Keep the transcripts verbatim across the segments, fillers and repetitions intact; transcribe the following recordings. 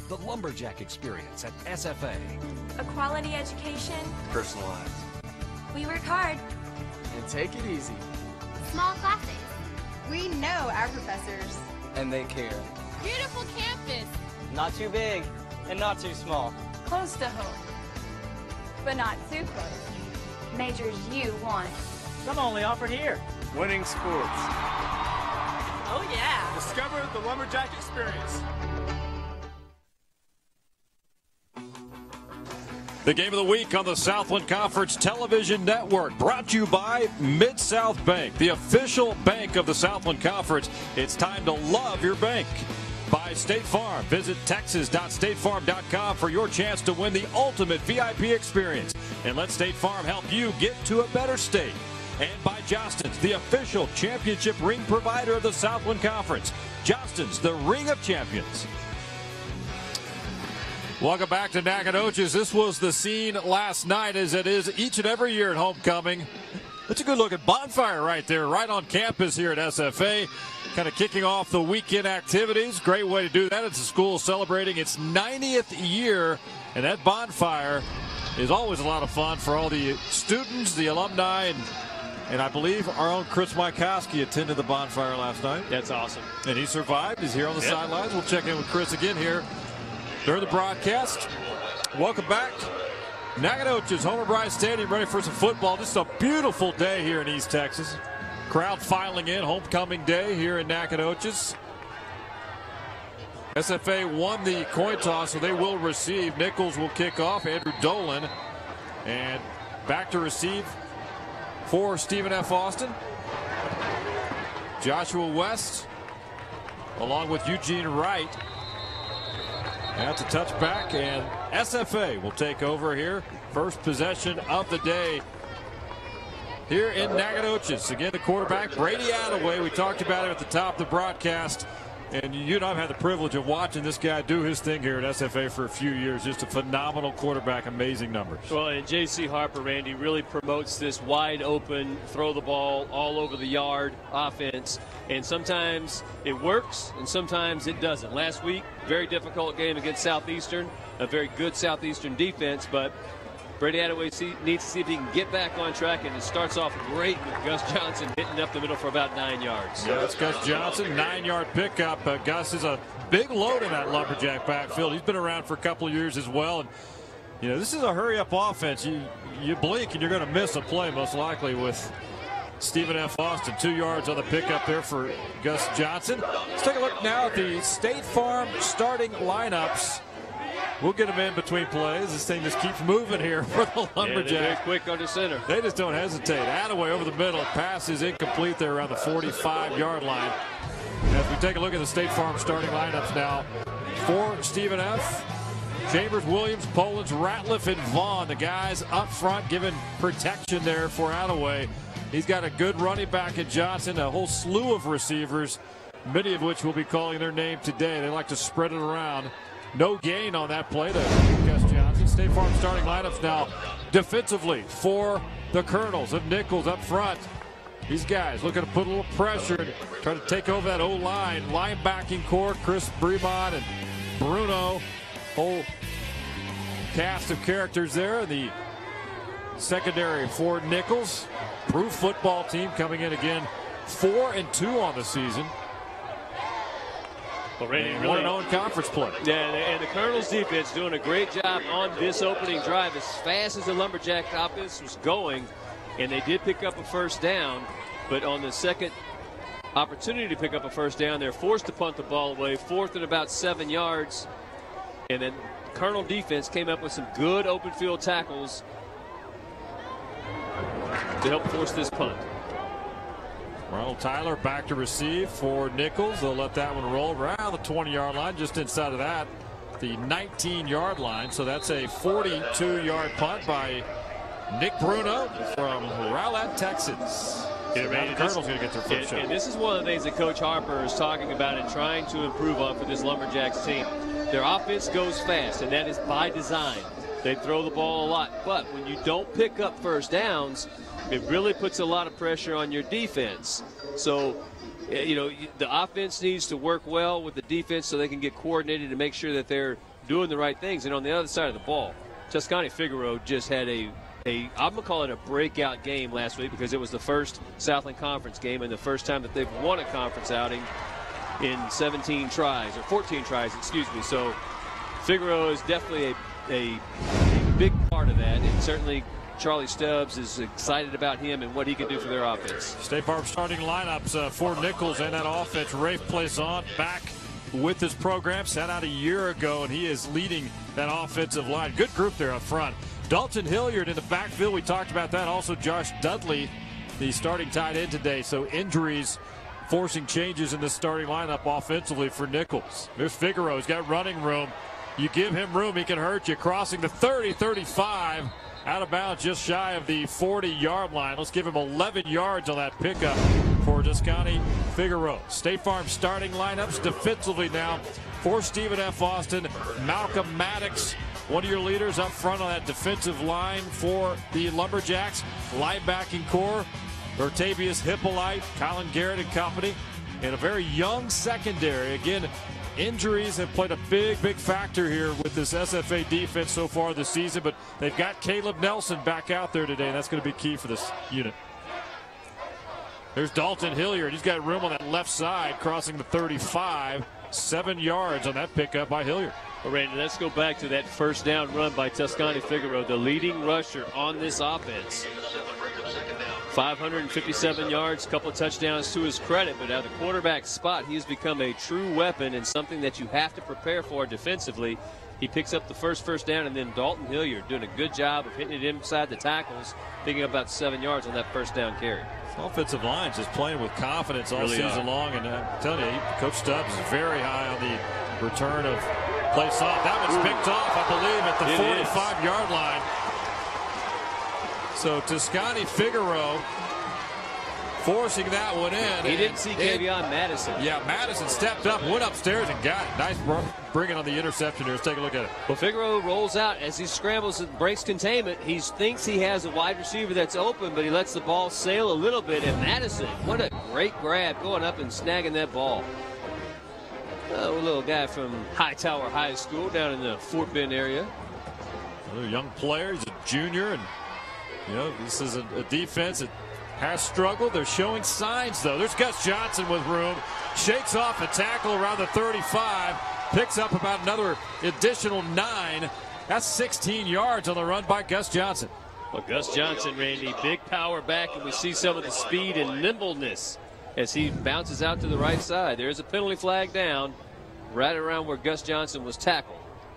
the Lumberjack experience at S F A. A quality education. Personalized. We work hard. And take it easy. Small classes. We know our professors. And they care. Beautiful campus. Not too big and not too small. Close to home, but not too close. Majors you want. Some only offered here. Winning sports. Oh yeah. Discover the Lumberjack experience. The game of the week on the Southland Conference Television Network, brought to you by Mid-South Bank, the official bank of the Southland Conference. It's time to love your bank. By State Farm. Visit texas dot state farm dot com for your chance to win the ultimate V I P experience. And let State Farm help you get to a better state. And by Johnston's, the official championship ring provider of the Southland Conference. Johnston's, the Ring of Champions. Welcome back to Nacogdoches. This was the scene last night, as it is each and every year at homecoming. That's a good look at bonfire right there, right on campus here at S F A. Kind of kicking off the weekend activities. Great way to do that. It's a school celebrating its ninetieth year, and that bonfire is always a lot of fun for all the students, the alumni, and, and I believe our own Chris Mycoskie attended the bonfire last night. That's awesome. And he survived. He's here on the yep. sidelines. We'll check in with Chris again here during the broadcast. Welcome back. Nacogdoches, Homer Bryce Stadium, ready for some football. Just a beautiful day here in East Texas. Crowd filing in, homecoming day here in Nacogdoches. S F A won the coin toss, so they will receive. Nicholls will kick off. Andrew Dolan. And back to receive for Stephen F. Austin. Joshua West, along with Eugene Wright. That's a touchback, and S F A will take over here. First possession of the day here in Nacogdoches. Again, the quarterback, Brady Attaway. We talked about him at the top of the broadcast. And you and I have had the privilege of watching this guy do his thing here at S F A for a few years. Just a phenomenal quarterback, amazing numbers. Well, and J C Harper, Randy, really promotes this wide open, throw the ball all over the yard offense. And sometimes it works, and sometimes it doesn't. Last week, very difficult game against Southeastern, a very good Southeastern defense, but Brady Attaway see, needs to see if he can get back on track, and it starts off great with Gus Johnson hitting up the middle for about nine yards. Yeah, that's Gus Johnson, nine-yard pickup. Uh, Gus is a big load in that Lumberjack backfield. He's been around for a couple of years as well. And you know, this is a hurry-up offense. You you blink and you're going to miss a play most likely with Stephen F. Austin. Two yards on the pickup there for Gus Johnson. Let's take a look now at the State Farm starting lineups. We'll get them in between plays. This thing just keeps moving here for the Lumberjacks. Yeah, very quick on the center. They just don't hesitate. Attaway over the middle. Pass is incomplete there around the forty-five yard line. As we take a look at the State Farm starting lineups now, for Stephen F., Chambers, Williams, Polens, Ratliff, and Vaughn. The guys up front giving protection there for Attaway. He's got a good running back in Johnson, a whole slew of receivers, many of which will be calling their name today. They like to spread it around. No gain on that play to Gus Johnson. State Farm starting lineups now defensively for the Colonels of Nicholls up front. These guys looking to put a little pressure and try to take over that O-line. Linebacking core, Chris Bremont and Bruno. Whole cast of characters there. The secondary for Nicholls. Proof football team coming in again four and two on the season. Well, Randy, and really, one and oh in conference play. Yeah, and the Colonels defense doing a great job on this opening drive. As fast as the Lumberjack offense was going, and they did pick up a first down, but on the second opportunity to pick up a first down, they're forced to punt the ball away, fourth and about seven yards. And then Colonel defense came up with some good open field tackles to help force this punt. Ronald Tyler back to receive for Nicholls. They'll let that one roll around the twenty yard line, just inside of that, the nineteen yard line. So that's a forty-two yard punt by Nick Bruno from Rowlett, Texas. Yeah, so man, the Colonel's going to get their first and, shot. And this is one of the things that Coach Harper is talking about and trying to improve on for this Lumberjacks team. Their offense goes fast, and that is by design. They throw the ball a lot, but when you don't pick up first downs, it really puts a lot of pressure on your defense. So you know, the offense needs to work well with the defense so they can get coordinated and make sure that they're doing the right things. And on the other side of the ball, Tuscany Figueroa just had a, a I'm going to call it a breakout game last week because it was the first Southland Conference game and the first time that they've won a conference outing in seventeen tries, or fourteen tries, excuse me. So Figueroa is definitely a, a, a big part of that, and certainly Charlie Stubbs is excited about him and what he can do for their offense. State Farm starting lineups uh, for Nicholls and that offense. Rafe Plaisant back with this program, sat out a year ago, and he is leading that offensive line. Good group there up front. Dalton Hilliard in the backfield. We talked about that. Also Josh Dudley, the starting tight end today. So injuries forcing changes in the starting lineup offensively for Nicholls. There's Figueroa. He's got running room. You give him room, he can hurt you. Crossing the thirty, thirty-five. Out of bounds just shy of the forty-yard line. Let's give him eleven yards on that pickup for Tuscany Figueroa. State Farm starting lineups defensively now for Stephen F. Austin. Malcolm Maddox, one of your leaders up front on that defensive line for the Lumberjacks. Linebacking core, Bertavius Hippolyte, Colin Garrett and company. And a very young secondary. Again, injuries have played a big, big factor here with this S F A defense so far this season, but they've got Caleb Nelson back out there today, and that's going to be key for this unit. There's Dalton Hilliard. He's got room on that left side, crossing the thirty-five. Seven yards on that pickup by Hilliard. Well, Randy, let's go back to that first down run by Tuscany Figueroa, the leading rusher on this offense. five hundred fifty-seven yards, a couple of touchdowns to his credit, but at the quarterback spot, he has become a true weapon and something that you have to prepare for defensively. He picks up the first first down, and then Dalton Hilliard doing a good job of hitting it inside the tackles, picking up about seven yards on that first down carry. This offensive line just playing with confidence all really season are. long, and I'm telling you, Coach Stubbs is very high on the return of Plaisant. That one's picked off, I believe, at the forty-five-yard line. So Tuscany Figueroa forcing that one in. He didn't see Kavion Madison. Yeah, Madison stepped up, went upstairs and got it. Nice bringing on the interception here. Let's take a look at it. Well, Figueroa rolls out as he scrambles and breaks containment. He thinks he has a wide receiver that's open, but he lets the ball sail a little bit. And Madison, what a great grab, going up and snagging that ball. Oh, a little guy from Hightower High School down in the Fort Bend area. Another young player. He's a junior, and you know, this is a, a defense that has struggled. They're showing signs, though. There's Gus Johnson with room. Shakes off a tackle around the thirty-five. Picks up about another additional nine. That's sixteen yards on the run by Gus Johnson. Well, Gus Johnson, Randy, big power back, and we see some of the speed and nimbleness as he bounces out to the right side. There's a penalty flag down right around where Gus Johnson was tackled.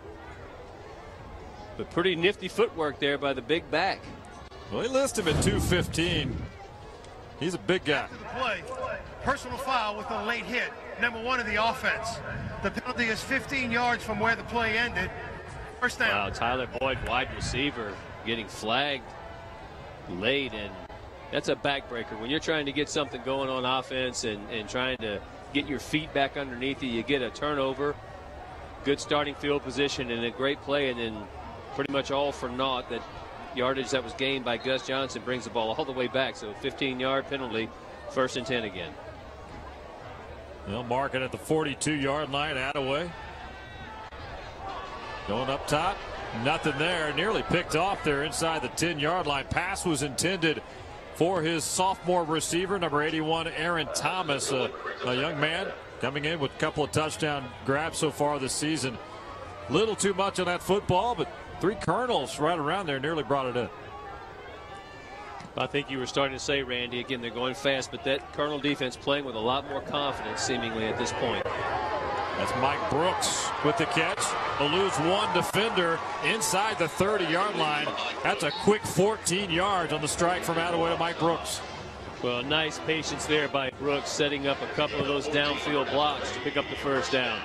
But pretty nifty footwork there by the big back. Well, they list him at two fifteen. He's a big guy. After the play, personal foul with a late hit, number one of the offense. The penalty is fifteen yards from where the play ended. First down. Wow, Tyler Boyd, wide receiver, getting flagged late, and that's a backbreaker. When you're trying to get something going on offense and, and trying to get your feet back underneath you, you get a turnover, good starting field position, and a great play, and then pretty much all for naught. That yardage that was gained by Gus Johnson brings the ball all the way back. So fifteen-yard penalty, first and ten again. They'll mark it at the forty-two-yard line. Attaway going up top. Nothing there. Nearly picked off there inside the ten-yard line. Pass was intended for his sophomore receiver, number eighty-one, Aaron Thomas, a, a young man coming in with a couple of touchdown grabs so far this season. Little too much on that football, but three kernels right around there nearly brought it in. I think you were starting to say, Randy, again, they're going fast, but that Colonel defense playing with a lot more confidence seemingly at this point. That's Mike Brooks with the catch. They'll lose one defender inside the thirty-yard line. That's a quick fourteen yards on the strike from Attaway to Mike Brooks. Well, nice patience there by Brooks, setting up a couple of those downfield blocks to pick up the first down.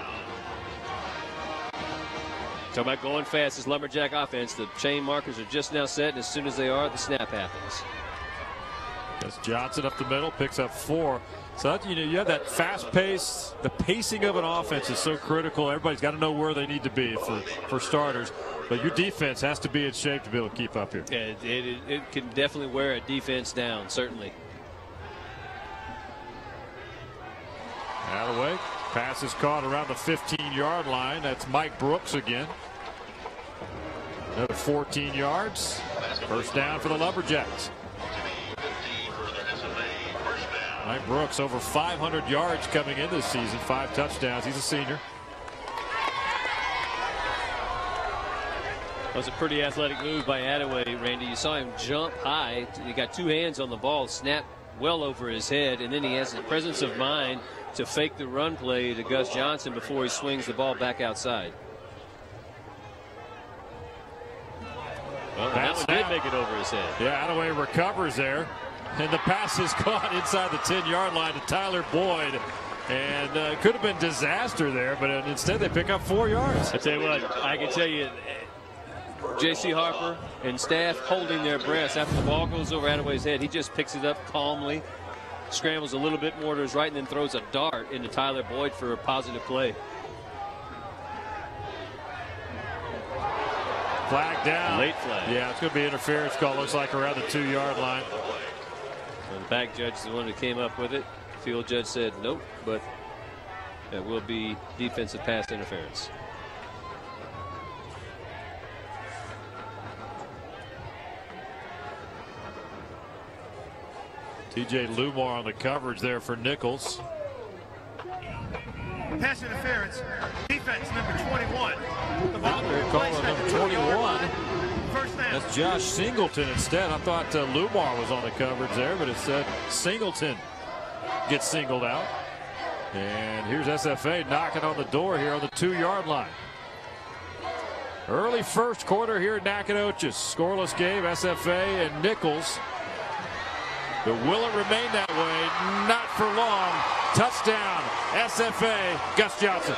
Talking about going fast, this Lumberjack offense. The chain markers are just now set, and as soon as they are, the snap happens. That's Johnson up the middle, picks up four. So that, you know, you have that fast pace. The pacing of an offense is so critical. Everybody's got to know where they need to be for, for starters. But your defense has to be in shape to be able to keep up here. Yeah, it, it, it can definitely wear a defense down, certainly. Attaway. Pass is caught around the fifteen yard line. That's Mike Brooks again. Another fourteen yards. First down for the Lumberjacks. Mike Brooks over five hundred yards coming in this season. Five touchdowns. He's a senior. That was a pretty athletic move by Attaway, Randy. You saw him jump high. He got two hands on the ball, snapped well over his head, and then he has the presence of mind to fake the run play to Gus Johnson before he swings the ball back outside. Well, that one did make it over his head. Yeah, Attaway recovers there. And the pass is caught inside the ten yard line to Tyler Boyd. And uh, could have been disaster there, but instead they pick up four yards. I tell you what, I can tell you, J C Harper and staff holding their breaths after the ball goes over Attaway's head. He just picks it up calmly, scrambles a little bit more to his right, and then throws a dart into Tyler Boyd for a positive play. Flag down. Late flag. Yeah, it's going to be interference call. Looks like around the two yard line. And the back judge is the one who came up with it. Field judge said nope, but it will be defensive pass interference. T J Lumar on the coverage there for Nicholls. Pass interference. Defense number twenty-one. The ball They're calling number twenty-one. First down. That's Josh Singleton instead. I thought uh, Lumar was on the coverage there, but it said Singleton gets singled out. And here's S F A knocking on the door here on the two yard line. Early first quarter here at Nacogdoches. Scoreless game, S F A and Nicholls. But will it remain that way? Not for long. Touchdown, S F A, Gus Johnson.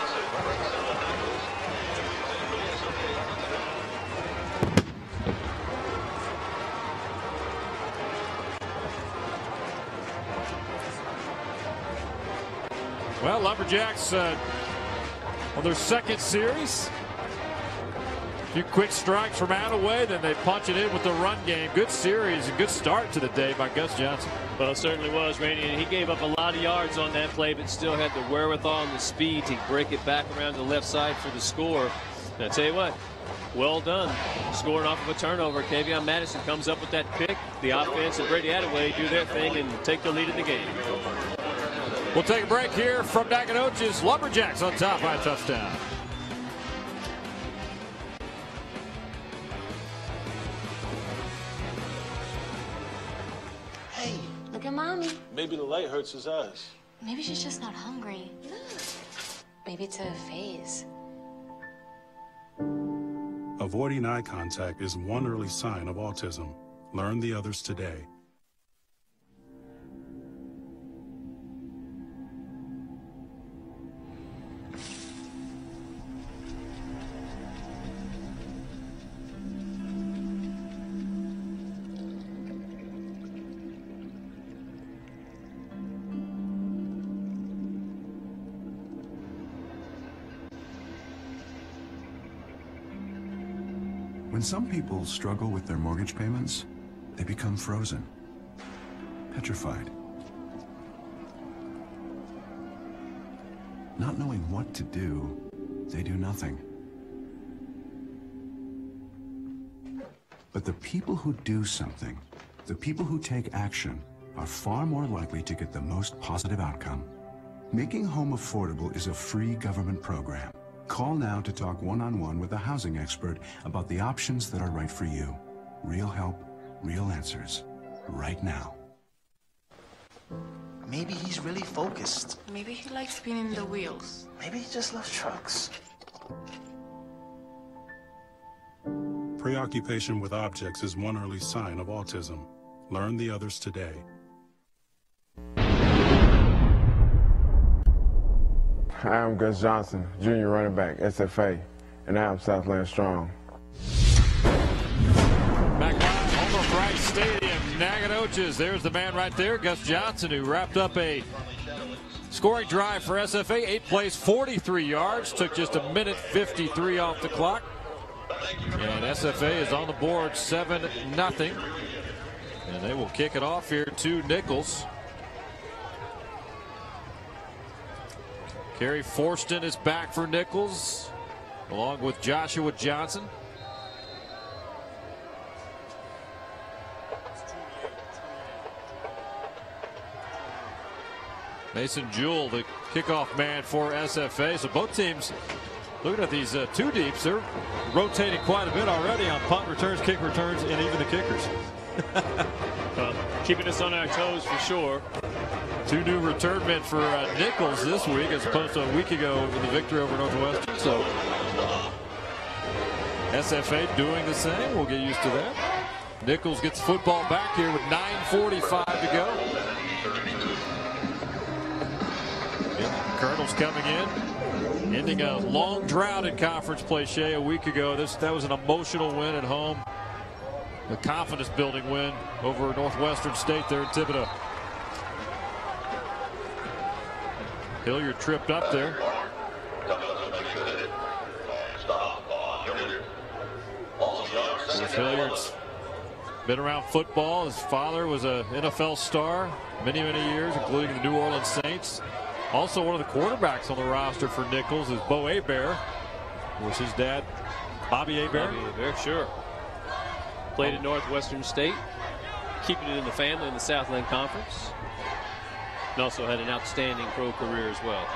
Well, Lumberjacks uh, on their second series. A few quick strikes from Attaway, then they punch it in with the run game. Good series and good start to the day by Gus Johnson. Well, it certainly was, Randy, and he gave up a lot of yards on that play, but still had the wherewithal and the speed to break it back around the left side for the score. And I tell you what, well done. Scoring off of a turnover. Kavion Madison comes up with that pick. The offense and Brady Attaway do their thing and take the lead in the game. We'll take a break here from Nacogdoches. Lumberjacks on top by a touchdown. Hey, look at mommy. Maybe the light hurts his eyes. Maybe she's just not hungry. Maybe it's a phase. Avoiding eye contact is one early sign of autism. Learn the others today. When some people struggle with their mortgage payments, they become frozen, petrified. Not knowing what to do, they do nothing. But the people who do something, the people who take action, are far more likely to get the most positive outcome. Making home affordable is a free government program. Call now to talk one-on-one with a housing expert about the options that are right for you. Real help, real answers, right now. Maybe he's really focused. Maybe he likes spinning the wheels. Maybe he just loves trucks. Preoccupation with objects is one early sign of autism. Learn the others today. I'm Gus Johnson, junior running back, S F A, and I'm Southland strong. Back live, Homer Bryce Stadium, Nacogdoches. There's the man right there, Gus Johnson, who wrapped up a scoring drive for S F A. Eight plays, forty-three yards. Took just a minute fifty-three off the clock. And S F A is on the board, seven nothing. And they will kick it off here to Nicholls. Kerry Forston is back for Nicholls, along with Joshua Johnson. Mason Jewell, the kickoff man for S F A. So both teams, looking at these uh, two deeps, they're rotating quite a bit already on punt returns, kick returns, and even the kickers. Well, keeping us on our toes for sure. Two new return men for uh, Nicholls this week as opposed to a week ago with the victory over Northwestern. So S F A doing the same. We'll get used to that. Nicholls gets football back here with nine forty-five to go. Yep, Colonel's coming in, ending a long drought in conference play, Shea, a week ago. This that was an emotional win at home. A confidence building win over Northwestern State there in Thibodaux. Hilliard tripped up there. Hilliard's been around football. His father was an N F L star many, many years, including the New Orleans Saints. Also, one of the quarterbacks on the roster for Nicholls is Bo Hebert. Was his dad Bobby Hebert? Bobby Hebert, sure. Played at Northwestern State, keeping it in the family in the Southland Conference. And also had an outstanding pro career as well.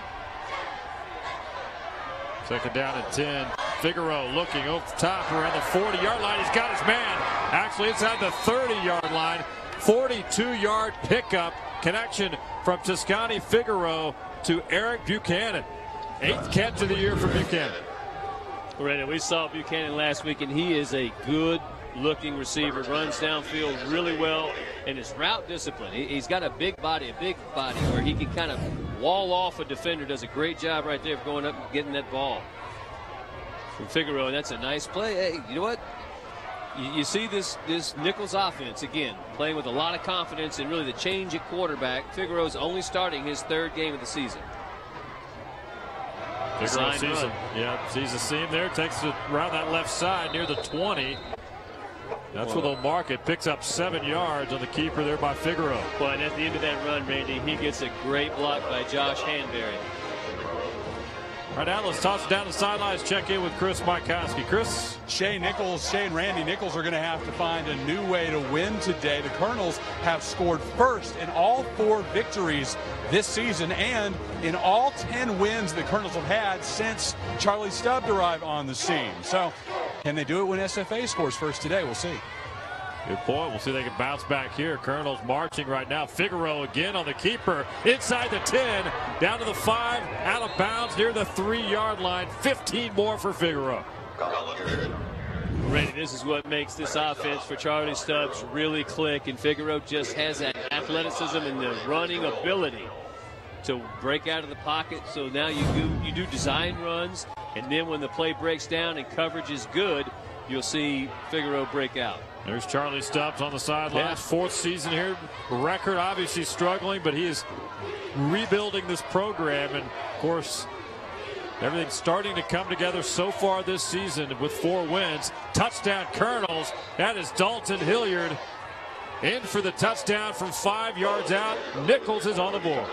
Second down and ten. Figaro looking over the top around the forty yard line. He's got his man actually inside the thirty yard line. forty-two yard pickup connection from Toscani Figaro to Eric Buchanan. Eighth catch of the year for Buchanan. Right, we saw Buchanan last week, and he is a good looking receiver, runs downfield really well, and his route discipline. He, he's got a big body, a big body where he can kind of wall off a defender. Does a great job right there of going up and getting that ball from Figaro, and that's a nice play. Hey, you know what? You, you see this this Nicholls offense again playing with a lot of confidence and really the change at quarterback. Figaro's only starting his third game of the season. Figaro sees him. Yeah, sees the seam there, takes it around that left side near the twenty. That's where they'll mark it. Picks up seven yards on the keeper there by Figaro. Well, and at the end of that run, Randy, he gets a great block by Josh Hanberry. All right, now let's toss it down the sidelines. Check in with Chris Mycoskie. Chris? Shea Nicholls, Shea and Randy Nicholls are going to have to find a new way to win today. The Colonels have scored first in all four victories this season and in all ten wins the Colonels have had since Charlie Stubbs arrived on the scene. So can they do it when S F A scores first today? We'll see. Good point. We'll see if they can bounce back here. Colonels marching right now. Figaro again on the keeper. Inside the ten. Down to the five. Out of bounds near the three yard line. fifteen more for Figaro. Randy, this is what makes this offense for Charlie Stubbs really click. And Figaro just has that athleticism and the running ability to break out of the pocket. So now you do, you do design runs. And then when the play breaks down and coverage is good, you'll see Figaro break out. There's Charlie Stubbs on the sidelines. Yeah. Fourth season here. Record obviously struggling, but he is rebuilding this program. And, of course, everything's starting to come together so far this season with four wins. Touchdown Colonels. That is Dalton Hilliard in for the touchdown from five yards out. Nicholls is on the board.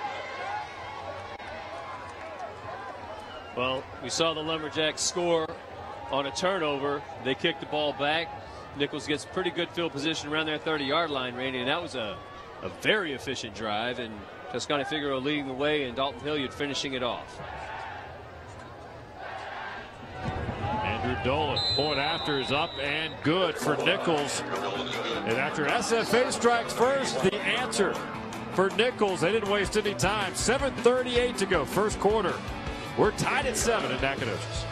Well, we saw the Lumberjacks score on a turnover. They kicked the ball back. Nicholls gets pretty good field position around their thirty yard line, Randy, and that was a, a very efficient drive, and Toscani Figaro leading the way and Dalton Hilliard finishing it off. Andrew Dolan, point after is up and good for Nicholls. And after S F A strikes first, the answer for Nicholls. They didn't waste any time. seven thirty-eight to go, first quarter. We're tied at seven in Nacogdoches.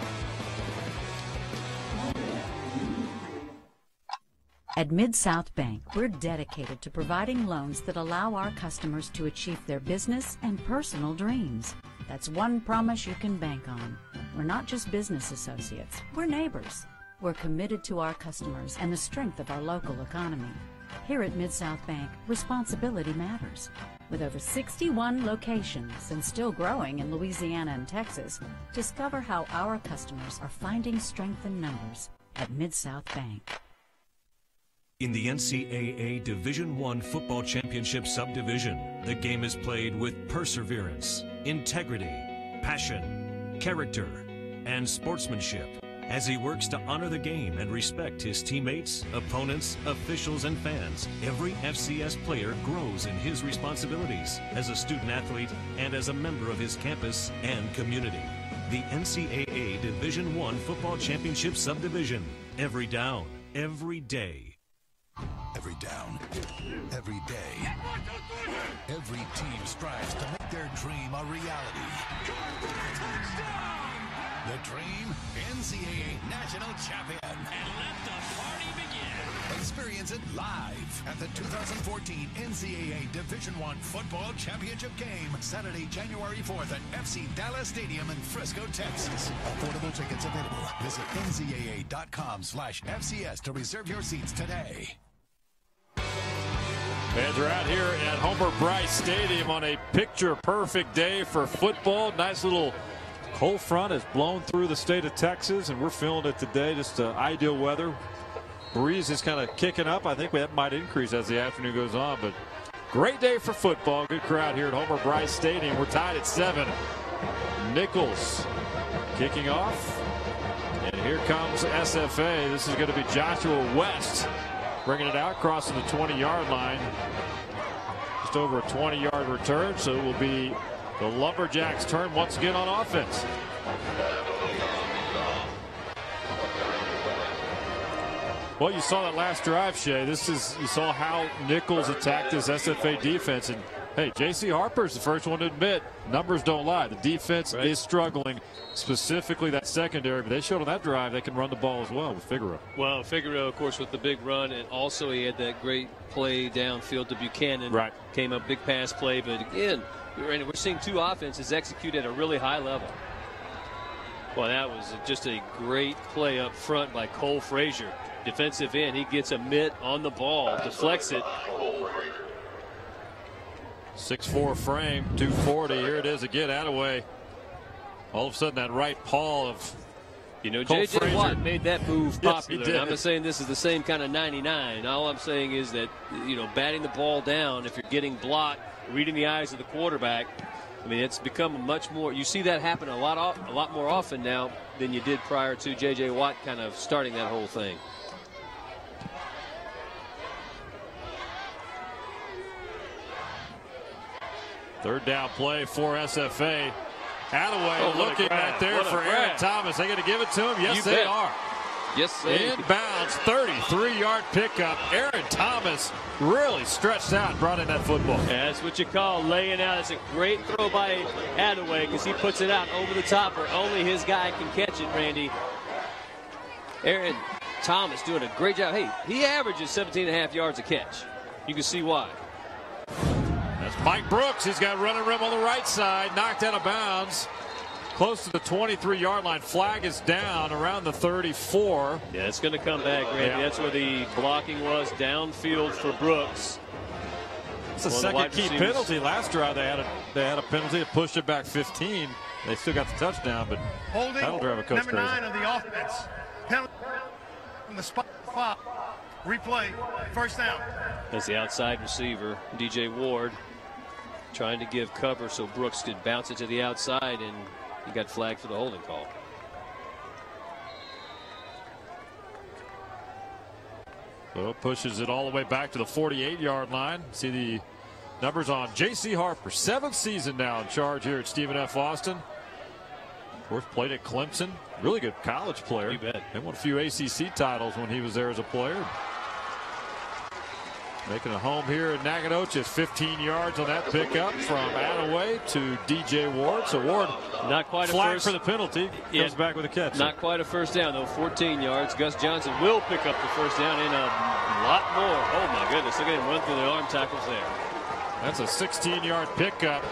At Mid-South Bank, we're dedicated to providing loans that allow our customers to achieve their business and personal dreams. That's one promise you can bank on. We're not just business associates, we're neighbors. We're committed to our customers and the strength of our local economy. Here at Mid-South Bank, responsibility matters. With over sixty-one locations and still growing in Louisiana and Texas, discover how our customers are finding strength in numbers at Mid-South Bank. In the N C double A Division One Football Championship Subdivision, the game is played with perseverance, integrity, passion, character, and sportsmanship as he works to honor the game and respect his teammates, opponents, officials, and fans. Every F C S player grows in his responsibilities as a student athlete and as a member of his campus and community. The N C double A Division One Football Championship Subdivision. Every down, every day. Every down, every day, every team strives to make their dream a reality. The dream, N C double A National Champion. And let the party begin. Experience it live at the two thousand fourteen N C double A Division One Football Championship game, Saturday, January fourth at F C Dallas Stadium in Frisco, Texas. Affordable tickets available. Visit N C double A dot com slash F C S to reserve your seats today. Fans are out here at Homer Bryce Stadium on a picture-perfect day for football. Nice little cold front has blown through the state of Texas, and we're feeling it today. Just uh, ideal weather. Breeze is kind of kicking up. I think that might increase as the afternoon goes on, but great day for football. Good crowd here at Homer Bryce Stadium. We're tied at seven. Nicholls kicking off, and here comes S F A. This is going to be Joshua West bringing it out, crossing the twenty yard line. Just over a twenty yard return, so it will be the Lumberjacks' turn once again on offense. Well, you saw that last drive, Shea. This is, you saw how Nicholls attacked this S F A defense, and hey, J C Harper's the first one to admit numbers don't lie. The defense right. is struggling, specifically that secondary, but they showed on that drive they can run the ball as well with Figueroa. Well, Figueroa, of course, with the big run, and also he had that great play downfield to Buchanan. Right. Came up big pass play, but again, we're seeing two offenses execute at a really high level. Well, that was just a great play up front by Cole Frazier. Defensive end, he gets a mitt on the ball, deflects it. six four frame, two forty. Here it is again, Attaway. All of a sudden, that right paw of You know, Cole J J Frazier. Watt made that move popular. Yes, he did. I'm not saying this is the same kind of ninety-nine. All I'm saying is that, you know, batting the ball down, if you're getting blocked, reading the eyes of the quarterback, I mean, it's become much more. You see that happen a lot, a lot more often now than you did prior to J J Watt kind of starting that whole thing. Third down play for S F A. Attaway oh, looking right there what for Aaron Thomas. They going to give it to him? Yes, you they bet. are. Yes, they Inbounds, thirty-three yard pickup. Aaron Thomas really stretched out and brought in that football. Yeah, that's what you call laying out. It's a great throw by Attaway because he puts it out over the top where only his guy can catch it, Randy. Aaron Thomas doing a great job. Hey, he averages seventeen and a half yards a catch. You can see why. That's Mike Brooks. He's got running room on the right side. Knocked out of bounds. Close to the twenty-three yard line. Flag is down around the thirty-four. Yeah, it's going to come back, Randy. Yeah. That's where the blocking was downfield for Brooks. It's a second key receivers. penalty. Last drive they had a they had a penalty that pushed it back fifteen. They still got the touchdown, but holding that'll drive a coach number crazy. nine of the offense. Penalty from the spot. Foul. Replay. First down. That's the outside receiver, D J Ward, trying to give cover so Brooks could bounce it to the outside, and he got flagged for the holding call. So pushes it all the way back to the forty-eight yard line. See the numbers on J C Harper. Seventh season now in charge here at Stephen F. Austin. Of course, played at Clemson. Really good college player. You bet. And won a few A C C titles when he was there as a player. Making a home here in Nacogdoches. fifteen yards on that pickup from Attaway to D J Ward. So Ward not quite a flag first, for the penalty. Yeah, comes back with a catch. Not quite a first down though. fourteen yards. Gus Johnson will pick up the first down and a lot more. Oh my goodness! Look at him run through the arm tackles there. That's a sixteen yard pickup.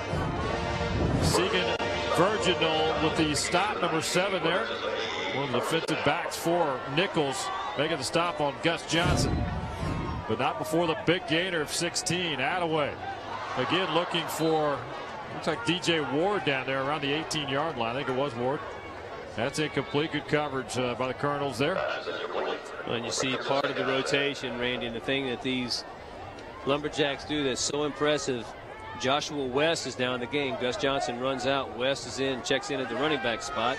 Segan Virginal with the stop, number seven there. One of the defensive backs for Nicholls, making the stop on Gus Johnson. But not before the big gainer of sixteen. Attaway again looking for, looks like D J Ward down there around the eighteen yard line. I think it was Ward. That's incomplete. Good coverage uh, by the Colonels there. Well, and you see part of the rotation, Randy, and the thing that these Lumberjacks do that's so impressive. Joshua West is now in the game. Gus Johnson runs out. West is in, checks in at the running back spot.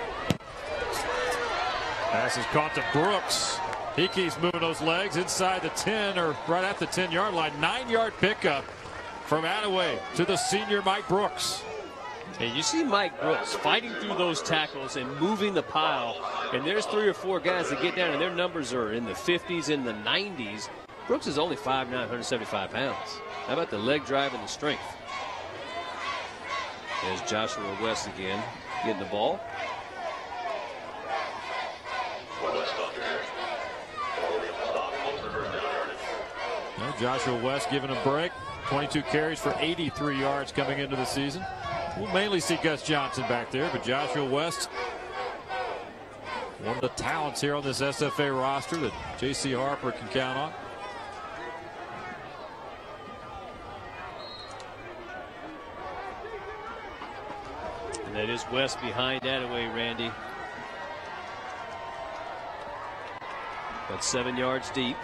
Pass is caught to Brooks. He keeps moving those legs inside the ten or right at the ten yard line. Nine yard pickup from Attaway to the senior Mike Brooks. And you see Mike Brooks fighting through those tackles and moving the pile. And there's three or four guys that get down, and their numbers are in the fifties and the nineties. Brooks is only five nine, one hundred seventy-five pounds. How about the leg drive and the strength? There's Joshua West again, getting the ball. Well, Joshua West giving a break. twenty-two carries for eighty-three yards coming into the season. We'll mainly see Gus Johnson back there, but Joshua West, one of the talents here on this S F A roster that J C Harper can count on. And that is West behind Attaway, Randy. About seven yards deep.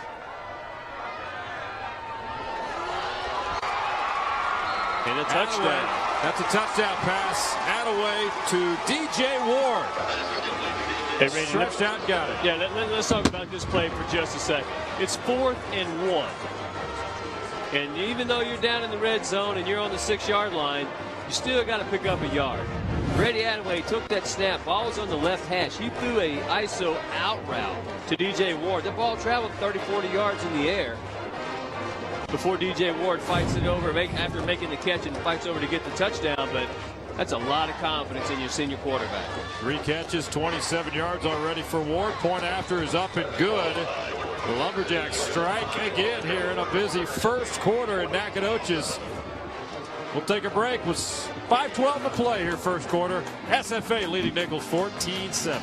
And a touchdown. Attaway. That's a touchdown pass. Attaway to D J Ward. Hey, Randy, stretched out, got it. Yeah, let, let, let's talk about this play for just a second. It's fourth and one. And even though you're down in the red zone and you're on the six yard line, you still got to pick up a yard. Brady Attaway took that snap. Ball was on the left hash. He threw a I S O out route to D J Ward. The ball traveled thirty, forty yards in the air before D J Ward fights it over make, after making the catch and fights over to get the touchdown. But that's a lot of confidence in your senior quarterback. Three catches, twenty-seven yards already for Ward. Point after is up and good. The Lumberjacks strike again here in a busy first quarter in Nacogdoches. We'll take a break with five twelve to play here first quarter. S F A leading Nicholls fourteen seven.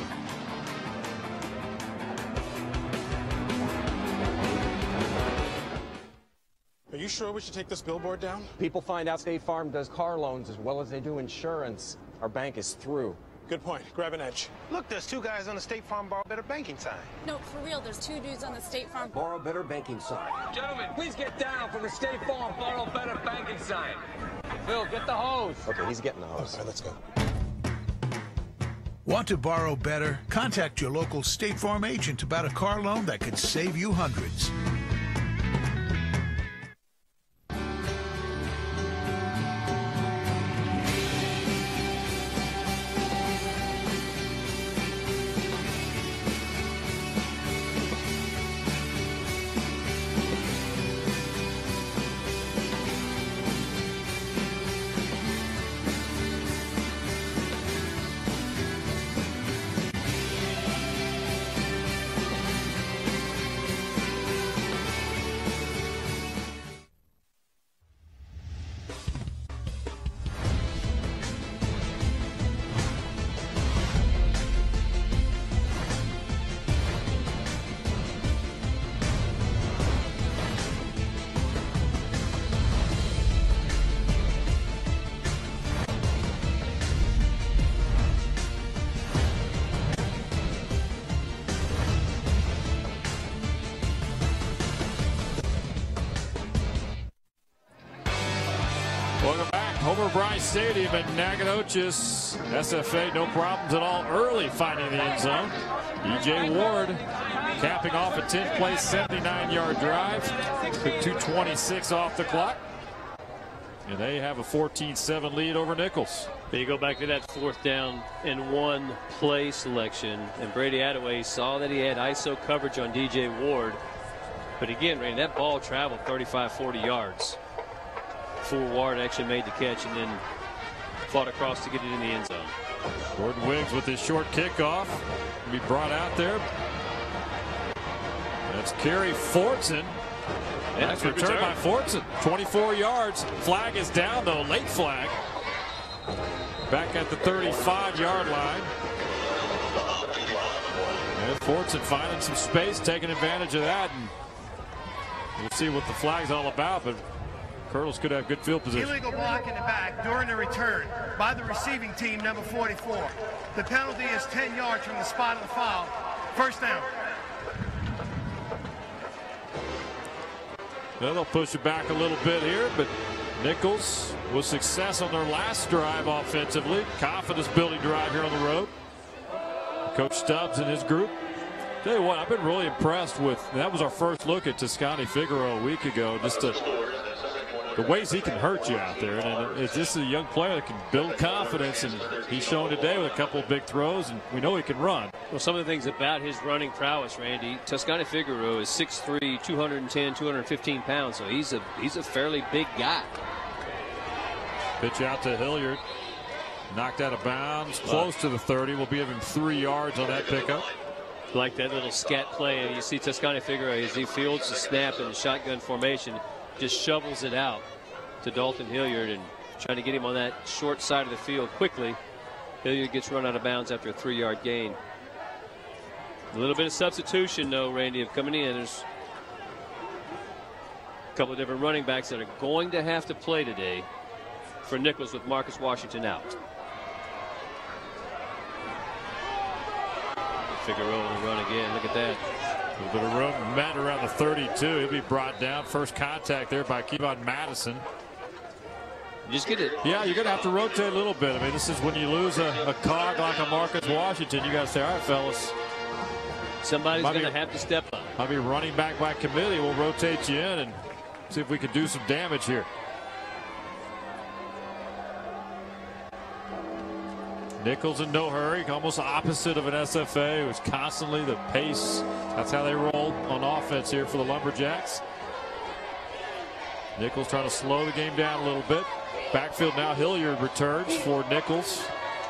Are you sure we should take this billboard down? People find out State Farm does car loans as well as they do insurance. Our bank is through. Good point. Grab an edge. Look, there's two guys on the State Farm Borrow Better banking sign. No, for real, there's two dudes on the State Farm Borrow Better banking sign. Gentlemen, please get down from the State Farm Borrow Better banking sign. Phil, get the hose. Okay, he's getting the hose. All right, let's go. Want to borrow better? Contact your local State Farm agent about a car loan that could save you hundreds. Welcome back. Homer Bryce Stadium in Nacogdoches. S F A, no problems at all early finding the end zone. D J Ward capping off a tenth play, seventy-nine yard drive. Took two twenty-six off the clock. And they have a fourteen seven lead over Nicholls. But you go back to that fourth down and one play selection. And Brady Attaway saw that he had I S O coverage on D J Ward. But again, Randy, that ball traveled thirty-five, forty yards. Before Ward actually made the catch and then fought across to get it in the end zone. Gordon Wiggs with his short kickoff. Be brought out there. That's Kerry Fortson. Yeah, nice return, return by Fortson. twenty-four yards. Flag is down though. Late flag. Back at the thirty-five yard line. And Fortson finding some space, taking advantage of that. And we'll see what the flag's all about. But Colonels could have good field position. Illegal block in the back during the return by the receiving team, number forty-four. The penalty is ten yards from the spot of the foul. First down. Well, they'll push it back a little bit here, but Nicholls with success on their last drive offensively. Confidence building drive here on the road. Coach Stubbs and his group. Tell you what, I've been really impressed with, that was our first look at Toscani Figueroa a week ago, just to, the ways he can hurt you out there. And it's just a young player that can build confidence, and he's shown today with a couple of big throws, and we know he can run. Well, some of the things about his running prowess, Randy, Toscani Figueroa is six three, two ten, two fifteen pounds, so he's a he's a fairly big guy. Pitch out to Hilliard. Knocked out of bounds, close to the thirty. Will be him three yards on that pickup. Like that little scat play, and you see Toscani Figueroa as he fields the snap in the shotgun formation, just shovels it out to Dalton Hilliard and trying to get him on that short side of the field quickly. Hilliard gets run out of bounds after a three-yard gain. A little bit of substitution, though, Randy, of coming in. There's a couple of different running backs that are going to have to play today for Nicholls with Marcus Washington out. Figueroa will run again. Look at that. A little bit of room. Matt around the thirty-two. He'll be brought down. First contact there by Kevon Madison. Just get it. Yeah, you're going to have to rotate a little bit. I mean, this is when you lose a, a cog like a Marcus Washington. You got to say, all right, fellas. Somebody's going to have to step up. I'll be running back by committee. We'll rotate you in and see if we can do some damage here. Nicholls in no hurry, almost opposite of an S F A. It was constantly the pace. That's how they roll on offense here for the Lumberjacks. Nicholls trying to slow the game down a little bit. Backfield now, Hilliard returns for Nicholls.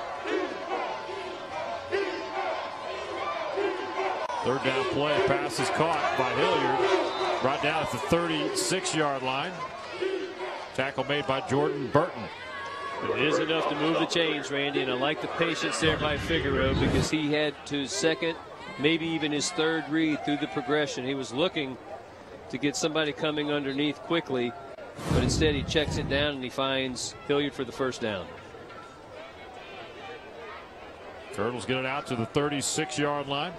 Third down play, pass is caught by Hilliard. Right down at the thirty-six yard line. Tackle made by Jordan Burton. It is enough to move the chains, Randy, and I like the patience there by Figueroa because he had to his second, maybe even his third read through the progression. He was looking to get somebody coming underneath quickly, but instead he checks it down and he finds Hilliard for the first down. Turtles get it out to the thirty-six yard line.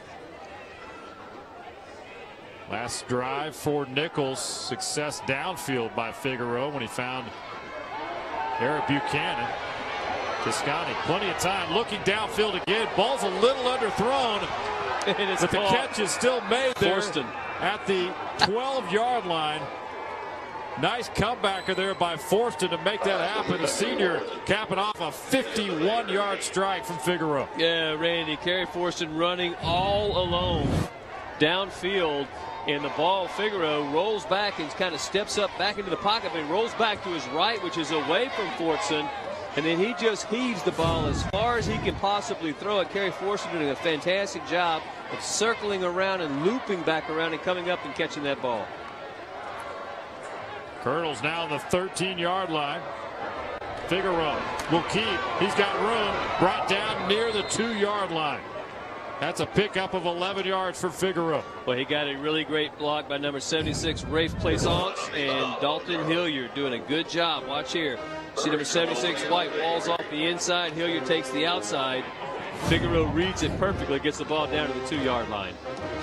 Last drive for Nicholls. Success downfield by Figueroa when he found Eric Buchanan. Toscani, plenty of time looking downfield again. Ball's a little underthrown, but the catch is still made there Forston at the twelve yard line. Nice comebacker there by Forston to make that happen. The senior capping off a fifty-one yard strike from Figueroa. Yeah, Randy, Kerry Forston running all alone downfield. And the ball, Figueroa rolls back and kind of steps up back into the pocket, but he rolls back to his right, which is away from Forston. And then he just heaves the ball as far as he can possibly throw it. Kerry Forston doing a fantastic job of circling around and looping back around and coming up and catching that ball. Colonel's now on the thirteen yard line. Figueroa will keep. He's got room. Brought down near the two yard line. That's a pickup of eleven yards for Figueroa. Well, he got a really great block by number seventy-six, Rafe Plaisance, and Dalton Hilliard doing a good job. Watch here. See number seventy-six, White, walls off the inside. Hilliard takes the outside. Figueroa reads it perfectly, gets the ball down to the two yard line.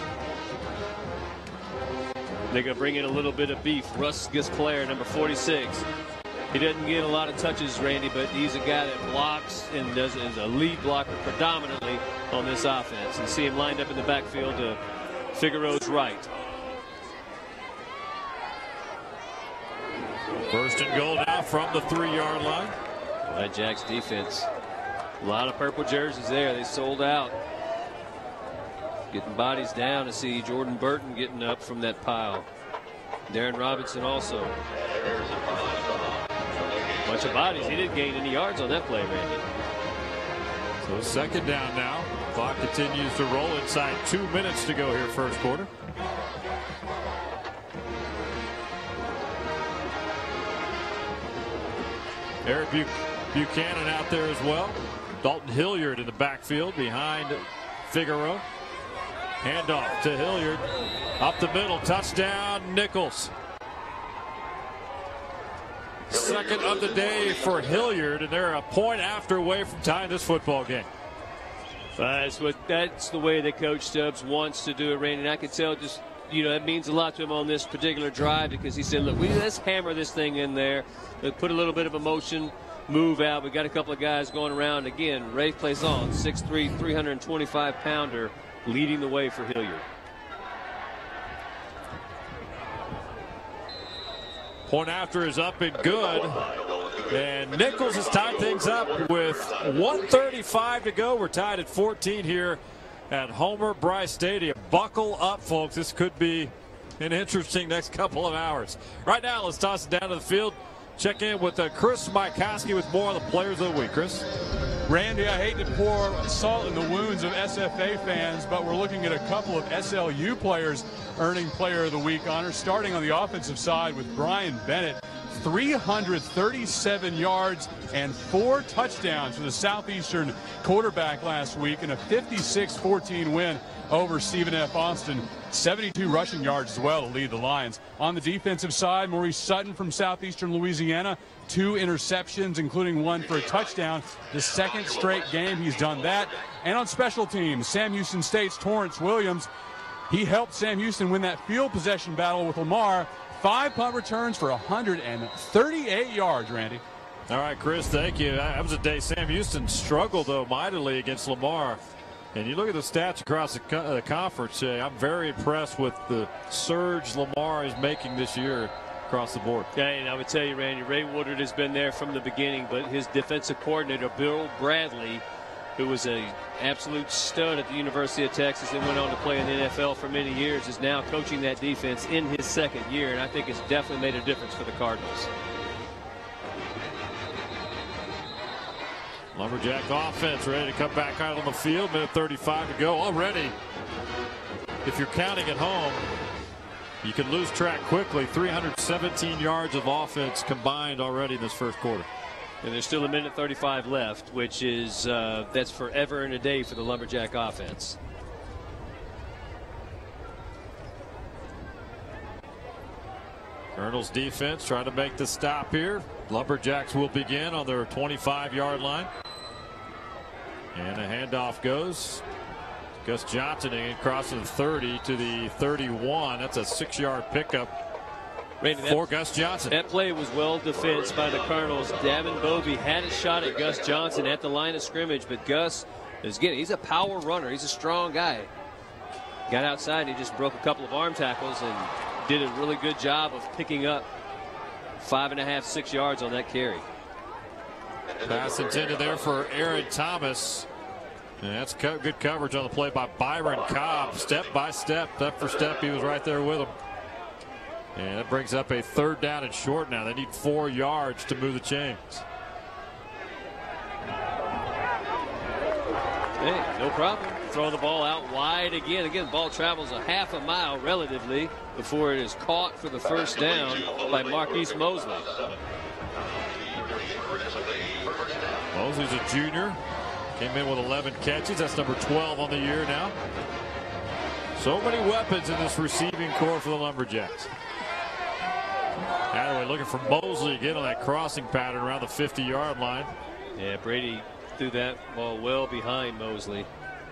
They're going to bring in a little bit of beef. Russ Gisclair, number forty-six. He doesn't get a lot of touches, Randy, but he's a guy that blocks and does is a lead blocker predominantly on this offense. And see him lined up in the backfield to Figueroa's right. First and goal now from the three yard line. Well, that Jack's defense. A lot of purple jerseys there. They sold out. Getting bodies down to see Jordan Burton getting up from that pile. Darren Robinson also. Bunch of bodies. He didn't gain any yards on that play, Randy. So second down now. Clock continues to roll inside two minutes to go here first quarter. Eric Buch Buchanan out there as well. Dalton Hilliard in the backfield behind Figueroa. Handoff to Hilliard. Up the middle. Touchdown, Nicholls. Second of the day for Hilliard, and they're a point after away from tying this football game. Uh, that's what that's the way that Coach Stubbs wants to do it, Randy. And I could tell just you know, that means a lot to him on this particular drive because he said, look, we, let's hammer this thing in there. Let's put a little bit of emotion, move out. We got a couple of guys going around. Again, Ray plays on, six three, three hundred twenty-five pounder, leading the way for Hilliard. Point after is up and good. And Nicholls has tied things up with one thirty-five to go. We're tied at fourteen here at Homer Bryce Stadium. Buckle up, folks. This could be an interesting next couple of hours. Right now, let's toss it down to the field. Check in with uh, Chris Mycoskie with more on the players of the week. Chris? Randy, I hate to pour salt in the wounds of S F A fans, but we're looking at a couple of S L U players earning Player of the Week honors, starting on the offensive side with Brian Bennett. three hundred thirty-seven yards and four touchdowns for the Southeastern quarterback last week in a fifty-six fourteen win over Stephen F. Austin. seventy-two rushing yards as well to lead the Lions. On the defensive side, Maurice Sutton from Southeastern Louisiana, two interceptions, including one for a touchdown. The second straight game he's done that. And on special teams, Sam Houston State's Torrance Williams, he helped Sam Houston win that field possession battle with Lamar. Five punt returns for one hundred thirty-eight yards, Randy. All right, Chris, thank you. That was a day Sam Houston struggled, though, mightily against Lamar. And you look at the stats across the, co the conference, uh, I'm very impressed with the surge Lamar is making this year across the board. Yeah, and I would tell you, Randy, Ray Woodard has been there from the beginning, but his defensive coordinator, Bill Bradley, who was an absolute stud at the University of Texas and went on to play in the N F L for many years, is now coaching that defense in his second year, and I think it's definitely made a difference for the Cardinals. Lumberjack offense ready to come back out on the field. Minute thirty-five to go already. If you're counting at home, you can lose track quickly. three hundred seventeen yards of offense combined already in this first quarter. And there's still a minute thirty-five left, which is uh, that's forever and a day for the Lumberjack offense. Colonel's defense trying to make the stop here. Lumberjacks will begin on their twenty-five yard line. And a handoff goes. Gus Johnson across the thirty to the thirty-one. That's a six yard pickup. Randy, for that, Gus Johnson. That play was well defensed by the Colonels. Davin Bovee had a shot at Gus Johnson at the line of scrimmage, but Gus is getting, he's a power runner. He's a strong guy. Got outside, he just broke a couple of arm tackles and did a really good job of picking up five and a half, six yards on that carry. Pass intended there for Aaron Thomas. And that's co good coverage on the play by Byron Cobb. Step by step, step for step, he was right there with him. And that brings up a third down and short now. They need four yards to move the chains. Hey, no problem. Throw the ball out wide again. Again, the ball travels a half a mile relatively before it is caught for the first down by Marquise Mosley. Mosley's a junior. Came in with eleven catches. That's number twelve on the year now. So many weapons in this receiving core for the Lumberjacks. Attaway looking for Mosley again on that crossing pattern around the fifty yard line. Yeah, Brady threw that ball well behind Mosley.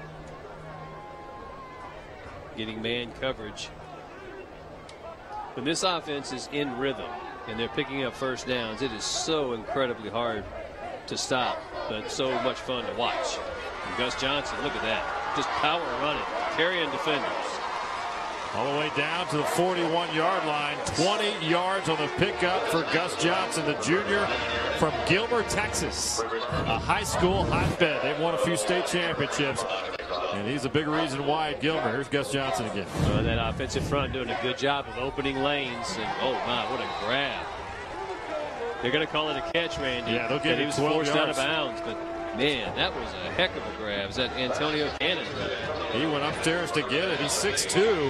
Getting man coverage. When this offense is in rhythm and they're picking up first downs, it is so incredibly hard to stop, but so much fun to watch. And Gus Johnson, look at that. Just power running, carrying defenders. All the way down to the forty-one yard line. twenty yards on the pickup for Gus Johnson, the junior from Gilmer, Texas. A high school hotbed. They've won a few state championships. And he's a big reason why at Gilmer. Here's Gus Johnson again. Well, that offensive front doing a good job of opening lanes. And oh my, what a grab. They're going to call it a catch, Randy. Yeah, they'll get he it was twelve forced yards. out of bounds, but man, that was a heck of a grab. Is that Antonio Cannon? He went upstairs to get it. He's six two.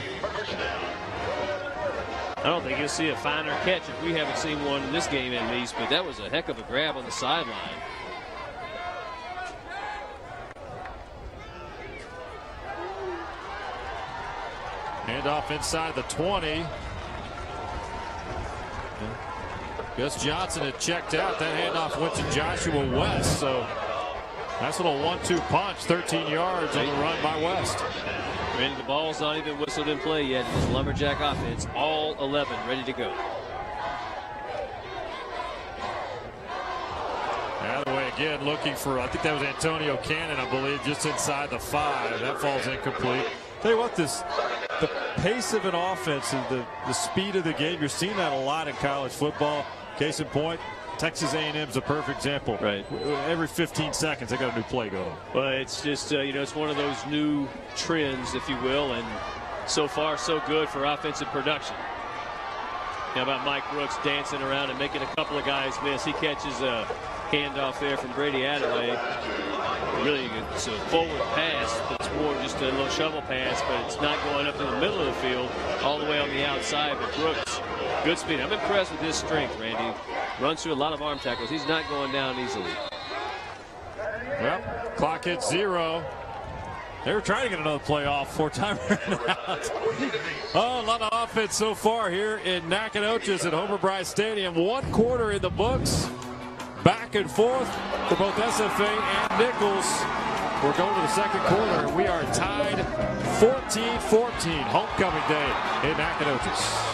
I don't think you'll see a finer catch if we haven't seen one in this game at least, but that was a heck of a grab on the sideline. Handoff inside the twenty. Gus Johnson had checked out. That handoff went to Joshua West. So Nice little one two punch, thirteen yards on the run by West. Randy, the ball's not even whistled in play yet. It's Lumberjack offense, all eleven ready to go. Attaway again looking for, I think that was Antonio Cannon, I believe, just inside the five. That falls incomplete. Tell you what, this the pace of an offense and the, the speed of the game, you're seeing that a lot in college football. Case in point, Texas A and M's a perfect example. Right. Every fifteen seconds, they got a new play going. Well, it's just, uh, you know, it's one of those new trends, if you will, and so far so good for offensive production. How about Mike Brooks dancing around and making a couple of guys miss? He catches a handoff there from Brady Attaway. Really, it's a forward pass, but it's more just a little shovel pass, but it's not going up in the middle of the field, all the way on the outside. But Brooks, good speed. I'm impressed with his strength, Randy. Runs through a lot of arm tackles. He's not going down easily. Well, clock hits zero. They were trying to get another play off. Four-timer out. Oh, a lot of offense so far here in Nacogdoches at Homer Bryce Stadium. One quarter in the books. Back and forth for both S F A and Nicholls. We're going to the second quarter, and we are tied fourteen fourteen. Homecoming day in Nacogdoches.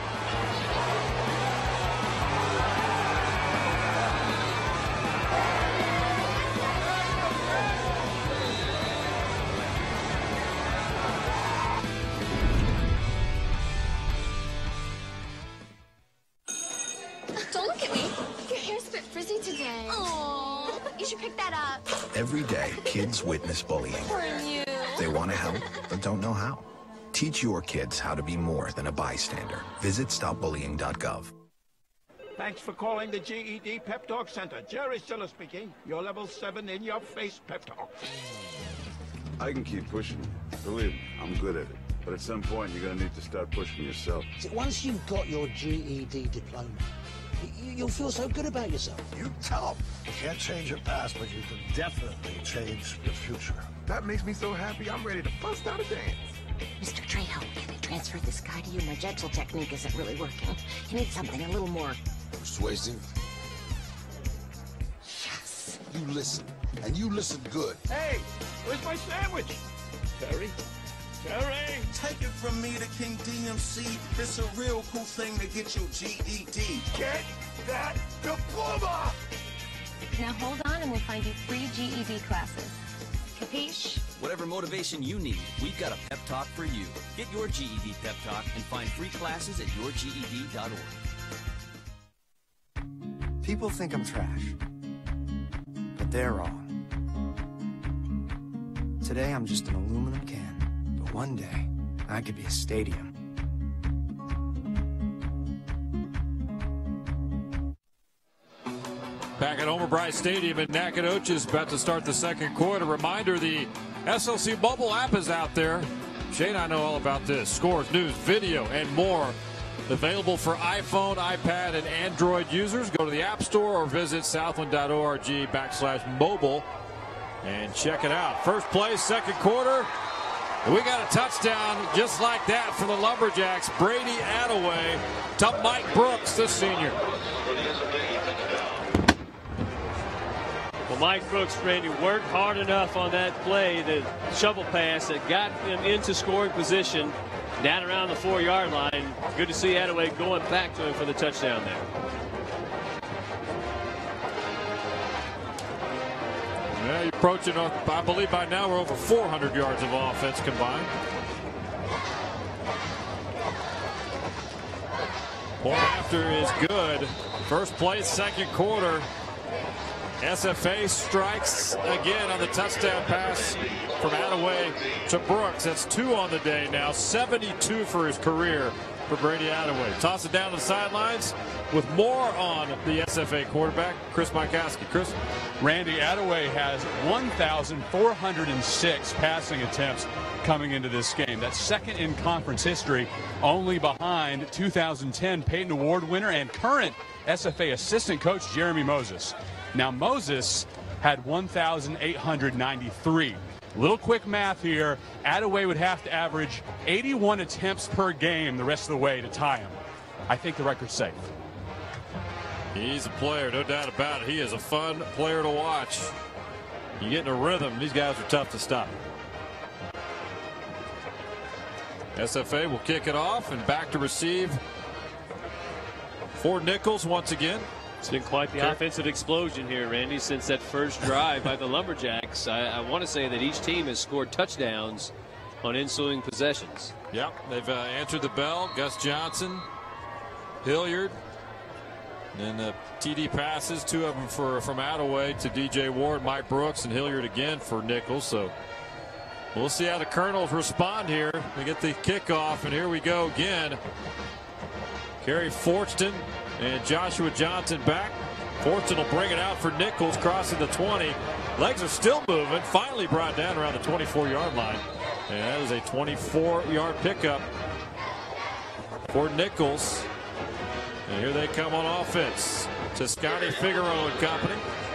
Don't look at me. Your hair's a bit frizzy today. Aww. You should pick that up. Every day, kids witness bullying. Poor you. They want to help, but don't know how. Teach your kids how to be more than a bystander. Visit stop bullying dot gov. Thanks for calling the G E D Pep Talk Center. Jerry Stiller speaking. Your level seven in your face pep talk. I can keep pushing. Believe me, I'm good at it. But at some point, you're going to need to start pushing yourself. See, once you've got your G E D diploma, you, you'll feel so good about yourself. You tell them. You can't change your past, but you can definitely change your future. That makes me so happy, I'm ready to bust out a dance. Mister Trejo, they transferred this guy to you. My gentle technique isn't really working. You need something a little more persuasive. Yes. You listen, and you listen good. Hey, where's my sandwich? Terry? Terry! Take it from me, the King D M C. It's a real cool thing to get your G E D. Get that diploma! Now hold on and we'll find you free G E D classes. Capiche? Whatever motivation you need, we've got a pep talk for you. Get your G E D pep talk and find free classes at your G E D dot org. People think I'm trash, but they're wrong. Today I'm just an aluminum can, but one day I could be a stadium. Back at Homer Bryce Stadium in Nacogdoches, about to start the second quarter. Reminder, the S L C mobile app is out there. Shea and I know all about this. Scores, news, video, and more. Available for iPhone, iPad, and Android users. Go to the App Store or visit southland dot org backslash mobile and check it out. First play, second quarter. And we got a touchdown just like that for the Lumberjacks. Brady Attaway to Mike Brooks, the senior. Well, Mike Brooks, Randy, worked hard enough on that play, the shovel pass that got them into scoring position down around the four-yard line. Good to see Attaway going back to him for the touchdown there. Yeah, you're approaching, I believe by now we're over four hundred yards of offense combined. Point after is good. First play, second quarter. S F A strikes again on the touchdown pass from Attaway to Brooks. That's two on the day now. seventy-two for his career for Brady Attaway. Toss it down to the sidelines with more on the S F A quarterback, Chris Mycoskie. Chris? Randy, Attaway has one thousand four hundred six passing attempts coming into this game. That's second in conference history, only behind two thousand ten Peyton Award winner and current S F A assistant coach Jeremy Moses. Now, Moses had one thousand eight hundred ninety-three. Little quick math here. Attaway would have to average eighty-one attempts per game the rest of the way to tie him. I think the record's safe. He's a player, no doubt about it. He is a fun player to watch. You get in a rhythm, these guys are tough to stop. S F A will kick it off, and back to receive for Nicholls once again. It's been quite the okay. offensive explosion here, Randy, since that first drive by the Lumberjacks. I, I want to say that each team has scored touchdowns on ensuing possessions. Yep, they've uh, answered the bell. Gus Johnson, Hilliard, and the T D passes, two of them for from Attaway to D J Ward, Mike Brooks, and Hilliard again for Nicholls. So we'll see how the Colonels respond here. They get the kickoff, and here we go again. Kerry Fortston and Joshua Johnson back. Fortston will bring it out for Nicholls, crossing the twenty. Legs are still moving. Finally brought down around the twenty-four yard line. And that is a twenty-four yard pickup for Nicholls. And here they come on offense. Toscani, Figueroa and company.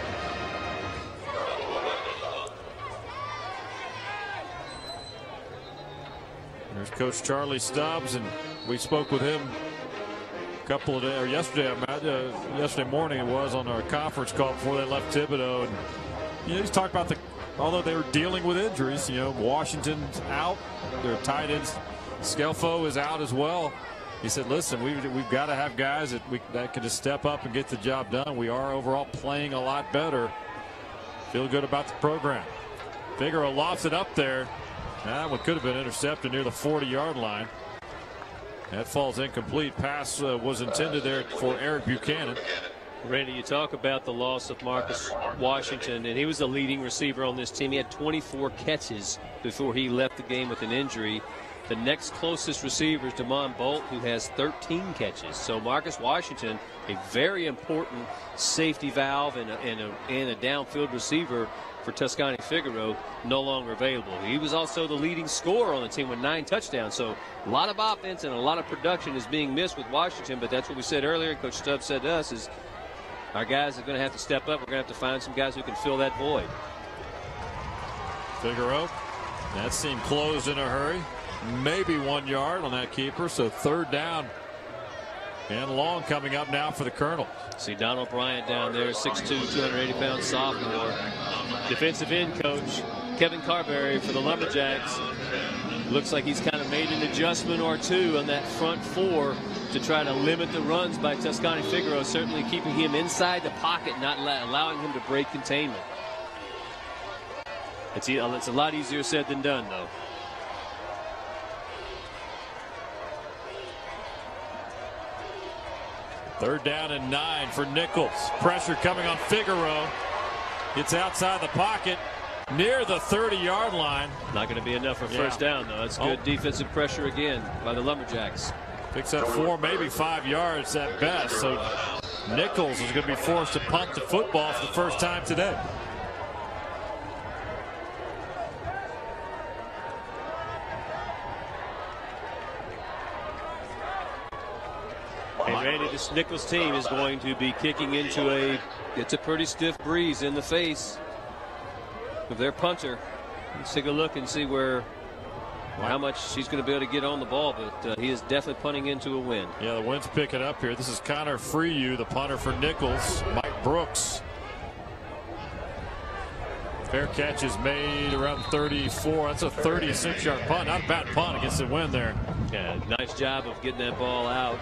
There's Coach Charlie Stubbs, and we spoke with him a couple of days, or yesterday, uh, yesterday morning it was, on our conference call before they left Thibodaux. And you know, he's talked about the, although they were dealing with injuries, you know, Washington's out, their tight ends, Scelfo is out as well. He said, listen, we've, we've got to have guys that, we, that can just step up and get the job done. We are overall playing a lot better. Feel good about the program. Figueroa lofts it up there. That one could have been intercepted near the forty yard line. That falls incomplete. Pass uh, was intended there for Eric Buchanan. Randy, you talk about the loss of Marcus Washington, and he was the leading receiver on this team. He had twenty-four catches before he left the game with an injury. The next closest receiver is Damon Bolt, who has thirteen catches. So Marcus Washington, a very important safety valve and a, and a, and a downfield receiver for Toscani Figueroa, no longer available. He was also the leading scorer on the team with nine touchdowns. So a lot of offense and a lot of production is being missed with Washington. But that's what we said earlier. Coach Stubbs said to us is our guys are going to have to step up. We're going to have to find some guys who can fill that void. Figueroa, that seemed closed in a hurry. Maybe one yard on that keeper. So third down and long coming up now for the Colonel. See Donald Bryant down there, six two, two hundred eighty pound sophomore. Defensive end coach Kevin Carberry for the Lumberjacks. Looks like he's kind of made an adjustment or two on that front four to try to limit the runs by Toscani Figueroa, certainly keeping him inside the pocket, not allowing him to break containment. It's, it's a lot easier said than done, though. Third down and nine for Nicholls. Pressure coming on Figueroa. It's outside the pocket near the thirty yard line. Not going to be enough for yeah. first down, though. That's good oh. defensive pressure again by the Lumberjacks. Picks up four, maybe five yards at best. So Nicholls is going to be forced to punt the football for the first time today. Hey, Randy, this Nicholls team is going to be kicking into a, it's a pretty stiff breeze in the face of their punter. Let's take a look and see where, how much he's going to be able to get on the ball, but uh, he is definitely punting into a win. Yeah, the wind's picking up here. This is Connor Freyu, the punter for Nicholls. Mike Brooks. Fair catch is made around thirty-four. That's a thirty-six yard punt. Not a bad punt against the wind there. Yeah, nice job of getting that ball out.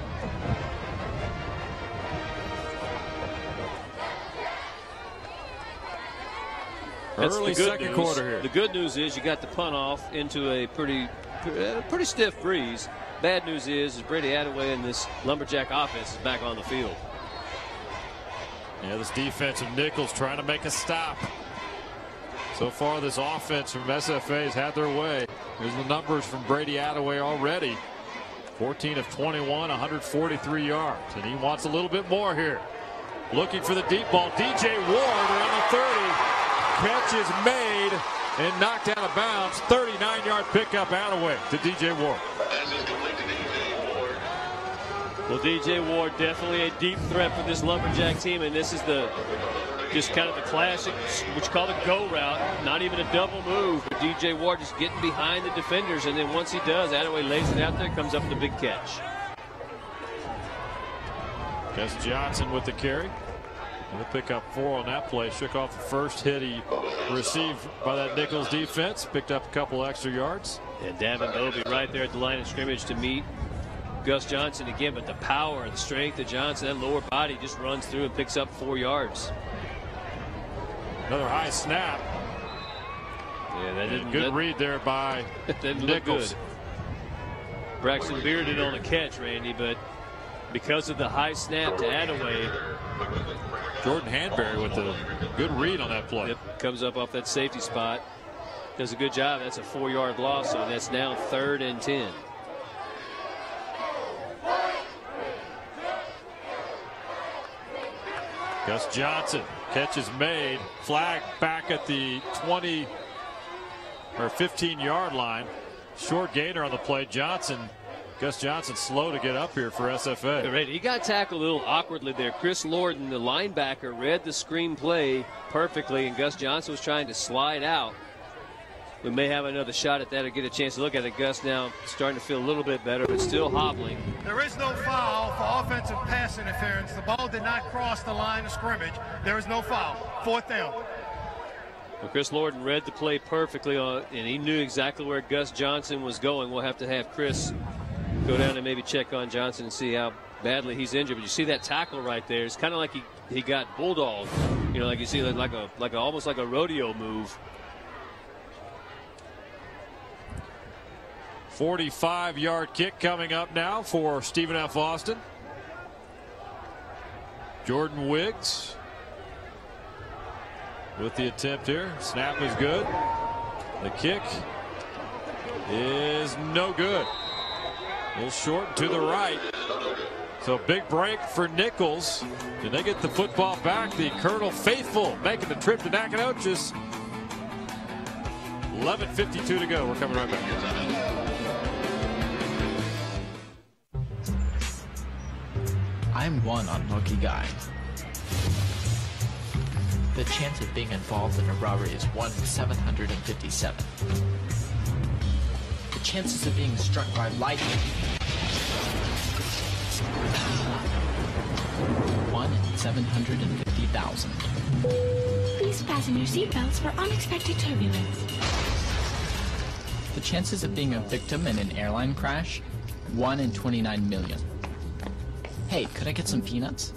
Early second news. quarter here. The good news is you got the punt off into a pretty uh, pretty stiff breeze. Bad news is, is Brady Attaway and this Lumberjack offense is back on the field. Yeah, this defense of Nicholls trying to make a stop. So far, this offense from S F A has had their way. Here's the numbers from Brady Attaway already. fourteen of twenty-one, one hundred forty-three yards. And he wants a little bit more here. Looking for the deep ball. D J Ward around the thirty. Catch is made and knocked out of bounds. thirty-nine yard pickup Attaway to D J Ward. Well, D J Ward definitely a deep threat for this Lumberjack team, and this is the just kind of the classic, what you call the go route. Not even a double move, but D J Ward just getting behind the defenders, and then once he does, Attaway lays it out there, comes up with a big catch. Gus Johnson with the carry. He'll pick up four on that play. Shook off the first hit he received by that Nicholls defense. Picked up a couple extra yards. And Davin Bovey right there at the line of scrimmage to meet Gus Johnson again. But the power and the strength of Johnson, that lower body just runs through and picks up four yards. Another high snap. Yeah, that didn't good that, read there by that didn't Nicholls. Look good. Braxton Bearded on the catch, Randy, but because of the high snap to Attaway, Jordan Hanbury with a good read on that play. Yep, comes up off that safety spot. Does a good job. That's a four-yard loss, so that's now third and ten. Gus Johnson, catch is made. Flag back at the twenty or fifteen yard line. Short gainer on the play. Johnson, Gus Johnson slow to get up here for S F A. He got tackled a little awkwardly there. Chris Lorden, the linebacker, read the screen play perfectly, and Gus Johnson was trying to slide out. We may have another shot at that or get a chance to look at it. Gus now starting to feel a little bit better, but still hobbling. There is no foul for offensive pass interference. The ball did not cross the line of scrimmage. There is no foul. Fourth down. Well, Chris Lorden read the play perfectly, on, and he knew exactly where Gus Johnson was going. We'll have to have Chris go down and maybe check on Johnson and see how badly he's injured. But you see that tackle right there. It's kind of like he, he got bulldogged. You know, like you see like, like a like a, almost like a rodeo move. forty-five yard kick coming up now for Stephen F. Austin. Jordan Wiggs with the attempt here. Snap is good. The kick is no good. A little short to the right. So big break for Nicholls. Can they get the football back? The Colonel faithful making the trip to Nacogdoches. eleven fifty-two to go. We're coming right back. I'm one unlucky guy. The chance of being involved in a robbery is one in seven hundred fifty-seven. The chances of being struck by lightning, one in seven hundred fifty thousand. Please fasten your seatbelts for unexpected turbulence. The chances of being a victim in an airline crash, one in twenty-nine million. Hey, could I get some peanuts?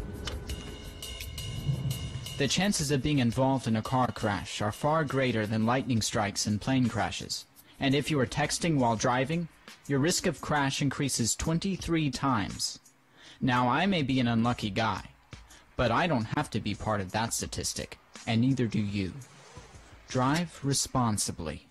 The chances of being involved in a car crash are far greater than lightning strikes and plane crashes. And if you are texting while driving, your risk of crash increases twenty-three times. Now, I may be an unlucky guy, but I don't have to be part of that statistic, and neither do you. Drive responsibly.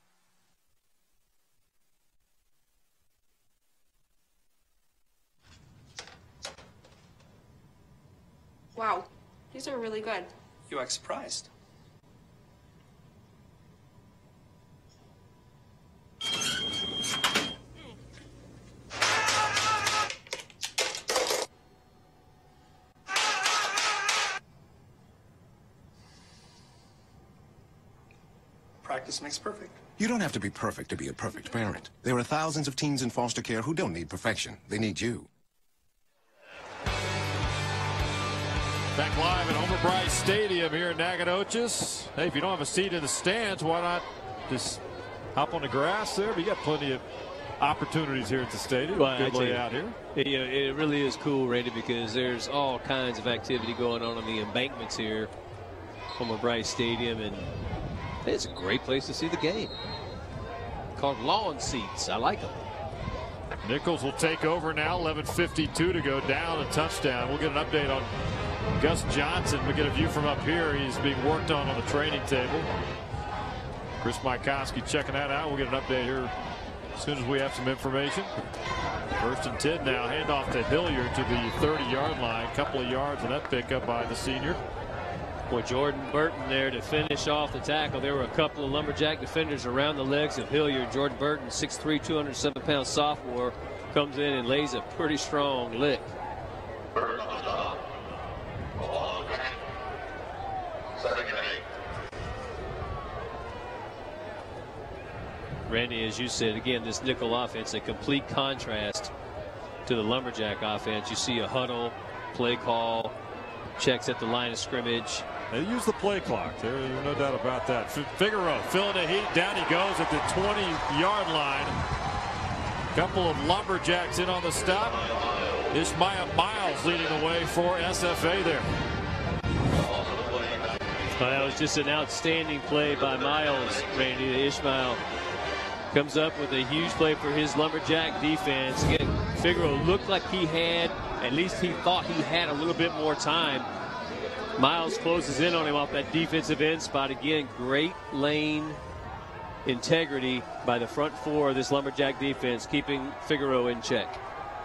Wow, these are really good. You act surprised. Practice makes perfect. You don't have to be perfect to be a perfect parent. There are thousands of teens in foster care who don't need perfection. They need you. Back live at Homer Bryce Stadium here in Nacogdoches. Hey, if you don't have a seat in the stands, why not just hop on the grass there? But you got plenty of opportunities here at the stadium. Well, Good layout you, here. It, you know, it really is cool, Randy, because there's all kinds of activity going on on the embankments here, Homer Bryce Stadium, and it's a great place to see the game. Called lawn seats. I like them. Nicholls will take over now. eleven fifty-two to go, down a touchdown. We'll get an update on Gus Johnson. We get a view from up here. He's being worked on on the training table. Chris Mycoskie checking that out. We'll get an update here as soon as we have some information. First and ten now. Handoff to Hilliard to the thirty yard line. Couple of yards on that pickup by the senior. Boy, Jordan Burton there to finish off the tackle. There were a couple of Lumberjack defenders around the legs of Hilliard. Jordan Burton, six three, two hundred seven pound sophomore, comes in and lays a pretty strong lick. Randy, as you said, again, this nickel offense, a complete contrast to the Lumberjack offense. You see a huddle, play call, checks at the line of scrimmage. They use the play clock. There's no doubt about that. Figueroa filling the heat. Down he goes at the twenty-yard line. Couple of Lumberjacks in on the stop. Ishmael Miles leading the way for S F A there. Well, that was just an outstanding play by Miles, Randy. Ishmael comes up with a huge play for his Lumberjack defense. Again, Figueroa looked like he had, at least he thought he had a little bit more time. Miles closes in on him off that defensive end spot. Again, great lane integrity by the front four of this Lumberjack defense, keeping Figueroa in check.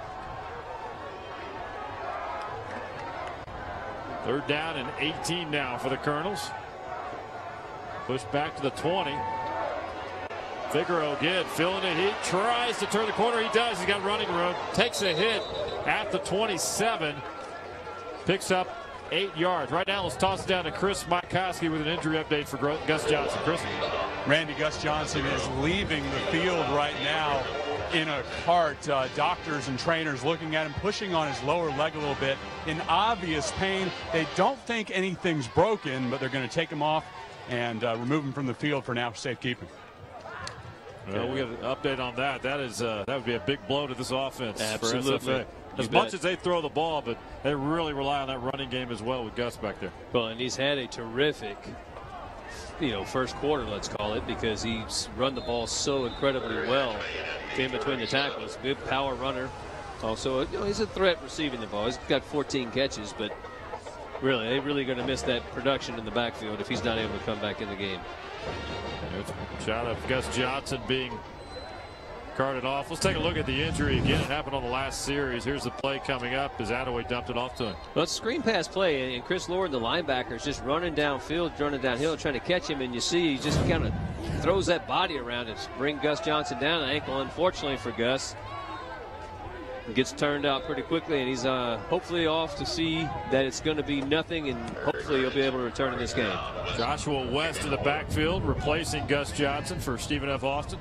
Third down and eighteen now for the Colonels. Push back to the twenty. Figueroa again filling the heat, tries to turn the corner. He does. He's got running room. Takes a hit at the twenty-seven. Picks up eight yards. Right now, let's toss it down to Chris Mycoskie with an injury update for Gus Johnson. Chris. Randy, Gus Johnson is leaving the field right now in a cart. Uh, doctors and trainers looking at him, pushing on his lower leg a little bit in obvious pain. They don't think anything's broken, but they're going to take him off and uh, remove him from the field for now for safekeeping. Well, we got an update on that. That is uh, that would be a big blow to this offense. Absolutely. For S F A. As You much bet. as they throw the ball, but they really rely on that running game as well with Gus back there. Well, and he's had a terrific, you know, first quarter, let's call it, because he's run the ball so incredibly well in between the tackles. Good power runner. Also, you know, he's a threat receiving the ball. He's got fourteen catches, but really, they're really going to miss that production in the backfield if he's not able to come back in the game. Shot of Gus Johnson being carted off. Let's take a look at the injury again. It happened on the last series. Here's the play coming up as Attaway dumped it off to him. Well, it's a screen pass play, and Chris Lord, the linebacker, is just running downfield, running downhill, trying to catch him, and you see he just kind of throws that body around it to bring Gus Johnson down. An ankle, unfortunately for Gus. Gets turned out pretty quickly, and he's uh, hopefully off to see that it's going to be nothing, and hopefully he'll be able to return in this game. Joshua West in the backfield, replacing Gus Johnson for Stephen F. Austin.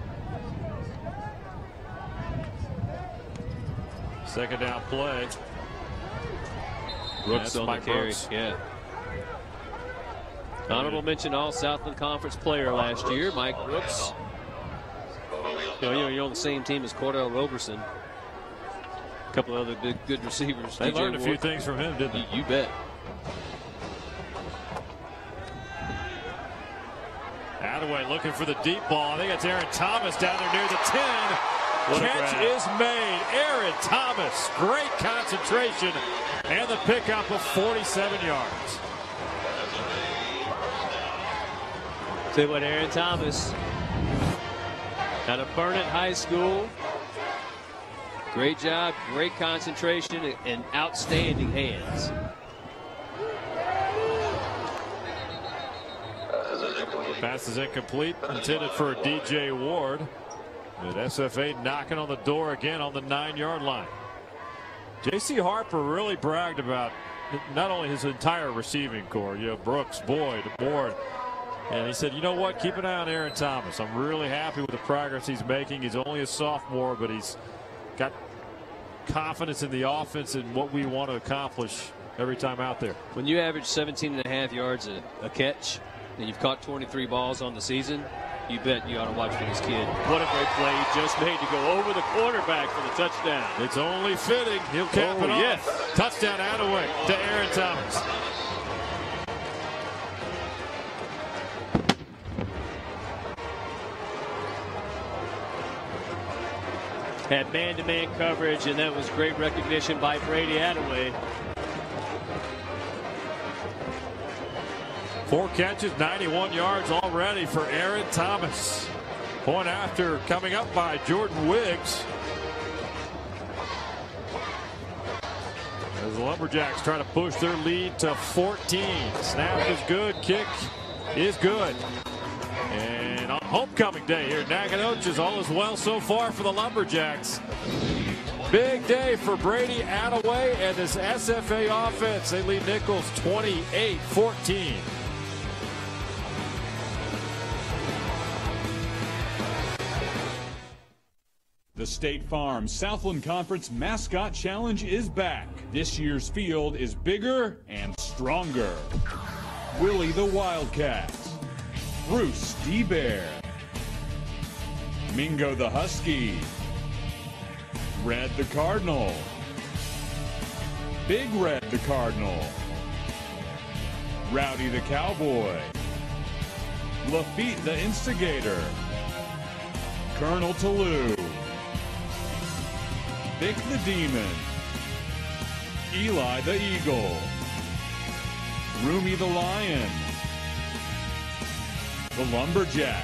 Second down play. Brooks on Mike the carry. Brooks. Yeah. Honorable mention all Southland Conference player last year, Mike Brooks. You know, you're on the same team as Cordell Roberson. A couple of other big, good receivers. They D J learned a Ward. few things from him, didn't they? You, you bet. Attaway looking for the deep ball. I think it's Aaron Thomas down there near the ten. What a Catch grab. is made. Aaron Thomas. Great concentration. And the pickup of forty-seven yards. Say what, Aaron Thomas out of Burnett High School. Great job, great concentration, and outstanding hands. Pass is incomplete. Intended for D J Ward. But S F A knocking on the door again on the nine-yard line. J C Harper really bragged about not only his entire receiving core, you know, Brooks, Boyd, Ward. And he said, you know what, keep an eye on Aaron Thomas. I'm really happy with the progress he's making. He's only a sophomore, but he's got confidence in the offense and what we want to accomplish every time out there. When you average seventeen and a half yards a, a catch, and you've caught twenty-three balls on the season, you bet you ought to watch for this kid. What a great play he just made to go over the quarterback for the touchdown. It's only fitting. He'll cap Oh, it off. yes. Touchdown Attaway to Aaron Thomas. Had man-to-man coverage, and that was great recognition by Brady Attaway. Four catches, ninety-one yards already for Aaron Thomas. Point after coming up by Jordan Wiggs. As the Lumberjacks try to push their lead to fourteen. Snap is good, kick is good. And on homecoming day here at Nacogdoches, all is well so far for the Lumberjacks. Big day for Brady Attaway and this S F A offense. They lead Nicholls twenty-eight fourteen. The State Farm Southland Conference Mascot Challenge is back. This year's field is bigger and stronger. Stronger, Willie the Wildcat, Bruce D-Bear, Mingo the Husky, Red the Cardinal, Big Red the Cardinal, Rowdy the Cowboy, Lafitte the Instigator, Colonel Toulouse, Vic the Demon, Eli the Eagle, Roomy the Lion, the Lumberjack,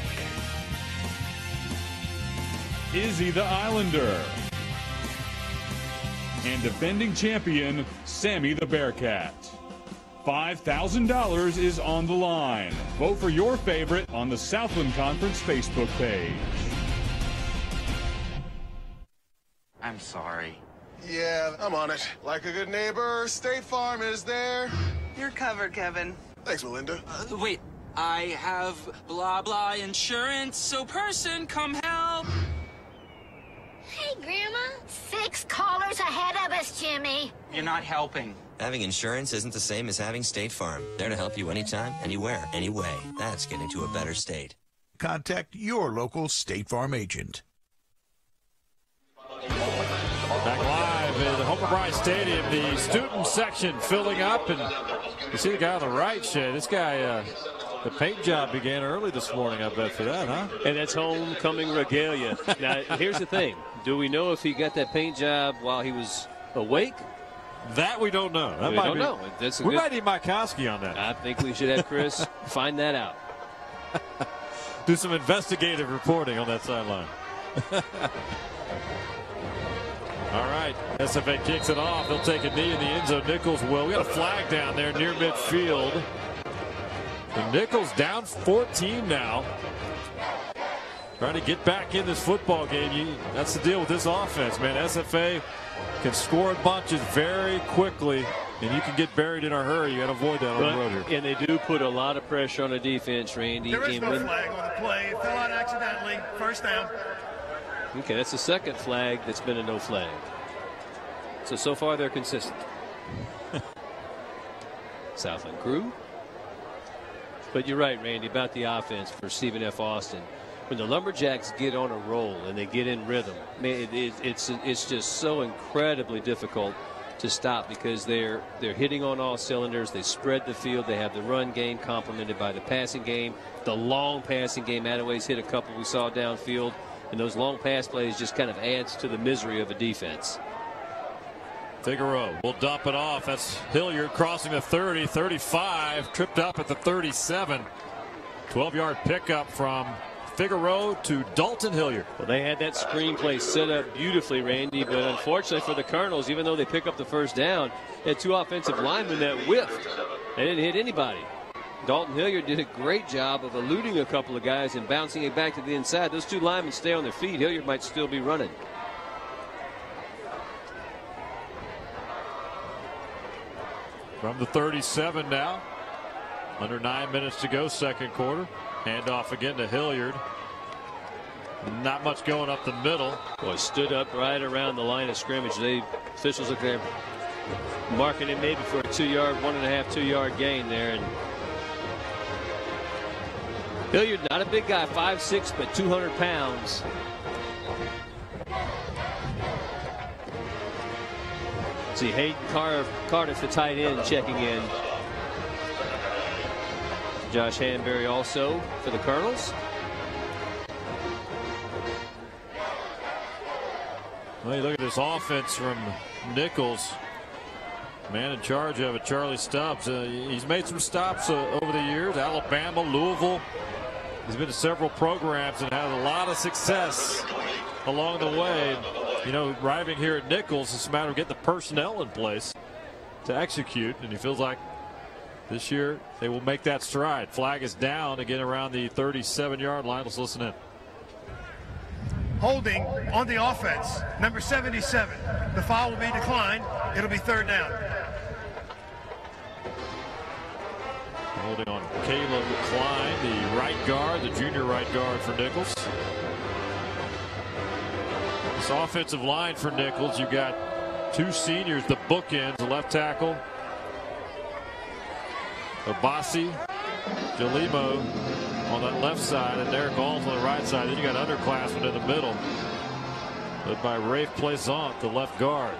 Izzy the Islander, and defending champion, Sammy the Bearcat. five thousand dollars is on the line. Vote for your favorite on the Southland Conference Facebook page. I'm sorry. Yeah, I'm on it. Like a good neighbor, State Farm is there. You're covered, Kevin. Thanks, Melinda. Uh, wait, I have blah blah insurance, so person, come help. Hey, Grandma. Six callers ahead of us, Jimmy. You're not helping. Having insurance isn't the same as having State Farm. There to help you anytime, anywhere, anyway. That's getting to a better state. Contact your local State Farm agent. Back live at Homer Bryce Stadium, the student section filling up, and you see the guy on the right, Shea. This guy, uh, the paint job began early this morning, I bet, for that, huh? And that's homecoming regalia. Now, here's the thing. Do we know if he got that paint job while he was awake? That we don't know. That we might don't be, know. That's a we good, might need Mycoskie on that. I think we should have Chris find that out. Do some investigative reporting on that sideline. All right, S F A kicks it off. They'll take a knee in the end zone. Nicholls will. We got a flag down there near midfield. And Nicholls down fourteen now. Trying to get back in this football game. You, that's the deal with this offense, man. S F A can score bunches very quickly, and you can get buried in a hurry. You got to avoid that on but, the road here. And they do put a lot of pressure on the defense, Randy. There is and no when, flag on the play. It fell out accidentally. First down. Okay, that's the second flag that's been a no flag. So, so far they're consistent. Southland crew. But you're right, Randy, about the offense for Stephen F. Austin. When the Lumberjacks get on a roll and they get in rhythm, man, it, it, it's it's just so incredibly difficult to stop because they're they're hitting on all cylinders. They spread the field. They have the run game complemented by the passing game, the long passing game. Attaway's hit a couple we saw downfield, and those long pass plays just kind of adds to the misery of a defense. Figueroa will dump it off. That's Hilliard crossing the thirty, thirty-five, tripped up at the thirty-seven. twelve yard pickup from Figueroa to Dalton Hilliard. Well, they had that screenplay set up beautifully, Randy, but unfortunately for the Colonels, even though they pick up the first down, they had two offensive linemen that whiffed. They didn't hit anybody. Dalton Hilliard did a great job of eluding a couple of guys and bouncing it back to the inside. Those two linemen stay on their feet. Hilliard might still be running. From the thirty-seven now. Under nine minutes to go, second quarter. Handoff again to Hilliard. Not much going up the middle. Boy, stood up right around the line of scrimmage. They officials look there marking it maybe for a two yard, one and a half, two yard gain there. And Hilliard, not a big guy, five six, but two hundred pounds. See Hayden Car Cardiff, the tight end, checking in. Josh Hanbury also for the Colonels. Well, you look at this offense from Nicholls. Man in charge of it, Charlie Stubbs. Uh, he's made some stops uh, over the years. Alabama, Louisville. He's been to several programs and had a lot of success along the way. You know, arriving here at Nicholls, it's a matter of getting the personnel in place to execute, and he feels like this year they will make that stride. Flag is down again around the thirty-seven yard line. Let's listen in. Holding on the offense, number seventy-seven. The foul will be declined. It'll be third down. Holding on Caleb Klein, the right guard, the junior right guard for Nicholls. This offensive line for Nicholls, you got two seniors, the bookends, the left tackle Abasi, Jalimo on that left side, and Derek Alls on the right side. Then you got underclassmen in the middle, led by Rafe Plaisant, the left guard.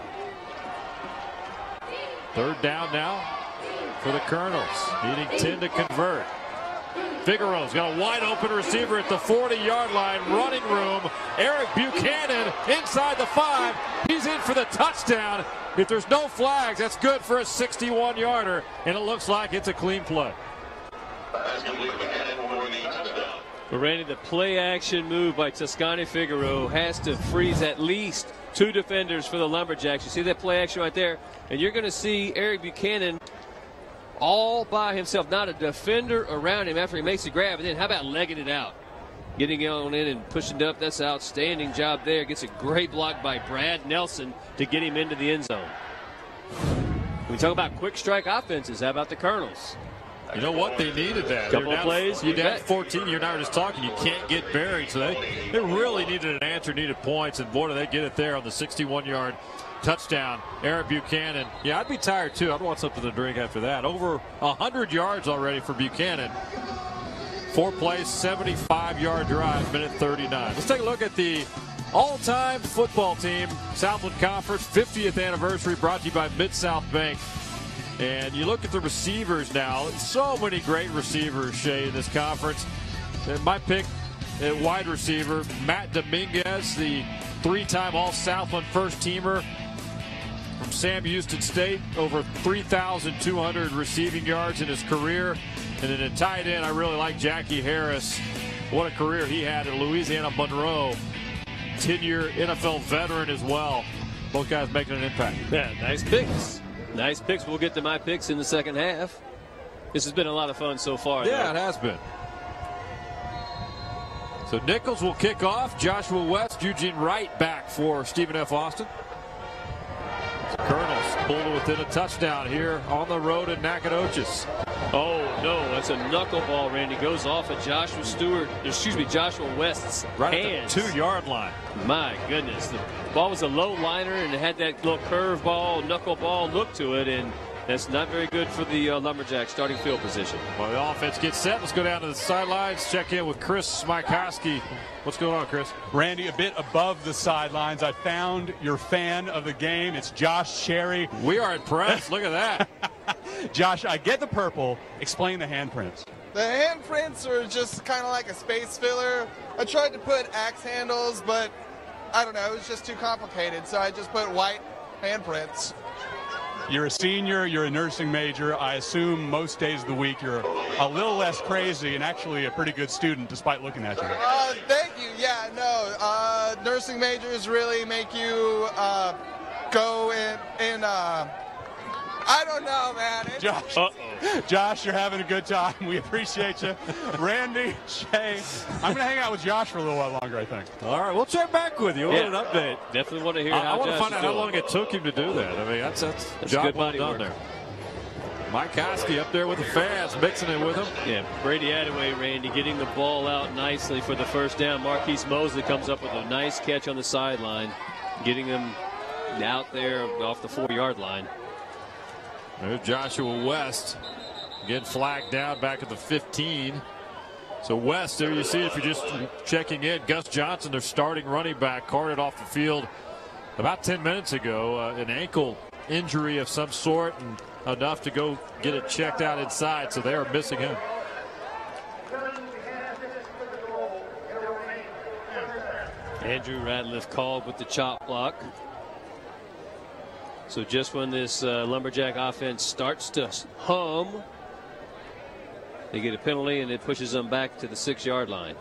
Third down now for the Colonels, needing ten to convert. Figueroa's got a wide open receiver at the forty yard line, running room. Eric Buchanan inside the five. He's in for the touchdown. If there's no flags, that's good for a sixty-one yarder, and it looks like it's a clean play. But Randy, the play action move by Toscani Figueroa has to freeze at least two defenders for the Lumberjacks. You see that play action right there, and you're going to see Eric Buchanan all by himself, not a defender around him after he makes the grab. And then how about legging it out, getting on in and pushing it up? That's an outstanding job there. Gets a great block by Brad Nelson to get him into the end zone. When we talk about quick strike offenses, how about the Colonels? You know what? They needed that. Couple down, of plays. You're down fourteen. You're not just talking. You can't get buried. So they, they really needed an answer, needed points. And boy, do they get it there on the sixty-one yard touchdown. Eric Buchanan. Yeah, I'd be tired too. I'd want something to drink after that. Over one hundred yards already for Buchanan. Four plays, seventy-five yard drive, minute thirty-nine. Let's take a look at the all-time football team, Southland Conference, fiftieth anniversary, brought to you by Mid-South Bank. And you look at the receivers now. So many great receivers, Shea, in this conference. And my pick at wide receiver, Matt Dominguez, the three-time All-Southland first-teamer from Sam Houston State. Over three thousand two hundred receiving yards in his career. And then at tight end, I really like Jackie Harris. What a career he had at Louisiana Monroe. ten-year N F L veteran as well. Both guys making an impact. Yeah, nice picks. Nice picks. We'll get to my picks in the second half. This has been a lot of fun so far. Yeah, though. It has been. So Nicholls will kick off. Joshua West, Eugene Wright back for Stephen F. Austin. The Colonels pulled within a touchdown here on the road in Nacogdoches. Oh, no, that's a knuckleball, Randy. Goes off of Joshua Stewart, excuse me, Joshua West's right hands. At the two-yard line. My goodness. The ball was a low liner, and it had that little curve ball, knuckleball look to it, and that's not very good for the uh, Lumberjack starting field position. Well, the offense gets set. Let's go down to the sidelines, check in with Chris Mycoskie. What's going on, Chris? Randy, a bit above the sidelines, I found your fan of the game. It's Josh Cherry. We are impressed. Look at that. Josh, I get the purple. Explain the handprints. The handprints are just kind of like a space filler. I tried to put axe handles, but I don't know, it was just too complicated, so I just put white handprints. You're a senior, you're a nursing major. I assume most days of the week you're a little less crazy and actually a pretty good student despite looking at you. Uh, thank you. Yeah, no, uh, nursing majors really make you uh, go in, in uh, I don't know, man. It's Josh, Uh-oh. Josh, you're having a good time. We appreciate you. Randy, Shea, I'm going to hang out with Josh for a little while longer, I think. All right, we'll check back with you. We'll yeah, get an update. Definitely want to hear I, how I want Josh to find out how doing. long it took him to do that. I mean, that's, that's, that's job good well body done work. there. Mycoskie up there with the fans, mixing it with him. Yeah, Brady Attaway, Randy, getting the ball out nicely for the first down. Marquise Mosley comes up with a nice catch on the sideline, getting him out there off the four-yard line. There's Joshua West getting flagged down back at the fifteen. So West, there you see, if you're just checking in, Gus Johnson, their starting running back, carted off the field about ten minutes ago. Uh, an ankle injury of some sort, and enough to go get it checked out inside, so they are missing him. Andrew Radliff called with the chop block. So just when this uh, Lumberjack offense starts to hum, they get a penalty and it pushes them back to the six-yard line.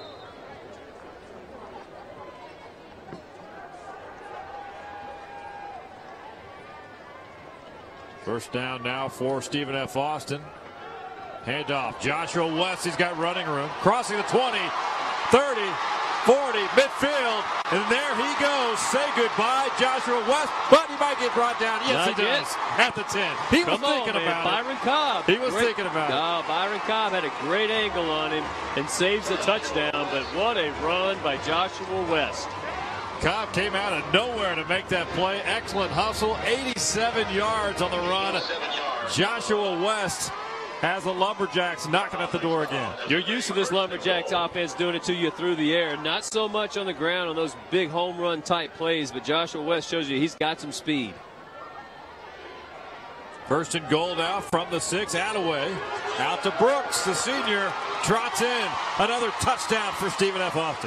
First down now for Stephen F. Austin. Handoff. Joshua West, he's got running room. Crossing the twenty, thirty, forty, midfield. And there he goes. Say goodbye, Joshua West. But he might get brought down. Yes, Not he yet. does. At the ten. He Come was on, thinking man. about Byron it. Cobb. He was Great. thinking about it. Oh, Byron Cobb had a great angle on him and saves the touchdown. But what a run by Joshua West. Cobb came out of nowhere to make that play. Excellent hustle. eighty-seven yards on the run. Joshua West has the Lumberjacks knocking at the door again. You're used to this Lumberjacks offense doing it to you through the air. Not so much on the ground on those big home run type plays, but Joshua West shows you he's got some speed. First and goal now from the six. Attaway out to Brooks. The senior trots in. Another touchdown for Stephen F. Austin.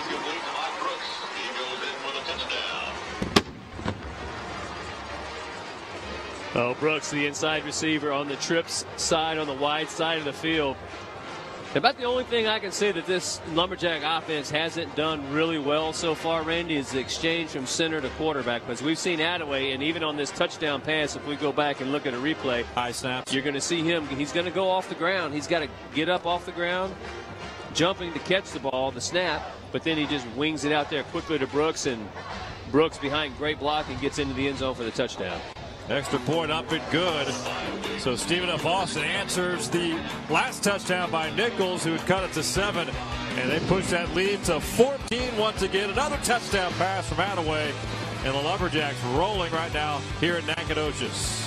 Oh, Brooks, the inside receiver on the trips side, on the wide side of the field. About the only thing I can say that this Lumberjack offense hasn't done really well so far, Randy, is the exchange from center to quarterback. Because we've seen Attaway, and even on this touchdown pass, if we go back and look at a replay, high snaps, you're going to see him. He's going to go off the ground. He's got to get up off the ground, jumping to catch the ball, the snap, but then he just wings it out there quickly to Brooks, and Brooks behind great block and gets into the end zone for the touchdown. Extra point up and good. So Stephen F. Austin answers the last touchdown by Nicholls, who had cut it to seven. And they push that lead to fourteen once again. Another touchdown pass from Attaway. And the Lumberjacks rolling right now here in Nacogdoches.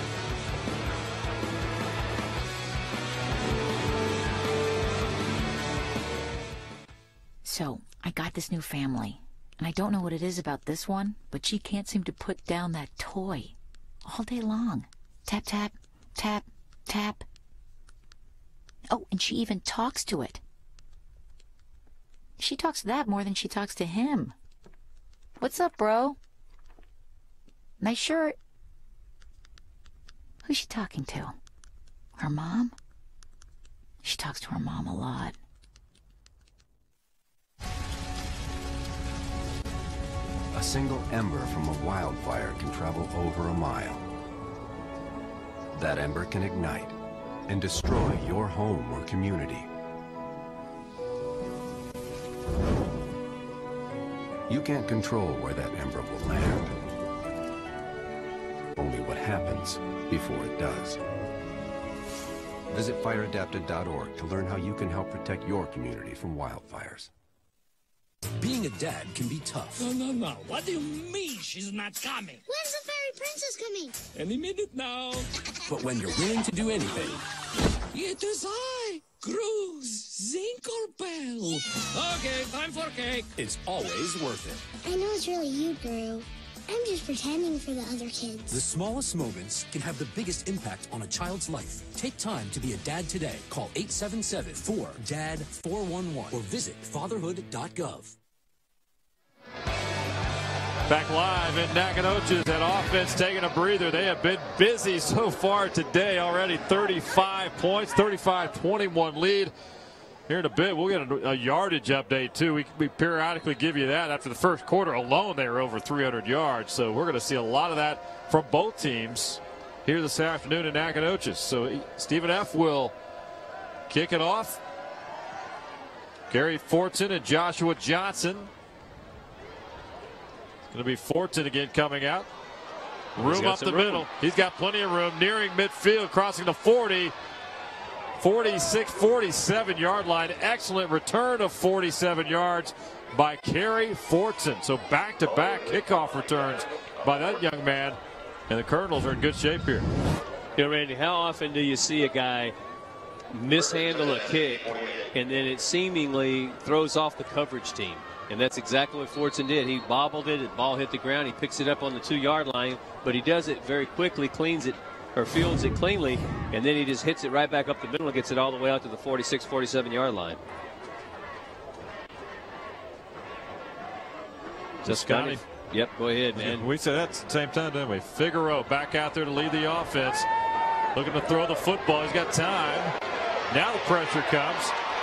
So I got this new family. And I don't know what it is about this one, but she can't seem to put down that toy. All day long. Tap, tap, tap, tap. Oh, and she even talks to it. She talks to that more than she talks to him. What's up, bro? Nice shirt. Who's she talking to? Her mom? She talks to her mom a lot. A single ember from a wildfire can travel over a mile. That ember can ignite and destroy your home or community. You can't control where that ember will land. Only what happens before it does. Visit fire adapted dot org to learn how you can help protect your community from wildfires. Being a dad can be tough. No, no, no. What do you mean she's not coming? When's the fairy princess coming? Any minute now. But when you're willing to do anything... It is I, Cruz Zinkerbell. Okay, time for cake. It's always worth it. I know it's really you, Guru. I'm just pretending for the other kids. The smallest moments can have the biggest impact on a child's life. Take time to be a dad today. Call eight seven seven, four, D A D, four one one or visit fatherhood dot gov. Back live in Nacogdoches, that offense taking a breather. They have been busy so far today already. thirty-five points, thirty-five twenty-one lead. Here in a bit, we'll get a, a yardage update, too. We, we periodically give you that. After the first quarter alone, they were over three hundred yards. So we're going to see a lot of that from both teams here this afternoon in Nacogdoches. So Stephen F. will kick it off. Gary Fortson and Joshua Johnson. It's going to be Fortson again coming out. Room up the room. middle. He's got plenty of room. Nearing midfield, crossing the forty. forty-six forty-seven yard line. Excellent return of forty-seven yards by Gary Fortson. So back-to-back kickoff returns by that young man. And the Colonels are in good shape here. You know, Randy, how often do you see a guy mishandle a kick and then it seemingly throws off the coverage team? And that's exactly what Fortson did. He bobbled it, the ball hit the ground, he picks it up on the two yard line, but he does it very quickly, cleans it, or fields it cleanly, and then he just hits it right back up the middle and gets it all the way out to the forty-six forty-seven yard line. Just kind of, yep, go ahead, man. We said that at the same time, didn't we? Figueroa back out there to lead the offense. Looking to throw the football. He's got time. Now the pressure comes.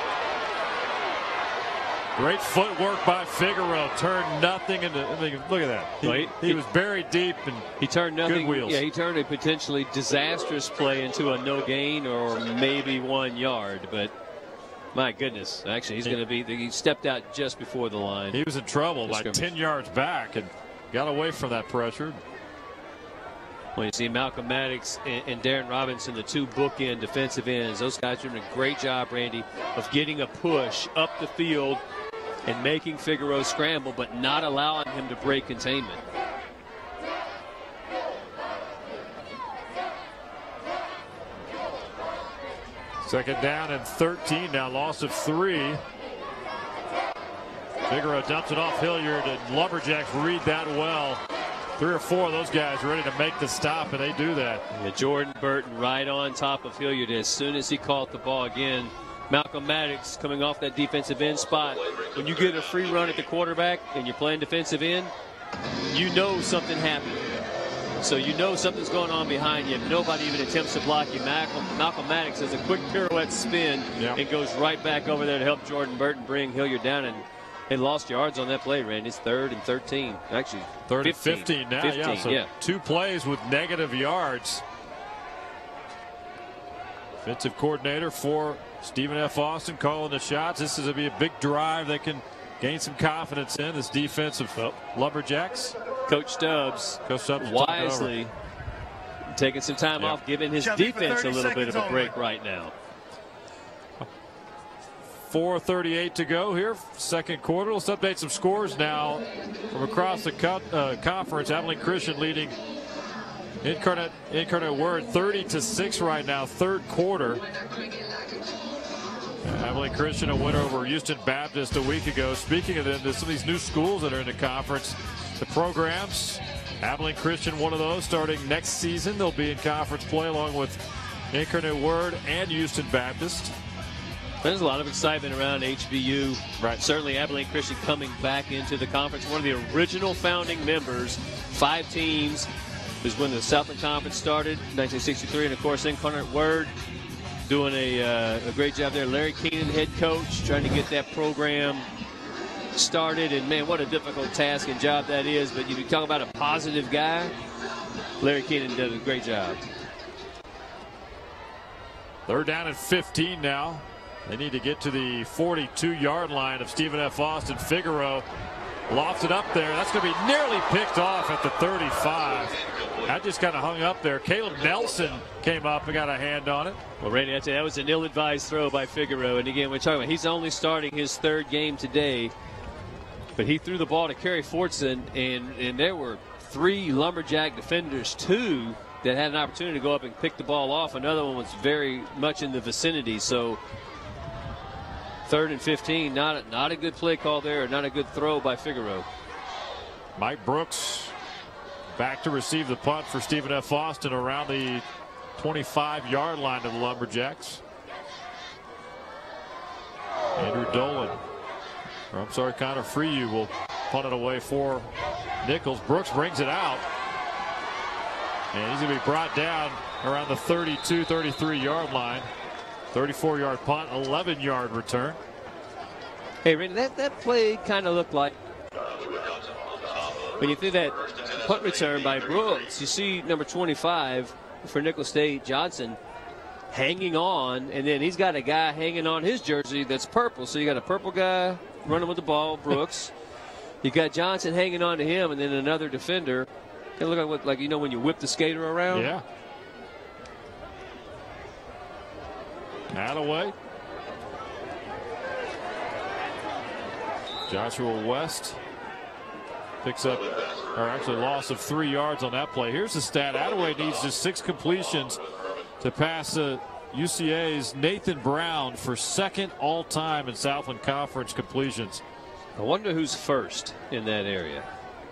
Great footwork by Figueroa. Turned nothing into. Look at that. He, Wait, he, he was buried deep and he turned nothing. Good wheels. Yeah, he turned a potentially disastrous play into a no gain or maybe one yard. But my goodness, actually, he's going to be. He stepped out just before the line. He was in trouble, like ten yards back, and got away from that pressure. When you see Malcolm Maddox and, and Darren Robinson, the two bookend defensive ends, those guys are doing a great job, Randy, of getting a push up the field and making Figueroa scramble, but not allowing him to break containment. Second down and thirteen now, loss of three. Figaro dumps it off Hilliard, and Lumberjacks read that well. Three or four of those guys ready to make the stop, and they do that. Yeah, Jordan Burton right on top of Hilliard as soon as he caught the ball again. Malcolm Maddox coming off that defensive end spot. When you get a free run at the quarterback and you're playing defensive end, you know something happened. So you know something's going on behind you. If nobody even attempts to block you, Malcolm, Malcolm Maddox does a quick pirouette spin yep. and goes right back over there to help Jordan Burton bring Hilliard down. And they lost yards on that play, Randy. It's third and thirteen. Actually, third and fifteen now. fifteen, yeah, so yeah. Two plays with negative yards. Offensive coordinator for Stephen F. Austin calling the shots. This is going to be a big drive they can gain some confidence in. This defense of oh. Lumberjacks. Coach Stubbs, Coach Stubbs wisely taking some time yep. off, giving his Chubby defense a little bit of a only. break right now. four thirty-eight to go here, second quarter. Let's update some scores now from across the co uh, conference. Abilene Christian leading Incarnate, Incarnate Word thirty to six right now, third quarter. Abilene Christian a win over Houston Baptist a week ago. Speaking of them, there's some of these new schools that are in the conference. The programs, Abilene Christian, one of those, starting next season. They'll be in conference play along with Incarnate Word and Houston Baptist. There's a lot of excitement around H B U. Right. Certainly Abilene Christian coming back into the conference. One of the original founding members, five teams. Is when the Southland Conference started, nineteen sixty-three, and of course Incarnate Word doing a, uh, a great job there. Larry Keenan, head coach, trying to get that program started, and man, what a difficult task and job that is. But you talk about a positive guy, Larry Keenan did a great job. Third down and fifteen now. They need to get to the forty-two yard line of Stephen F. Austin. Figaro lofted up there. That's going to be nearly picked off at the thirty-five. That just kind of hung up there. Caleb Nelson came up and got a hand on it. Well, Randy, I'd say that was an ill-advised throw by Figaro. And again, we're talking about he's only starting his third game today. But he threw the ball to Kerry Fortson, and, and there were three Lumberjack defenders, two that had an opportunity to go up and pick the ball off. Another one was very much in the vicinity. So third and fifteen, not a, not a good play call there, not a good throw by Figaro. Mike Brooks back to receive the punt for Stephen F. Austin around the twenty-five yard line of the Lumberjacks. Andrew Dolan, or I'm sorry, Connor Freyu will punt it away for Nicholls. Brooks brings it out, and he's going to be brought down around the thirty-two, thirty-three yard line. thirty-four yard punt, eleven yard return. Hey, Randy, that, that play kind of looked like when you threw that punt return by Brooks, you see number twenty-five for Nicholls State, Johnson, hanging on, and then he's got a guy hanging on his jersey that's purple. So you got a purple guy running with the ball, Brooks. You got Johnson hanging on to him, and then another defender. Kind of look like, what, like you know when you whip the skater around? Yeah. Attaway. Joshua West picks up, or actually loss of three yards on that play. Here's the stat. Attaway needs just six completions to pass uh, U C A's Nathan Brown for second all-time in Southland Conference completions. I wonder who's first in that area.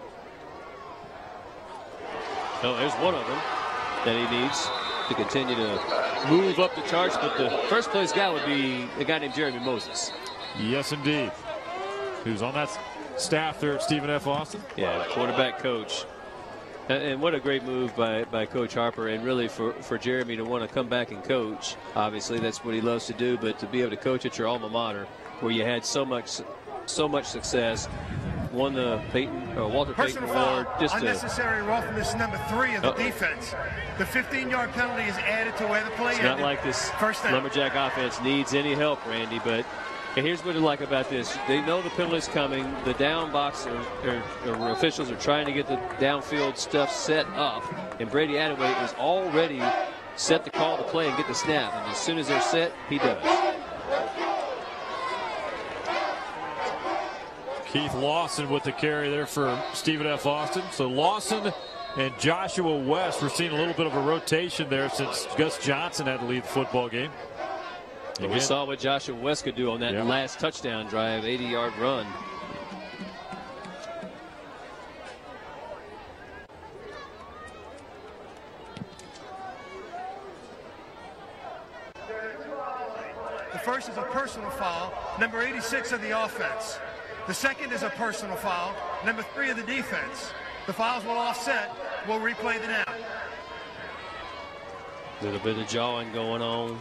Oh, there's one of them that he needs to continue to move up the charts, but the first place guy would be a guy named Jeremy Moses. Yes, indeed. Who's on that staff there at Stephen F. Austin? Yeah, quarterback coach. And what a great move by, by Coach Harper, and really for, for Jeremy to want to come back and coach. Obviously, that's what he loves to do, but to be able to coach at your alma mater where you had so much so much success, won the Peyton, uh, Walter Personal Payton foul, Award. Just unnecessary roughness, number three of the uh -oh. defense. The fifteen yard penalty is added to where the play It's ended. not like this First down. Lumberjack offense needs any help, Randy, but and here's what I like about this. They know the penalty's coming. The down box or, or, or officials are trying to get the downfield stuff set up, and Brady Attaway is already set to call the play and get the snap, and as soon as they're set, he does. Keith Lawson with the carry there for Stephen F. Austin. So Lawson and Joshua West, we're seeing a little bit of a rotation there since Gus Johnson had to lead the football game. Well, we saw what Joshua West could do on that yeah. last touchdown drive, eighty yard run. The first is a personal foul, number eighty-six of the offense. The second is a personal foul, number three of the defense. The fouls will offset. We'll replay the down. A little bit of jawing going on.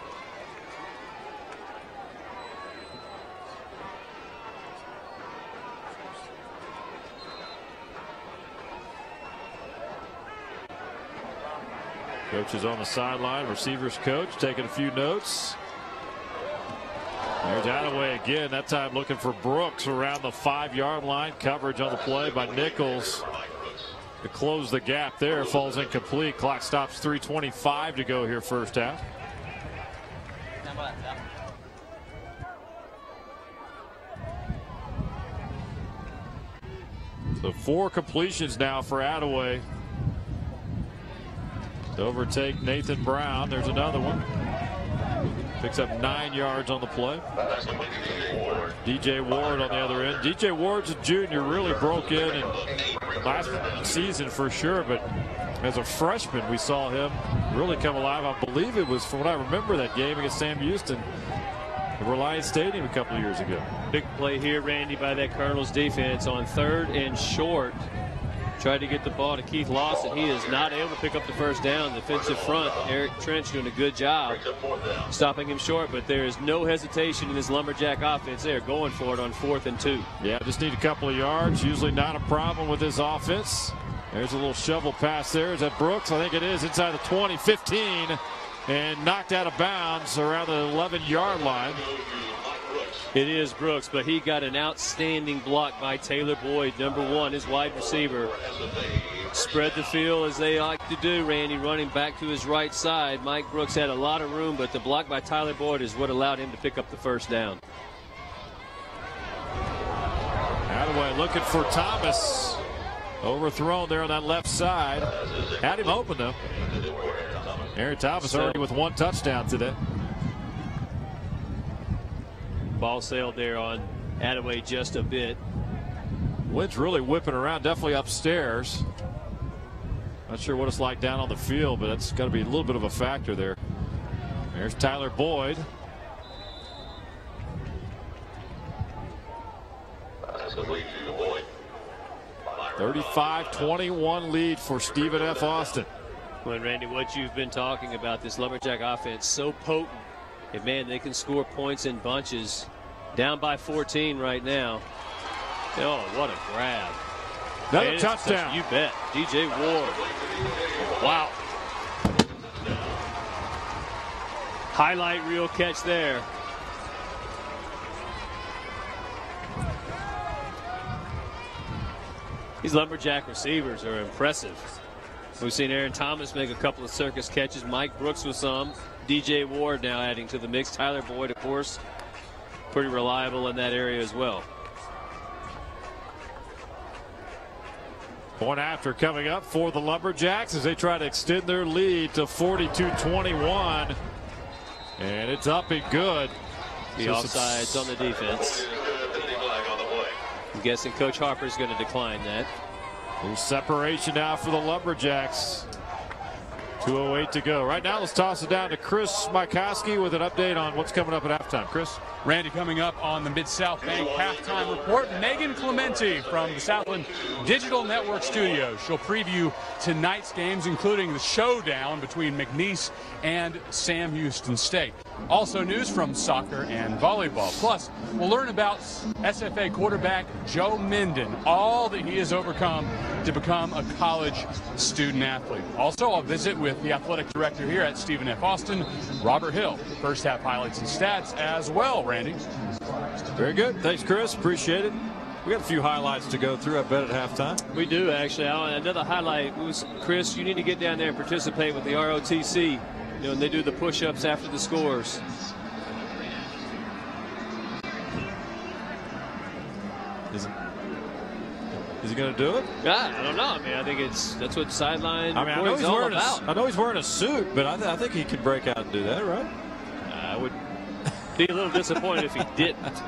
Coach is on the sideline. Receivers coach taking a few notes. There's Attaway again, that time looking for Brooks around the five yard line. Coverage on the play by Nicholls to close the gap there. Falls incomplete. Clock stops, three twenty-five to go here first half. So four completions now for Attaway to overtake Nathan Brown. There's another one. Picks up nine yards on the play. D J Ward on the other end. D J Ward's a junior, really broke in, in last season for sure, but as a freshman we saw him really come alive. I believe it was, from what I remember, that game against Sam Houston at Reliance Stadium a couple of years ago. Big play here, Randy, by that Colonels defense on third and short. Tried to get the ball to Keith Lawson. He is not able to pick up the first down. Defensive front, Eric Trench doing a good job stopping him short, but there is no hesitation in this Lumberjack offense. They're going for it on fourth and two. Yeah, just need a couple of yards. Usually not a problem with this offense. There's a little shovel pass there. Is that Brooks? I think it is, inside the twenty, fifteen, and knocked out of bounds around the eleven yard line. It is Brooks, but he got an outstanding block by Taylor Boyd, number one, his wide receiver. Spread the field as they like to do, Randy, running back to his right side. Mike Brooks had a lot of room, but the block by Tyler Boyd is what allowed him to pick up the first down. Attaway looking for Thomas. Overthrown there on that left side. Had him open, though. Aaron Thomas already with one touchdown today. Ball sailed there on Attaway just a bit. Wind's really whipping around, definitely upstairs. Not sure what it's like down on the field, but that's got to be a little bit of a factor there. There's Tyler Boyd. thirty-five twenty-one lead for Stephen F. Austin. Well, Randy, what you've been talking about, this Lumberjack offense, so potent. And man, they can score points in bunches. Down by fourteen right now. Oh, what a grab. Another touchdown. You bet. D J Ward. Wow. Highlight reel catch there. These Lumberjack receivers are impressive. We've seen Aaron Thomas make a couple of circus catches. Mike Brooks with some. D J Ward now adding to the mix. Tyler Boyd, of course, pretty reliable in that area as well. Point after coming up for the Lumberjacks as they try to extend their lead to forty-two twenty-one. And it's up and good. The so offsides on the defense. I'm guessing Coach Harper is going to decline that. A little separation now for the Lumberjacks. two oh eight to go. Right now, let's toss it down to Chris Mycoskie with an update on what's coming up at halftime. Chris? Randy, coming up on the Mid-South Bank halftime report, Megan Clementi from the Southland Digital Network Studios. She'll preview tonight's games, including the showdown between McNeese and Sam Houston State. Also news from soccer and volleyball. Plus, we'll learn about S F A quarterback Joe Minden, all that he has overcome to become a college student athlete. Also, I'll visit with the athletic director here at Stephen F. Austin, Robert Hill. First half highlights and stats as well, Randy. Very good. Thanks, Chris. Appreciate it. We got a few highlights to go through, I bet, at halftime. We do, actually. Another highlight was, Chris, you need to get down there and participate with the R O T C. You know, and they do the push-ups after the scores. Is, it, is he going to do it? Yeah, I don't know. I mean, I think it's that's what sideline I mean, I know, he's all wearing about. A, I know he's wearing a suit, but I, th I think he can break out and do that, right? I would Be a little disappointed if he didn't.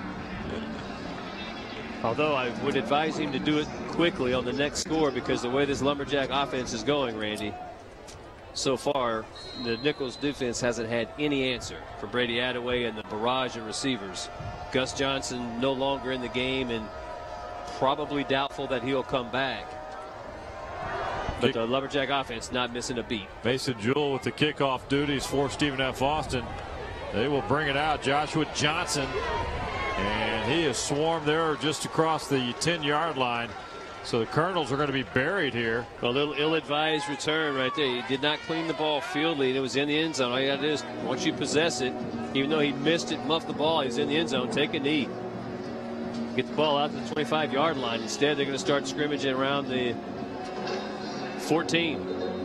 Although I would advise him to do it quickly on the next score, because the way this Lumberjack offense is going, Randy, so far the Nicholls defense hasn't had any answer for Brady Attaway and the barrage of receivers. Gus Johnson no longer in the game and probably doubtful that he'll come back. But the Lumberjack offense not missing a beat. Mason Jewell with the kickoff duties for Stephen F. Austin. They will bring it out. Joshua Johnson, and he is swarmed there just across the ten yard line. So the Colonels are going to be buried here. A little ill-advised return right there. He did not clean the ball fieldly, and it was in the end zone. All you got to do is, once you possess it, even though he missed it, muffed the ball, he's in the end zone, take a knee. Get the ball out to the twenty-five yard line. Instead, they're going to start scrimmaging around the fourteen.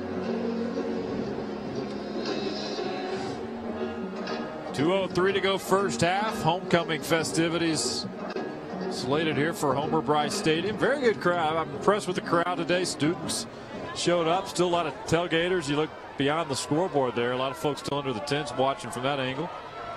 two oh three to go first half. Homecoming festivities slated here for Homer Bryce Stadium. Very good crowd. I'm impressed with the crowd today. Students showed up. Still a lot of tailgaters. You look beyond the scoreboard there. A lot of folks still under the tents watching from that angle.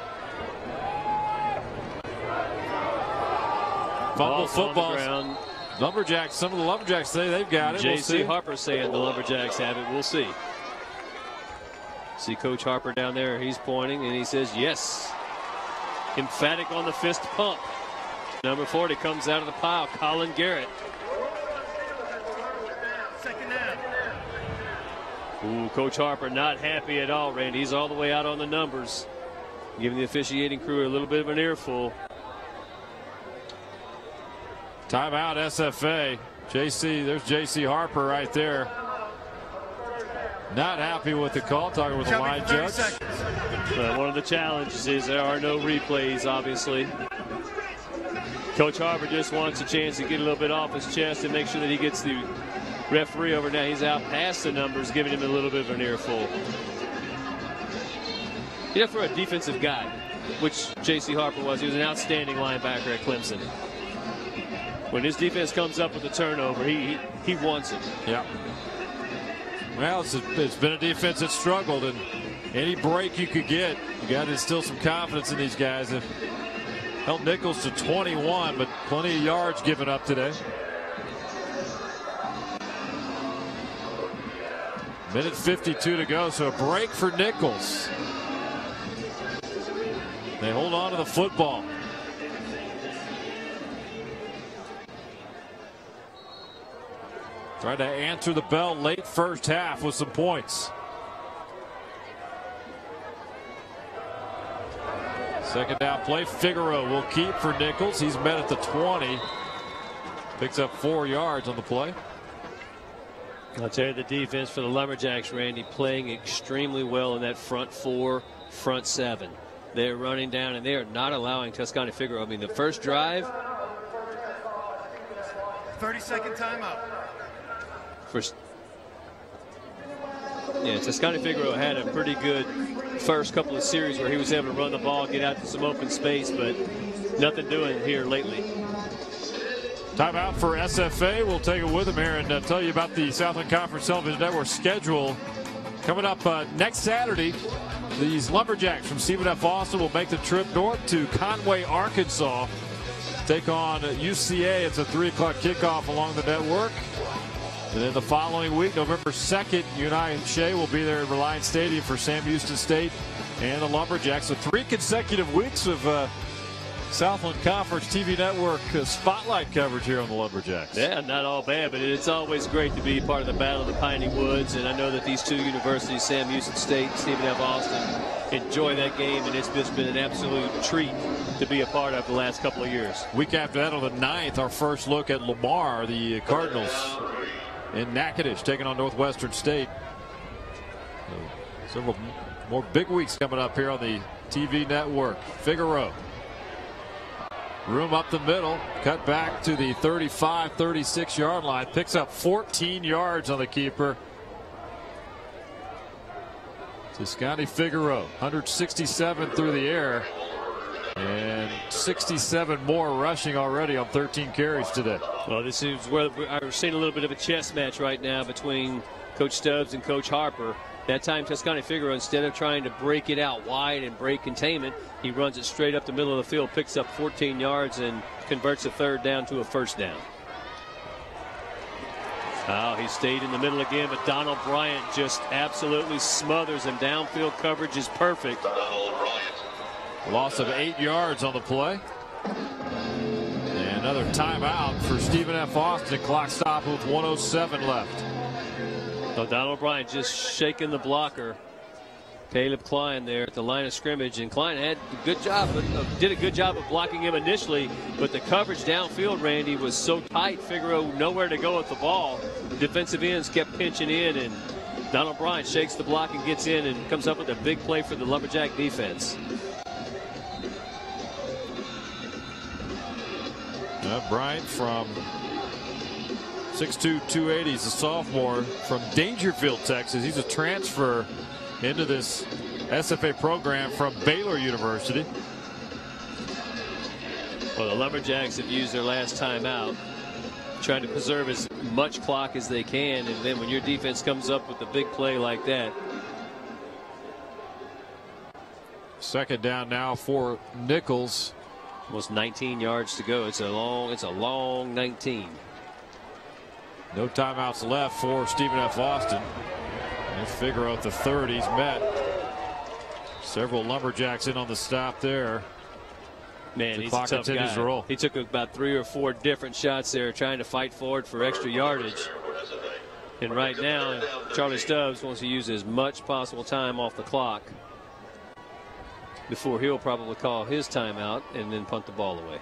Fumble football. Lumberjacks, some of the Lumberjacks say they've got it. J C We'll Harper saying the Lumberjacks have it. We'll see. See Coach Harper down there. He's pointing and he says yes. Emphatic on the fist pump. Number forty comes out of the pile. Colin Garrett. Second down. Ooh, Coach Harper not happy at all, Randy. He's all the way out on the numbers, giving the officiating crew a little bit of an earful. Timeout S F A. J C, there's J C Harper right there. Not happy with the call, talking with the line judge. Uh, one of the challenges is there are no replays, obviously. Coach Harper just wants a chance to get a little bit off his chest and make sure that he gets the referee over. Now he's out past the numbers, giving him a little bit of an earful. You know, for a defensive guy, which J C Harper was, he was an outstanding linebacker at Clemson. When his defense comes up with a turnover, he he, he wants it. Yeah. Well, it's, a, it's been a defense that struggled, and any break you could get, you got to instill some confidence in these guys. They've held Nicholls to twenty-one, but plenty of yards given up today. Minute fifty-two to go, so a break for Nicholls. They hold on to the football. Trying to answer the bell late first half with some points. Second down play. Figueroa will keep for Nicholls. He's met at the twenty. Picks up four yards on the play. I'll tell you, the defense for the Lumberjacks, Randy, playing extremely well in that front four, front seven. They're running down and they are not allowing Toscani Figueroa. I mean, the first drive. thirty second timeout. First, yeah, Toscani Figueroa had a pretty good first couple of series where he was able to run the ball, get out to some open space, but nothing doing here lately. Timeout for S F A. We'll take it with him here and uh, tell you about the Southland Conference Television Network schedule. Coming up uh, next Saturday, these Lumberjacks from Stephen F. Austin will make the trip north to Conway, Arkansas. Take on U C A. It's a three o'clock kickoff along the network. And then the following week, November second, you and I and Shea will be there at Reliance Stadium for Sam Houston State and the Lumberjacks. So three consecutive weeks of uh, Southland Conference T V Network uh, spotlight coverage here on the Lumberjacks. Yeah, not all bad, but it's always great to be part of the Battle of the Piney Woods. And I know that these two universities, Sam Houston State and Stephen F. Austin, enjoy that game. And it's just been an absolute treat to be a part of the last couple of years. Week after that, on the ninth, our first look at Lamar, the Cardinals in Natchitoches taking on Northwestern State. So several more big weeks coming up here on the T V network. Figueroa. Room up the middle. Cut back to the thirty-five, thirty-six yard line. Picks up fourteen yards on the keeper. Toscani Figueroa. one sixty-seven through the air. And sixty-seven more rushing already on thirteen carries today. Well, this is where we're seeing a little bit of a chess match right now between Coach Stubbs and Coach Harper. That time, Mycoskie, instead of trying to break it out wide and break containment, he runs it straight up the middle of the field, picks up fourteen yards, and converts a third down to a first down. Oh, he stayed in the middle again, but Donald Bryant just absolutely smothers him. Downfield coverage is perfect. Loss of eight yards on the play. And another timeout for Stephen F. Austin. Clock stop with one oh seven left. So Donald Bryant just shaking the blocker. Caleb Klein there at the line of scrimmage, and Klein had a good job, uh, did a good job of blocking him initially, but the coverage downfield, Randy, was so tight. Figueroa nowhere to go with the ball. The defensive ends kept pinching in, and Donald Bryant shakes the block and gets in and comes up with a big play for the Lumberjack defense. Uh, Bryant from six two, two eighty. He's a sophomore from Dangerfield, Texas. He's a transfer into this S F A program from Baylor University. Well, the Lumberjacks have used their last timeout, trying to preserve as much clock as they can, and then when your defense comes up with a big play like that. Second down now for Nicholls. Almost nineteen yards to go. It's a long, it's a long nineteen. No timeouts left for Stephen F. Austin. And Figueroa at the thirty. He's met several Lumberjacks in on the stop there. Man, the he's clock a tough continues guy. to roll. He took about three or four different shots there, trying to fight forward for extra yardage. And right now, Charlie Stubbs wants to use as much possible time off the clock before he'll probably call his timeout and then punt the ball away.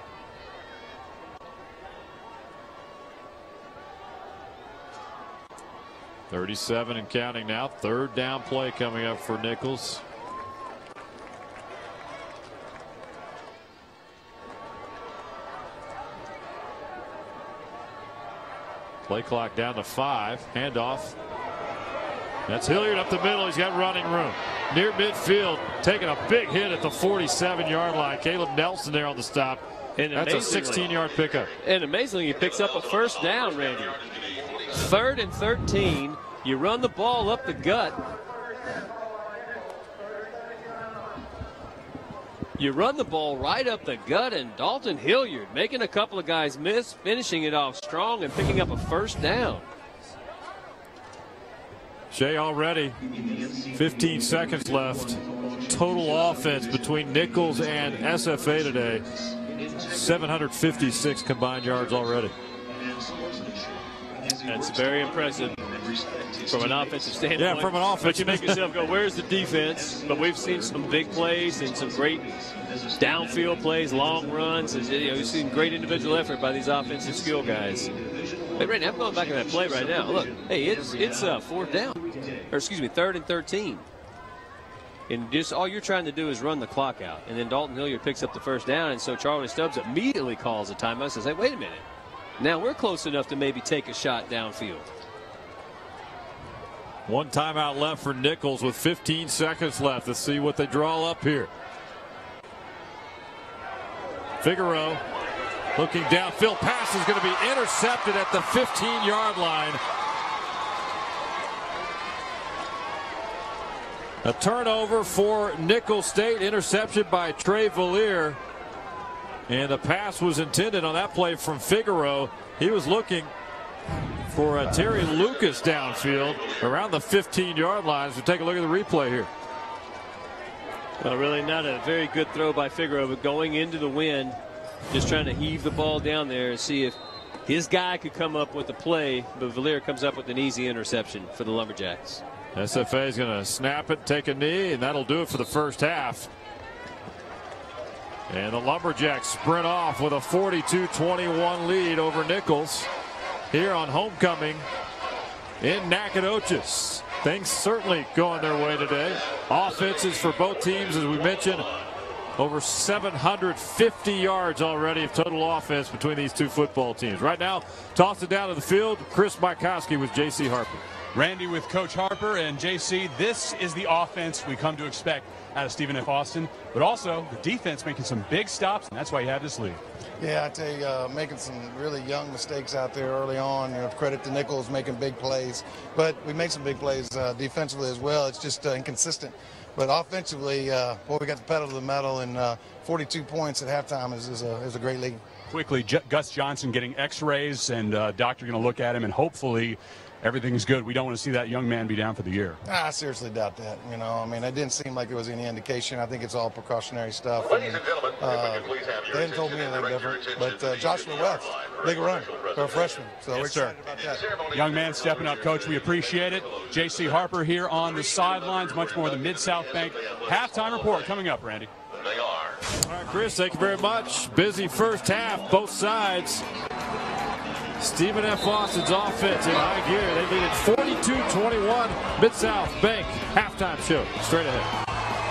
thirty-seven and counting now. Third down play coming up for Nicholls. Play clock down to five. Handoff. That's Hilliard up the middle. He's got running room. Near midfield, taking a big hit at the forty-seven yard line. Caleb Nelson there on the stop. And that's a sixteen yard pickup. And amazingly, he picks up a first down, Randy. Third and thirteen. You run the ball up the gut. You run the ball right up the gut, and Dalton Hilliard making a couple of guys miss, finishing it off strong and picking up a first down. Shea already fifteen seconds left. Total offense between Nicholls and S F A today. seven hundred fifty-six combined yards already. That's very impressive from an offensive standpoint. Yeah, from an offensive. But you make yourself go, where's the defense? But we've seen some big plays and some great downfield plays, long runs. And, you know, we've seen great individual effort by these offensive skill guys. Hey, Randy, I'm going back to that play right now. Look, hey, it's it's uh, fourth down, or excuse me, third and thirteen. And just all you're trying to do is run the clock out. And then Dalton Hilliard picks up the first down. And so Charlie Stubbs immediately calls a timeout and says, hey, wait a minute. Now we're close enough to maybe take a shot downfield. One timeout left for Nicholls with fifteen seconds left. Let's see what they draw up here. Figueroa looking downfield. Pass is going to be intercepted at the fifteen yard line. A turnover for Nicholls State. Interception by Trey Valier. And the pass was intended on that play from Figueroa. He was looking for a Terry Lucas downfield around the fifteen yard line. So take a look at the replay here. Well, really not a very good throw by Figueroa, but going into the wind, just trying to heave the ball down there and see if his guy could come up with a play, but Valier comes up with an easy interception for the Lumberjacks. S F A is going to snap it, take a knee, and that'll do it for the first half. And the Lumberjacks sprint off with a forty-two twenty-one lead over Nicholls here on homecoming in Nacogdoches. Things certainly going their way today. Offenses for both teams, as we mentioned, over seven hundred fifty yards already of total offense between these two football teams. Right now, toss it down to the field. Chris Mycoskie with J C Harper. Randy with Coach Harper and J C, this is the offense we come to expect out of Stephen F. Austin, but also the defense making some big stops, and that's why you have this lead. Yeah, I tell you, uh, making some really young mistakes out there early on. You know, credit to Nicholls making big plays, but we make some big plays uh, defensively as well. It's just uh, inconsistent. But offensively, uh, boy, we got the pedal to the metal, and uh, forty-two points at halftime is, is, a, is a great lead. Quickly, J Gus Johnson getting x-rays, and uh, doctor going to look at him, and hopefully everything's good. We don't want to see that young man be down for the year. I seriously doubt that. You know, I mean, it didn't seem like there was any indication. I think it's all precautionary stuff. Ladies and gentlemen, uh, if we could please have your they didn't told me anything different. But uh, Joshua West, big run for a freshman. So yes, we're sir. excited about that. Young man stepping up, Coach. We appreciate it. J C Harper here on the sidelines. Much more of the Mid-South Bank halftime report coming up, Randy. They are. All right, Chris, thank you very much. Busy first half, both sides. Stephen F. Austin's offense in high gear. They lead at forty-two twenty-one. Mid-South Bank halftime show. Straight ahead.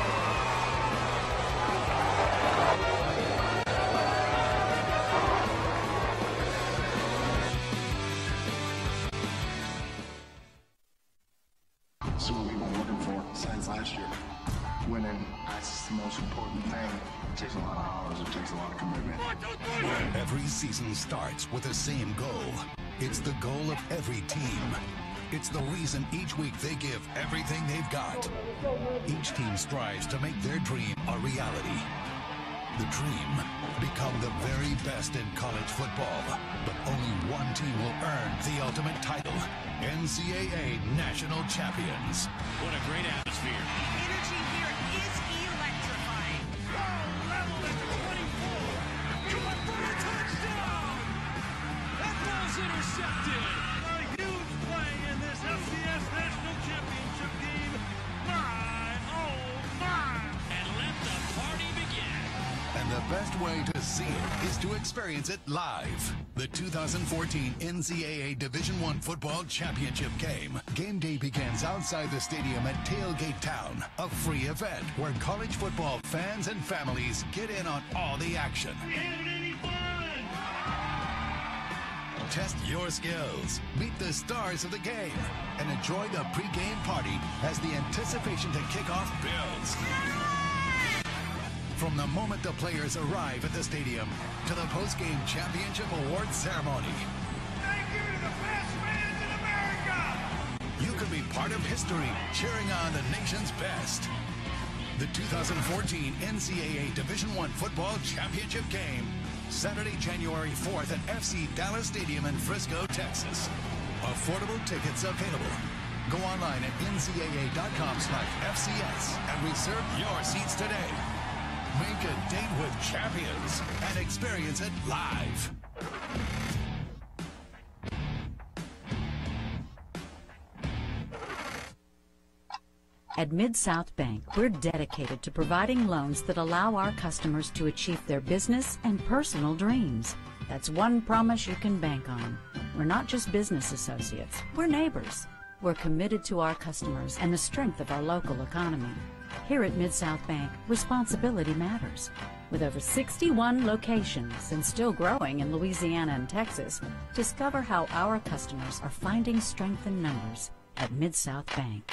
That's what we've been working for since last year. Winning, that's the most important thing. It takes a lot of hours, it takes a lot of commitment. Every season starts with the same goal. It's the goal of every team. It's the reason each week they give everything they've got. Each team strives to make their dream a reality. The dream, become the very best in college football. But only one team will earn the ultimate title, N C A A National Champions. What a great atmosphere. Energy here is electrifying. Oh, level at twenty-four. Going for a touchdown. That ball's intercepted. A huge play in this F C S National Championship game. My, oh my. And let the party begin. And the best way to see it is to experience it live. The two thousand fourteen N C A A Division One Football Championship game. Game day begins outside the stadium at Tailgate Town, a free event where college football fans and families get in on all the action. Test your skills, meet the stars of the game, and enjoy the pre-game party as the anticipation to kick off builds. From the moment the players arrive at the stadium to the post-game championship award ceremony. Thank you to the best fans in America. You could be part of history, cheering on the nation's best. The two thousand fourteen N C A A Division One Football Championship game, Saturday, January fourth at F C Dallas Stadium in Frisco, Texas. Affordable tickets available. Go online at N C A A dot com slash F C S and reserve your seats today. Make a date with champions and experience it live. At Mid-South Bank, we're dedicated to providing loans that allow our customers to achieve their business and personal dreams. That's one promise you can bank on. We're not just business associates, we're neighbors. We're committed to our customers and the strength of our local economy. Here at Mid-South Bank, responsibility matters. With over sixty-one locations and still growing in Louisiana and Texas, discover how our customers are finding strength in numbers at Mid-South Bank.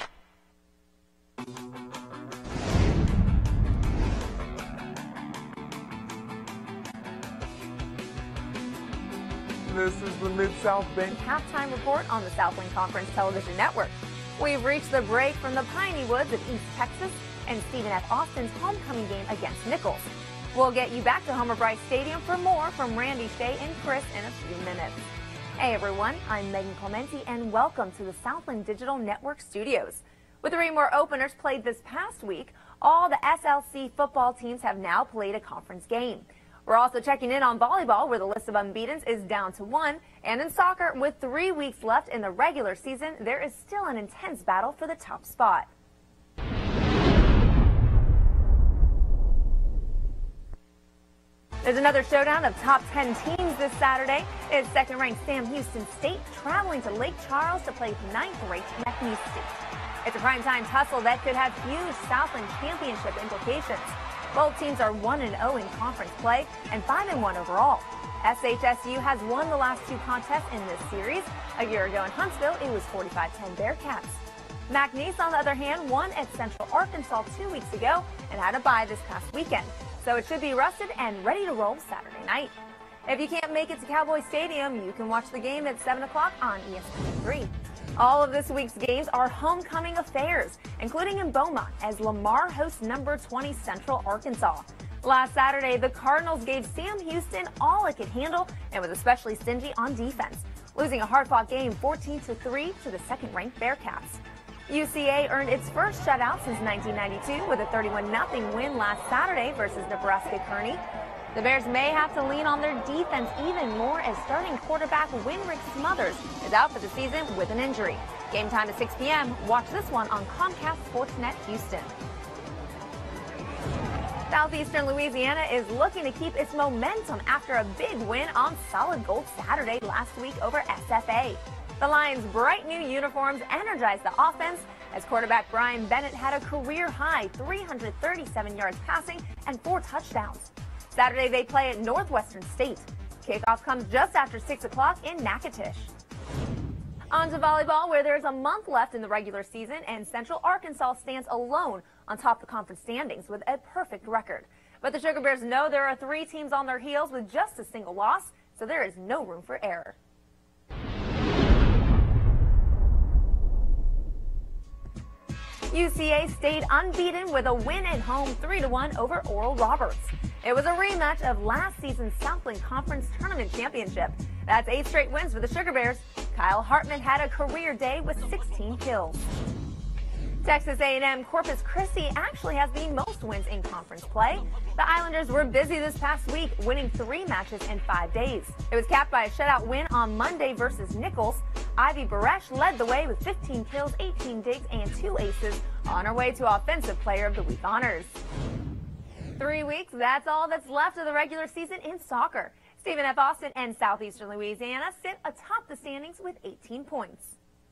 This is the Mid-South Bank halftime report on the Southland Conference Television Network. We've reached the break from the piney woods of East Texas and Stephen F. Austin's homecoming game against Nicholls. We'll get you back to Homer Bryce Stadium for more from Randy, Shea, and Chris in a few minutes. Hey everyone, I'm Megan Clementi and welcome to the Southland Digital Network studios. With three more openers played this past week, all the S L C football teams have now played a conference game. We're also checking in on volleyball, where the list of unbeatens is down to one. And in soccer, with three weeks left in the regular season, there is still an intense battle for the top spot. There's another showdown of top ten teams this Saturday. It's second-ranked Sam Houston State traveling to Lake Charles to play ninth-ranked McIlvoy. It's a primetime tussle that could have huge Southland Championship implications. Both teams are one and oh in conference play and five and one overall. S H S U has won the last two contests in this series. A year ago in Huntsville, it was forty-five ten Bearcats. McNeese, on the other hand, won at Central Arkansas two weeks ago and had a bye this past weekend. So it should be rested and ready to roll Saturday night. If you can't make it to Cowboy Stadium, you can watch the game at seven o'clock on E S P N three. All of this week's games are homecoming affairs, including in Beaumont, as Lamar hosts number twenty Central Arkansas. Last Saturday, the Cardinals gave Sam Houston all it could handle and was especially stingy on defense, losing a hard-fought game fourteen to three to the second-ranked Bearcats. U C A earned its first shutout since nineteen ninety-two with a thirty-one nothing win last Saturday versus Nebraska Kearney. The Bears may have to lean on their defense even more as starting quarterback Winrick Smothers is out for the season with an injury. Game time at six p m Watch this one on Comcast Sportsnet Houston. Southeastern Louisiana is looking to keep its momentum after a big win on Solid Gold Saturday last week over S F A. The Lions' bright new uniforms energized the offense as quarterback Brian Bennett had a career-high three hundred thirty-seven yards passing and four touchdowns. Saturday, they play at Northwestern State. Kickoff comes just after six o'clock in Natchitoches. On to volleyball, where there's a month left in the regular season, and Central Arkansas stands alone on top of the conference standings with a perfect record. But the Sugar Bears know there are three teams on their heels with just a single loss, so there is no room for error. U C A stayed unbeaten with a win at home three to one over Oral Roberts. It was a rematch of last season's Southland Conference Tournament Championship. That's eight straight wins for the Sugar Bears. Kyle Hartman had a career day with sixteen kills. Texas A and M Corpus Christi actually has the most wins in conference play. The Islanders were busy this past week, winning three matches in five days. It was capped by a shutout win on Monday versus Nicholls. Ivy Baresh led the way with fifteen kills, eighteen digs, and two aces on her way to Offensive Player of the Week honors. Three weeks, that's all that's left of the regular season in soccer. Stephen F. Austin and Southeastern Louisiana sit atop the standings with eighteen points.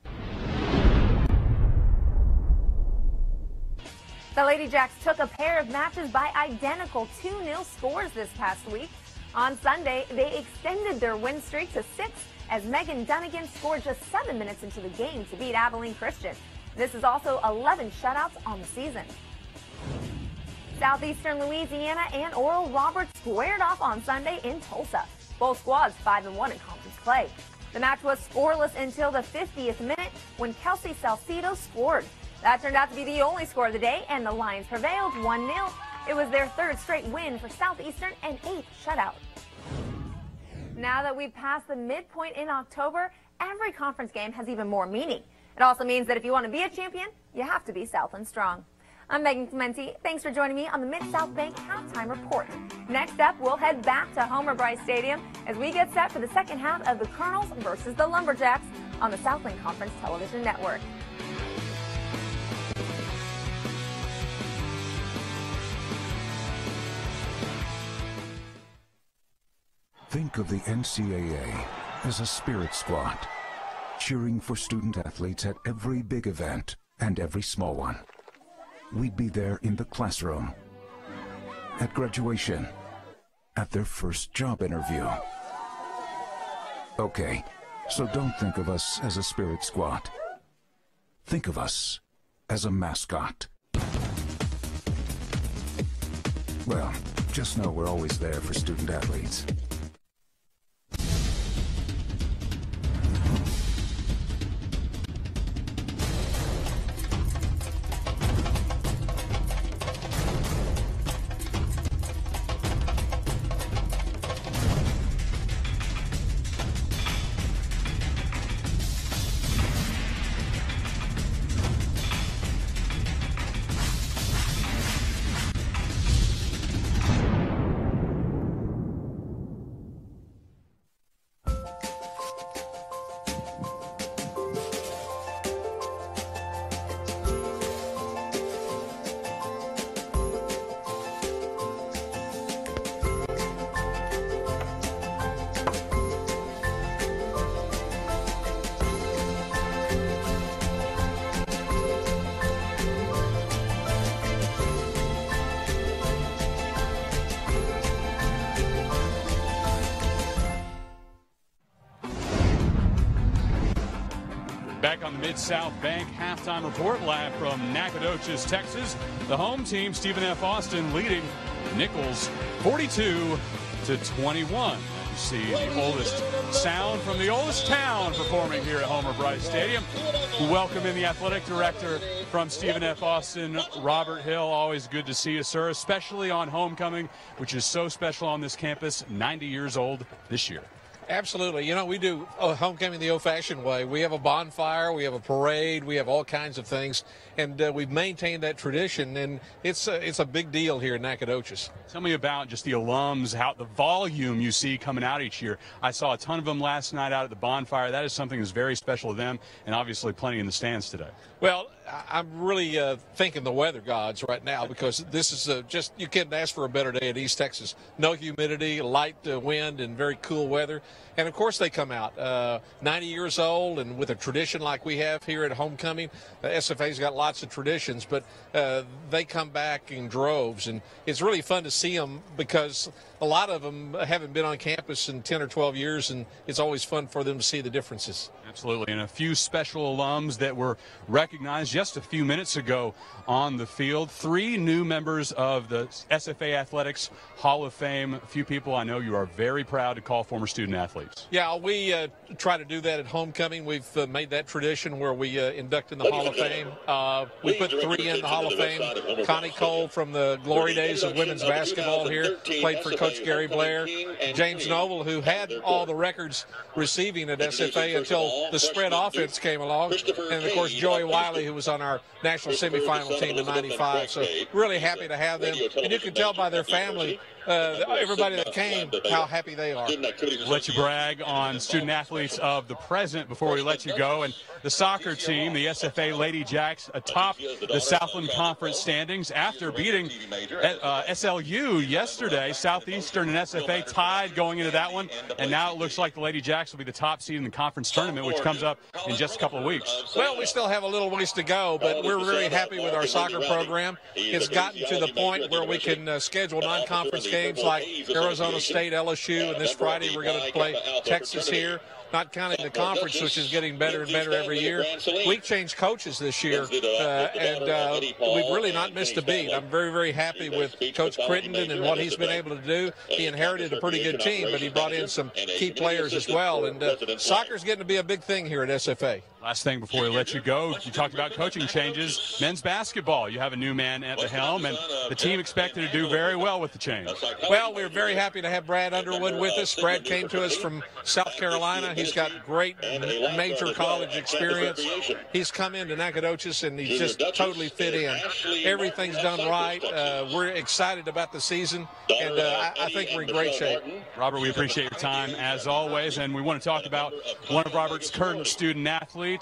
The Lady Jacks took a pair of matches by identical two nil scores this past week. On Sunday, they extended their win streak to six as Megan Dunnigan scored just seven minutes into the game to beat Abilene Christian. This is also eleven shutouts on the season. Southeastern Louisiana and Oral Roberts squared off on Sunday in Tulsa. Both squads five and one in conference play. The match was scoreless until the fiftieth minute when Kelsey Salcido scored. That turned out to be the only score of the day, and the Lions prevailed one nil. It was their third straight win for Southeastern and eighth shutout. Now that we've passed the midpoint in October, every conference game has even more meaning. It also means that if you want to be a champion, you have to be Southland strong. I'm Megan Clementi. Thanks for joining me on the Mid-South Bank Halftime Report. Next up, we'll head back to Homer Bryce Stadium as we get set for the second half of the Colonels versus the Lumberjacks on the Southland Conference Television Network. Think of the N C A A as a spirit squad, cheering for student athletes at every big event and every small one. We'd be there in the classroom, at graduation, at their first job interview. Okay, so don't think of us as a spirit squad. Think of us as a mascot. Well, just know we're always there for student athletes. Back on the Mid-South Bank halftime report live from Nacogdoches, Texas. The home team, Stephen F. Austin, leading Nicholls forty-two to twenty-one. You see the oldest sound from the oldest town performing here at Homer Bryce Stadium. Welcome in the athletic director from Stephen F. Austin, Robert Hill. Always good to see you, sir, especially on homecoming, which is so special on this campus, ninety years old this year. Absolutely. You know, we do homecoming the old-fashioned way. We have a bonfire, we have a parade, we have all kinds of things, and uh, we've maintained that tradition, and it's a, it's a big deal here in Nacogdoches. Tell me about just the alums, how the volume you see coming out each year. I saw a ton of them last night out at the bonfire. That is something that's very special to them, and obviously plenty in the stands today. Well, I'm really uh, thanking the weather gods right now, because this is uh, just, you couldn't ask for a better day in East Texas. No humidity, light uh, wind, and very cool weather. And, of course, they come out uh, ninety years old, and with a tradition like we have here at homecoming. Uh, S F A's got lots of traditions, but uh, they come back in droves. And it's really fun to see them, because a lot of them haven't been on campus in ten or twelve years, and it's always fun for them to see the differences. Absolutely. And a few special alums that were recognized just a few minutes ago on the field. Three new members of the S F A Athletics Hall of Fame. A few people I know you are very proud to call former student athletes. Yeah, we uh, try to do that at homecoming. We've uh, made that tradition where we uh, induct in the Hall of Fame. Uh, we put three in the Hall of Fame. Connie Cole from the glory days of women's basketball here, played for Coach Gary Blair. James Noble, who had all the records receiving at S F A until the spread offense came along. And, of course, Joey Wiley, who was on our national semifinal team in ninety-five. So really happy to have them. And you can tell by their family, uh, everybody that came, how happy they are. We'll let you brag on student athletes of the present before we let you go. And the soccer team, the S F A Lady Jacks, atop the Southland Conference standings after beating uh, S L U yesterday. Southeastern and S F A tied going into that one. And now it looks like the Lady Jacks will be the top seed in the conference tournament, which comes up in just a couple of weeks. Well, we still have a little ways to go, but we're really happy with our soccer program. It's gotten to the point where we can uh, schedule non-conference games like Arizona State, L S U, and this Friday we're going to play Texas here. Not counting the conference, which is getting better and better every year. We've changed coaches this year, uh, and uh, we've really not missed a beat. I'm very, very happy with Coach Crittenden and what he's been able to do. He inherited a pretty good team, but he brought in some key players as well. And uh, soccer's getting to be a big thing here at S F A. Last thing before we let you go, you talked about coaching changes. Men's basketball, you have a new man at the helm, and the team expected to do very well with the change. Well, we're very happy to have Brad Underwood with us. Brad came to us from South Carolina. He's got great major college experience. He's come into Nacogdoches, and he's just totally fit in. Everything's done right. Uh, we're excited about the season, and uh, I, I think we're in great shape. Robert, we appreciate your time as always, and we want to talk about one of Robert's current student athletes,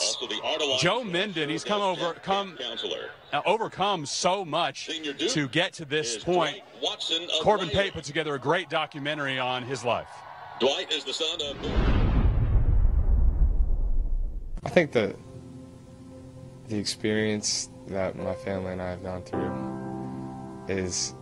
Joe Minden. He's come over, come, uh, overcome so much to get to this point. Corbin Pate put together a great documentary on his life. Dwight is the son of... I think the the experience that my family and I have gone through is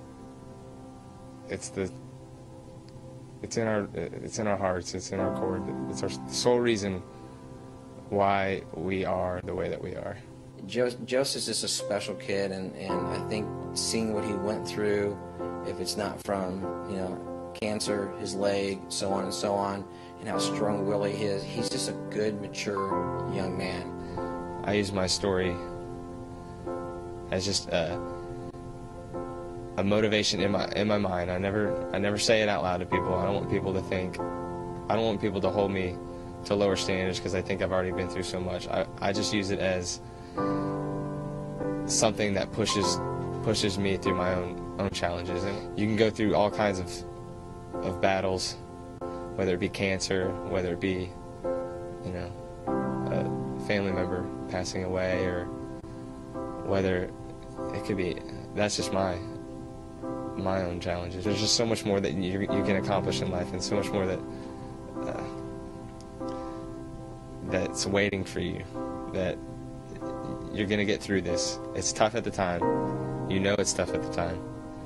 it's the it's in our it's in our hearts, it's in our core. It's our sole reason why we are the way that we are. Jo Joseph's just a special kid, and, and I think seeing what he went through, if it's not from, you know, cancer, his leg, so on and so on, and how strong-willed he is, he's just a good, mature young man. I use my story as just a, a motivation in my in my mind. I never I never say it out loud to people. I don't want people to think, I don't want people to hold me to lower standards because I think I've already been through so much. I, I just use it as something that pushes pushes me through my own own challenges. And you can go through all kinds of of battles, whether it be cancer, whether it be, you know, a family member passing away, or whether it could be, that's just my my own challenges. There's just so much more that you, you can accomplish in life, and so much more that uh, that's waiting for you, that you're going to get through this. It's tough at the time. You know it's tough at the time.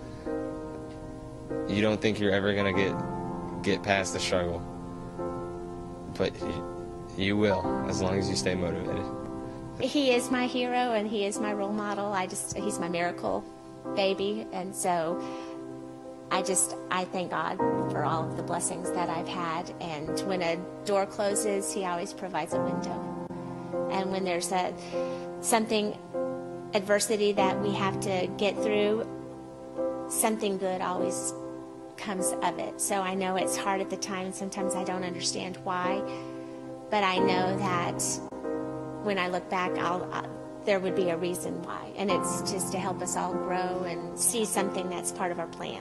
You don't think you're ever going to get get past the struggle, but You will, as long as you stay motivated. He is my hero and he is my role model. I just, he's my miracle baby. And so I just, I thank God for all of the blessings that I've had. And when a door closes, he always provides a window. And when there's a, something, adversity that we have to get through, something good always comes of it. So I know it's hard at the time. Sometimes I don't understand why, but I know that when I look back, I'll, I'll, there would be a reason why. And it's just to help us all grow and see something that's part of our plan.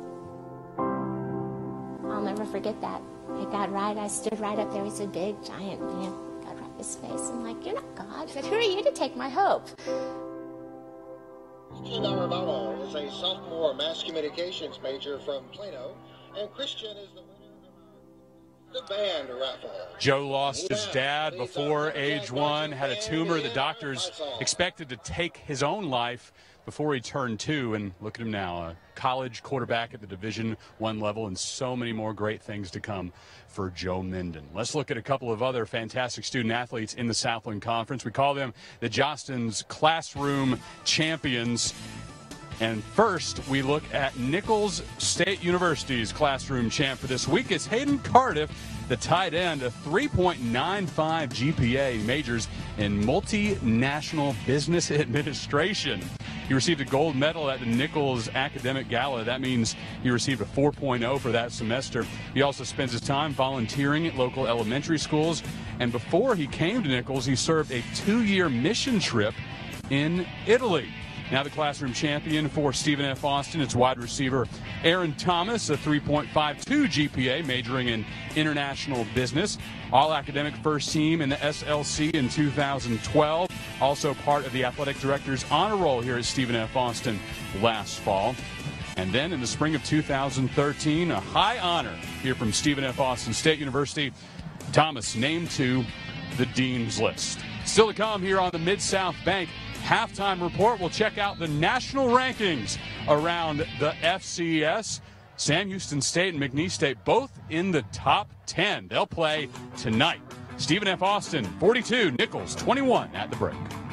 I'll never forget that. I got right, I stood right up there. He's a big, giant man. God right in his face. I'm like, you're not God. I said, who are you to take my hope? Christian Arevalo is a sophomore mass communications major from Plano, and Christian is the winner of the band raffle. Joe lost his dad before age one, had a tumor. The doctors expected to take his own life before he turned two, and look at him now, a college quarterback at the Division One level, and so many more great things to come for Joe Minden. Let's look at a couple of other fantastic student athletes in the Southland Conference. We call them the Jostens Classroom Champions. And first, we look at Nicholls State University's classroom champ for this week. It's Hayden Cardiff, the tight end, a three point nine five G P A, majors in multinational business administration. He received a gold medal at the Nicholls Academic Gala. That means he received a four point oh for that semester. He also spends his time volunteering at local elementary schools. And before he came to Nicholls, he served a two-year mission trip in Italy. Now the classroom champion for Stephen F. Austin, it's wide receiver Aaron Thomas, a three point five two G P A, majoring in international business. All-academic first team in the S L C in two thousand twelve. Also part of the athletic director's honor roll here at Stephen F. Austin last fall. And then in the spring of two thousand thirteen, a high honor here from Stephen F. Austin State University. Thomas named to the Dean's List. Still to come here on the Mid-South Bank Halftime Report. We'll check out the national rankings around the F C S. Sam Houston State and McNeese State both in the top ten. They'll play tonight. Stephen F. Austin, forty-two, Nicholls, twenty-one at the break.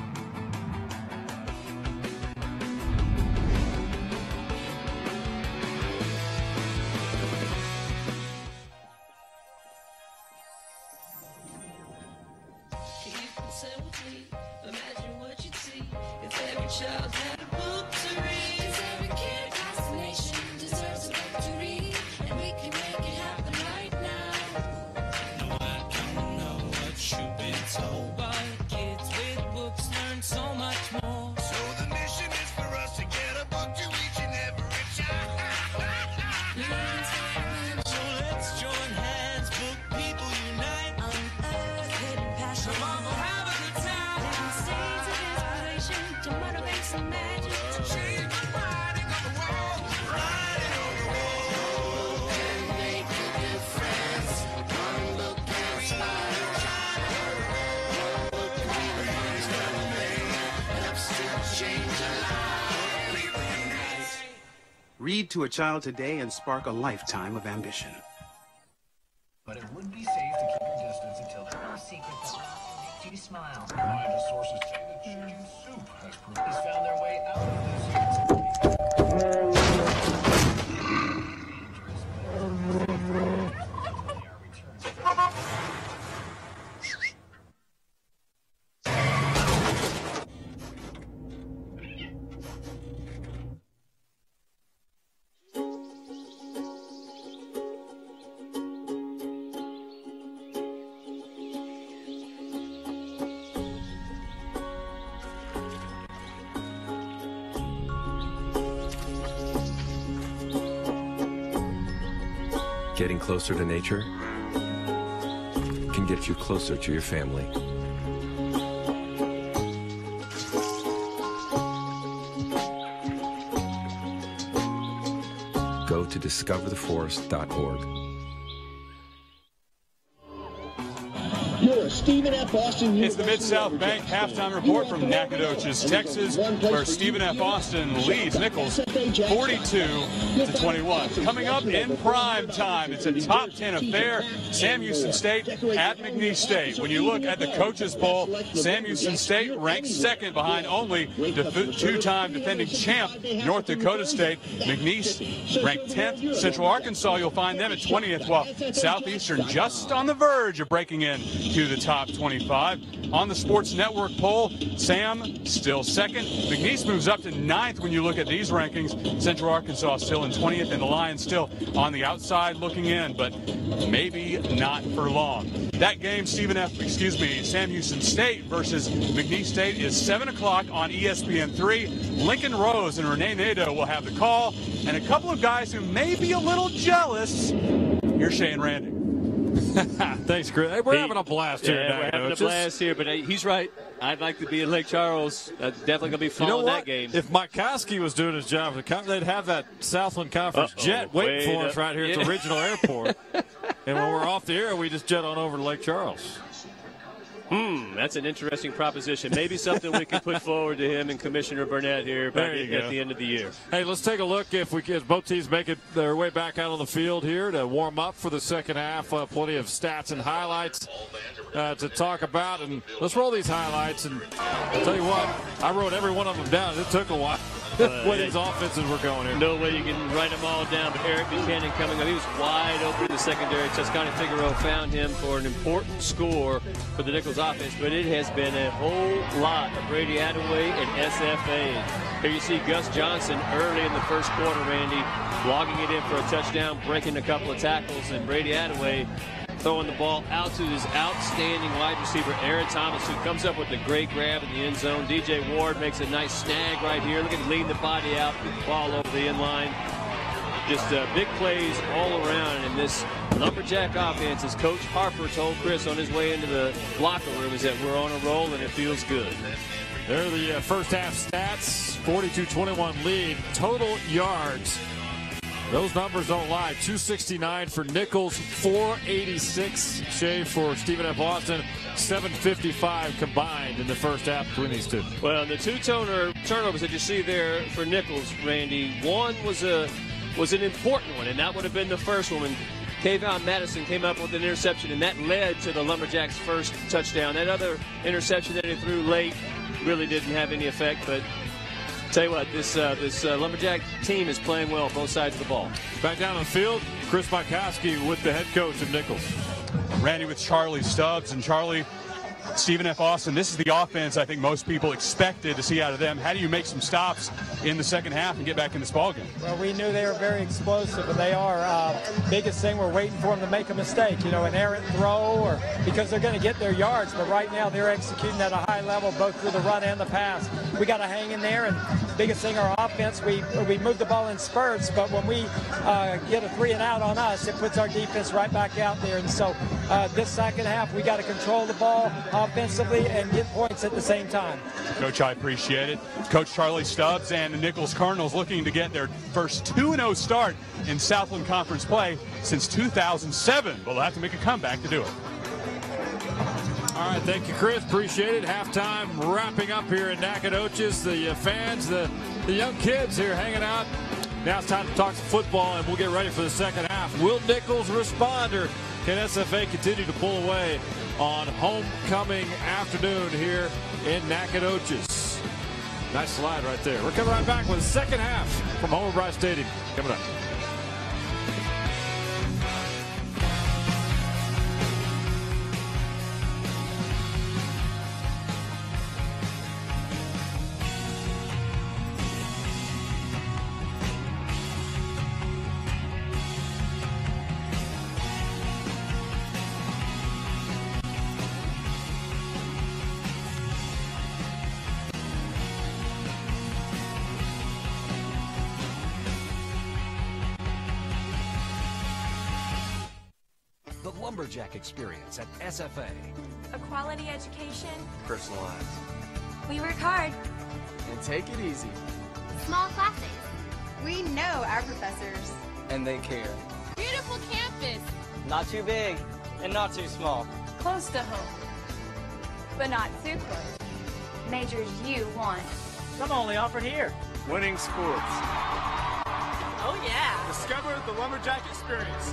Read to a child today and spark a lifetime of ambition. But it would be safe to keep your distance until no secret that will make you smile. Reliable sources say that chicken soup has proved has found their way out of this. Getting closer to nature can get you closer to your family. Go to discover the forest dot org. You're a Stephen F. Austin. It's the Mid-South Bank halftime report from Nacogdoches, Texas, where Stephen F. Austin leads Nicholls forty-two to twenty-one. Coming up in prime time, it's a top ten affair. Sam Houston State at McNeese State. When you look at the coaches poll, Sam Houston State ranks second behind only def- two-time defending champ North Dakota State. McNeese ranked tenth. Central Arkansas, you'll find them at twentieth, while Southeastern just on the verge of breaking in to the top twenty-five. On the Sports Network poll, Sam still second. McNeese moves up to ninth when you look at these rankings. Central Arkansas still in twentieth, and the Lions still on the outside looking in, but maybe not for long. That game, Stephen F. excuse me, Sam Houston State versus McNeese State, is seven o'clock on E S P N three. Lincoln Rose and Renee Nadeau will have the call, and a couple of guys who may be a little jealous. Here's Shea and Randy. Thanks, Chris. Hey, we're he, having a blast yeah, here. We're having a blast here, but hey, he's right. I'd like to be in Lake Charles. That's definitely going to be fun you know in what? that game. If Mycoskie was doing his job, they'd have that Southland Conference Uh-oh, jet waiting for up. us right here yeah. at the regional airport. And when we're off the air, we just jet on over to Lake Charles. Hmm, that's an interesting proposition. Maybe something we can put forward to him and Commissioner Burnett here back at, at the end of the year. Hey, let's take a look if we can. Both teams make it their way back out on the field here to warm up for the second half. Uh, plenty of stats and highlights uh, to talk about, and let's roll these highlights. And I'll tell you what, I wrote every one of them down. It took a while. Uh, when these offenses were going here. No way you can write them all down, but Eric Buchanan coming up. He was wide open in the secondary. Toscana Figueroa found him for an important score for the Nicholls offense, but it has been a whole lot of Brady Attaway and S F A. Here you see Gus Johnson early in the first quarter, Randy, logging it in for a touchdown, breaking a couple of tackles, and Brady Attaway throwing the ball out to his outstanding wide receiver, Aaron Thomas, who comes up with a great grab in the end zone. D J Ward makes a nice snag right here. Look at him leading the body out, ball over the end line. Just uh, big plays all around. And this Lumberjack offense, as Coach Harper told Chris on his way into the locker room, is that we're on a roll and it feels good. There are the uh, first half stats. forty-two twenty-one lead. Total yards. Those numbers don't lie. two sixty-nine for Nicholls, four eighty-six, Shea, for Stephen F. Austin, seven fifty-five combined in the first half between these two. Well, the two turner, turnovers that you see there for Nicholls, Randy, one was a was an important one, and that would have been the first one when Kayvon Madison came up with an interception, and that led to the Lumberjacks' first touchdown. That other interception that he threw late really didn't have any effect, but tell you what, this uh, this uh, Lumberjack team is playing well both sides of the ball. Back down on the field, Chris Mycoskie with the head coach of Nicholls. Randy with Charlie Stubbs, and Charlie, Stephen F. Austin, this is the offense I think most people expected to see out of them. How do you make some stops in the second half and get back in this ballgame? Well, we knew they were very explosive, and they are. Uh, biggest thing, we're waiting for them to make a mistake, you know, an errant throw, or because they're going to get their yards. But right now, they're executing at a high level, both through the run and the pass. We got to hang in there, and biggest thing, our offense, we we move the ball in spurts, but when we uh, get a three and out on us, it puts our defense right back out there. And so uh, this second half, we got to control the ball offensively and get points at the same time. Coach, I appreciate it. Coach Charlie Stubbs and the Nicholls Colonels looking to get their first two and oh start in Southland Conference play since two thousand seven. But they'll have to make a comeback to do it. All right, thank you, Chris. Appreciate it. Halftime wrapping up here in Nacogdoches. The uh, fans, the, the young kids here hanging out. Now it's time to talk some football, and we'll get ready for the second half. Will Nicholls respond, or can S F A continue to pull away on homecoming afternoon here in Nacogdoches? Nice slide right there. We're coming right back with the second half from Homer Bryce Stadium. Coming up. Lumberjack experience at S F A. A quality education. Personalized. We work hard. And take it easy. Small classes. We know our professors. And they care. Beautiful campus. Not too big and not too small. Close to home. but not too close. Majors you want. Some only offered here. Winning sports. Oh, yeah. Discover the Lumberjack experience.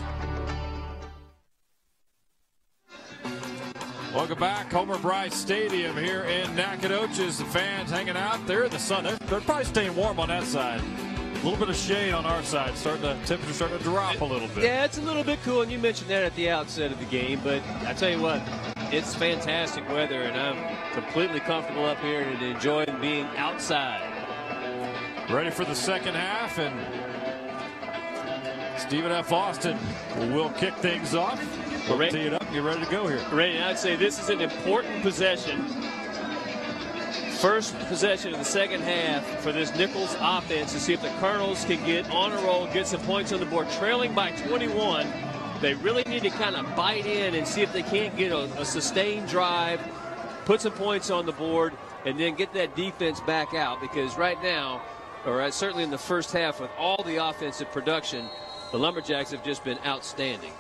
Welcome back. Homer Bryce Stadium here in Nacogdoches. The fans hanging out there in the sun. They're, they're probably staying warm on that side. A little bit of shade on our side. Starting to, temperature starting to drop a little bit. Yeah, it's a little bit cool, and you mentioned that at the outset of the game. But I tell you what, it's fantastic weather, and I'm completely comfortable up here and enjoying being outside. Ready for the second half, and Stephen F. Austin will kick things off. We'll tee it up. Get ready to go here. Ready, I'd say this is an important possession. First possession of the second half for this Nicholls offense to see if the Colonels can get on a roll, get some points on the board. Trailing by twenty-one, they really need to kind of bite in and see if they can't get a, a sustained drive, put some points on the board, and then get that defense back out. Because right now, or certainly in the first half with all the offensive production, the Lumberjacks have just been outstanding.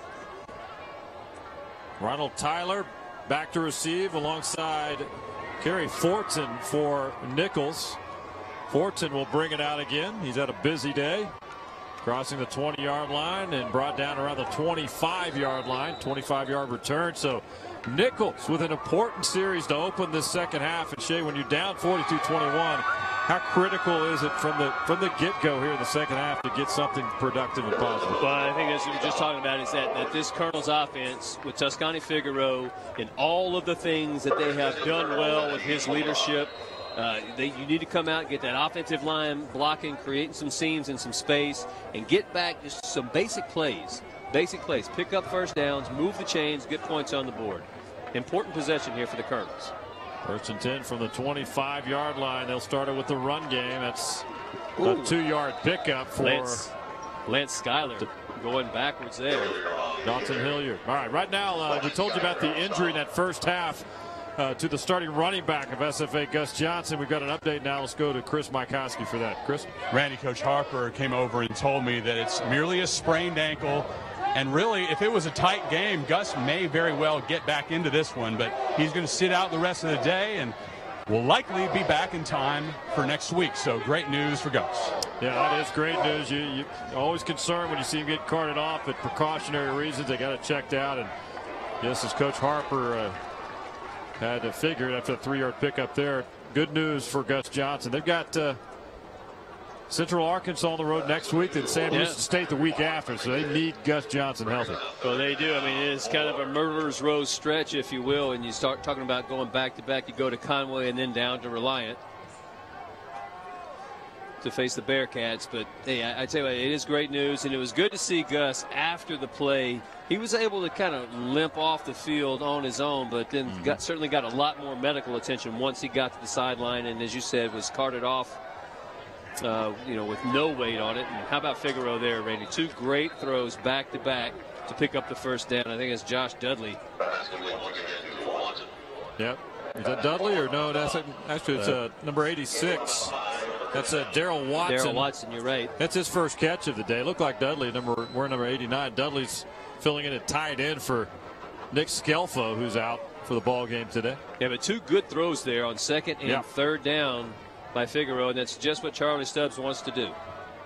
Ronald Tyler back to receive alongside Kerry Fortin for Nicholls. Fortin will bring it out again. He's had a busy day. Crossing the twenty-yard line and brought down around the twenty-five-yard line. twenty-five-yard return. So Nicholls with an important series to open this second half. And Shea, when you're down forty-two twenty-one, how critical is it from the from the get-go here in the second half to get something productive and positive? Well, I think as we were just talking about is that, that this Colonels offense with Toscani-Figueroa and all of the things that they have done well with his leadership, uh, they, you need to come out and get that offensive line blocking, creating some seams and some space, and get back just some basic plays. Basic plays. Pick up first downs, move the chains, get points on the board. Important possession here for the Colonels. First and ten from the twenty-five-yard line. They'll start it with the run game. That's a two-yard pickup for Lance, Lance Schuyler going backwards there. Dawson Hilliard. All right, right now uh, we told you about the injury in that first half uh, to the starting running back of S F A, Gus Johnson. We've got an update now. Let's go to Chris Mycoskie for that. Chris? Randy, Coach Harper came over and told me that it's merely a sprained ankle. And really, if it was a tight game, Gus may very well get back into this one, but he's going to sit out the rest of the day and will likely be back in time for next week. So great news for Gus. Yeah, that is great news. You, you're always concerned when you see him get carted off at precautionary reasons. They got it checked out. And yes, as Coach Harper uh, had to figure it after a three-yard pickup there. Good news for Gus Johnson. They've got uh, Central Arkansas on the road next week, and Sam Houston yeah. State the week after, so they need Gus Johnson healthy. Well, they do. I mean, it's kind of a murderer's row stretch, if you will, and you start talking about going back to back. You go to Conway and then down to Reliant to face the Bearcats. But hey, I, I tell you what, it is great news, and it was good to see Gus after the play. He was able to kind of limp off the field on his own, but then mm-hmm. got, certainly got a lot more medical attention once he got to the sideline, and as you said, was carted off. Uh, you know, with no weight on it. And how about Figueroa there, Randy? Two great throws back to back to pick up the first down. I think it's Josh Dudley. Yep. Is that Dudley or no? That's a, actually it's uh, number eighty-six. That's uh, Daryl Watson. Daryl Watson, you're right. That's his first catch of the day. Looked like Dudley. Number we're number eighty-nine. Dudley's filling in at tight end for Nick Scelfo, who's out for the ball game today. Yeah, but two good throws there on second and yep. third down by Figueroa, and that's just what Charlie Stubbs wants to do.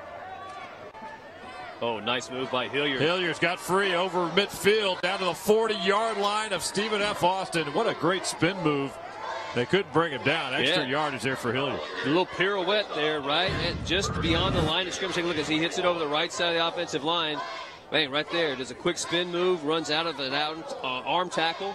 Oh, nice move by Hilliard. Hilliard's got free over midfield down to the forty-yard line of Stephen F. Austin. What a great spin move. They couldn't bring him down. Extra yeah. yardage there for Hilliard. A little pirouette there, right? And just beyond the line of scrimmage. Take a look as he hits it over the right side of the offensive line. Bang, right there. Does a quick spin move, runs out of an out, uh, arm tackle.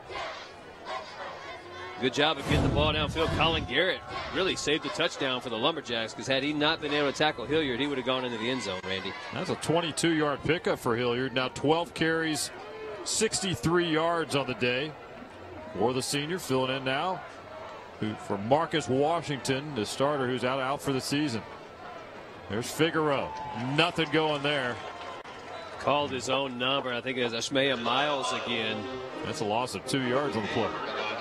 Good job of getting the ball downfield. Colin Garrett really saved the touchdown for the Lumberjacks, because had he not been able to tackle Hilliard, he would have gone into the end zone, Randy. That's a twenty-two-yard pickup for Hilliard. Now twelve carries, sixty-three yards on the day for the senior. Filling in now who, for Marcus Washington, the starter who's out, out for the season. There's Figueroa. Nothing going there. Called his own number. I think it was Ashmea Miles again. That's a loss of two yards on the play.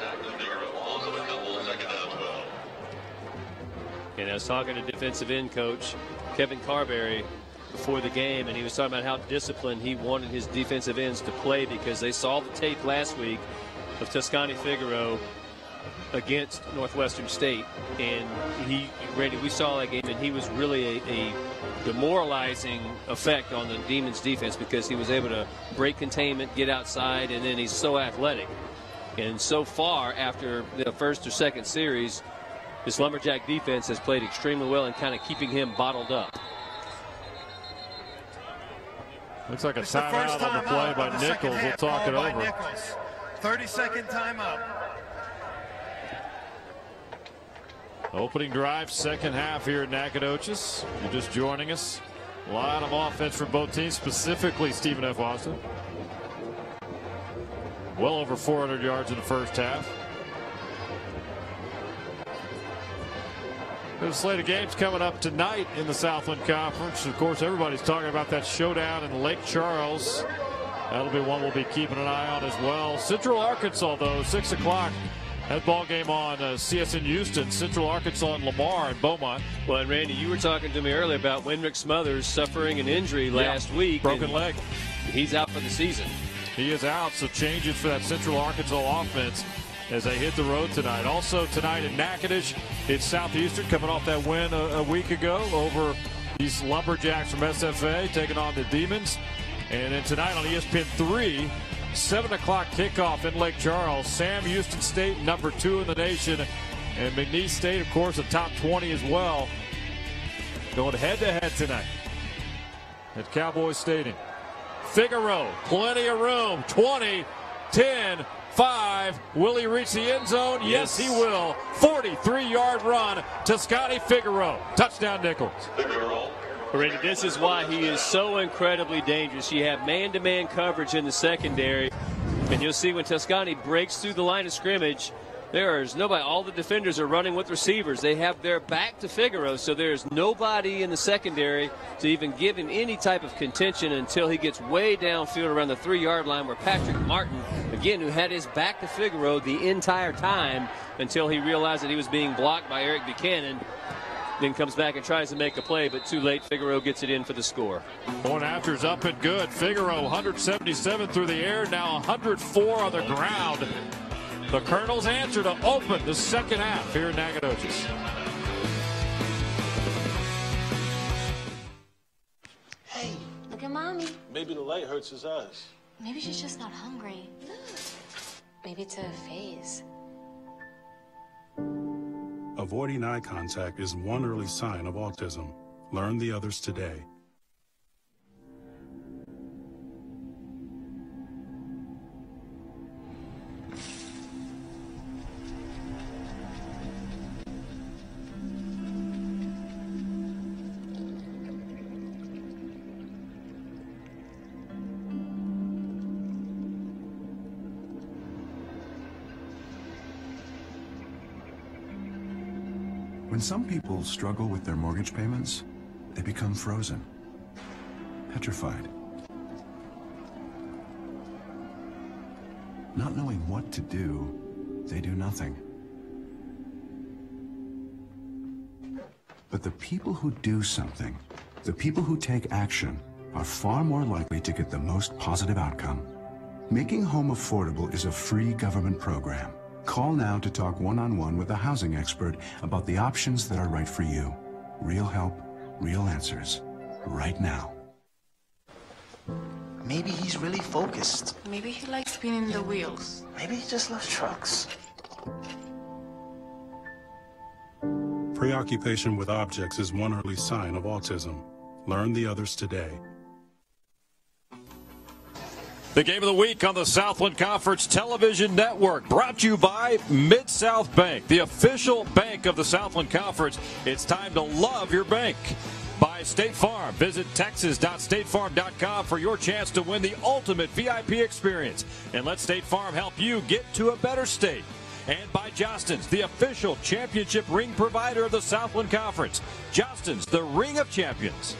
And I was talking to defensive end coach Kevin Carberry before the game, and he was talking about how disciplined he wanted his defensive ends to play, because they saw the tape last week of Toscani-Figueroa against Northwestern State, and he, Randy, we saw that game, and he was really a, a demoralizing effect on the Demons defense because he was able to break containment, get outside, and then he's so athletic. And so far, after the first or second series, this Lumberjack defense has played extremely well in kind of keeping him bottled up. Looks like a timeout on the play by Nicholls. We'll talk it over. thirty second timeout. Opening drive, second half here at Nacogdoches. You're just joining us. A lot of offense from both teams, specifically Stephen F. Austin. Well over four hundred yards in the first half. There's a slate of games coming up tonight in the Southland Conference. Of course, everybody's talking about that showdown in Lake Charles. That'll be one we'll be keeping an eye on as well. Central Arkansas, though, six o'clock. That ball game on uh, C S N Houston, Central Arkansas and Lamar and Beaumont. Well, and Randy, you were talking to me earlier about Wendrick Smothers suffering an injury last yeah, week. Broken leg. He's out for the season. He is out, so changes for that Central Arkansas offense as they hit the road tonight. Also tonight in Natchitoches, it's Southeastern coming off that win a, a week ago over these Lumberjacks from S F A, taking on the Demons. And then tonight on E S P N three, seven o'clock kickoff in Lake Charles. Sam Houston State, number two in the nation. And McNeese State, of course, a top twenty as well. Going head-to-head tonight at Cowboys Stadium. Figaro, plenty of room. twenty, ten, five. Will he reach the end zone? Yes, yes he will. forty-three yard run to Scotty Figaro. Touchdown, Nicholls. Randy, this is why he is so incredibly dangerous. You have man-to-man coverage in the secondary, and you'll see when Toscani breaks through the line of scrimmage, there's nobody. All the defenders are running with receivers. They have their back to Figaro, so there's nobody in the secondary to even give him any type of contention until he gets way downfield around the three-yard line where Patrick Martin, again, who had his back to Figaro the entire time until he realized that he was being blocked by Eric Buchanan, then comes back and tries to make a play, but too late. Figaro gets it in for the score. Point after's up and good. Figaro one seventy-seven through the air, now one oh four on the ground. The Colonels answer to open the second half here in Nacogdoches. Hey. Look at Mommy. Maybe the light hurts his eyes. Maybe she's just not hungry. Maybe it's a phase. Avoiding eye contact is one early sign of autism. Learn the others today. When some people struggle with their mortgage payments, they become frozen, petrified. Not knowing what to do, they do nothing. But the people who do something, the people who take action, are far more likely to get the most positive outcome. Making home affordable is a free government program. Call now to talk one-on-one with a housing expert about the options that are right for you. Real help, real answers, right now. Maybe he's really focused. Maybe he likes spinning the wheels. Maybe he just loves trucks. Preoccupation with objects is one early sign of autism. Learn the others today. The game of the week on the Southland Conference Television Network, brought to you by Mid-South Bank, the official bank of the Southland Conference. It's time to love your bank. By State Farm. Visit texas dot state farm dot com for your chance to win the ultimate V I P experience. And let State Farm help you get to a better state. And by Jostens, the official championship ring provider of the Southland Conference. Jostens, the ring of champions.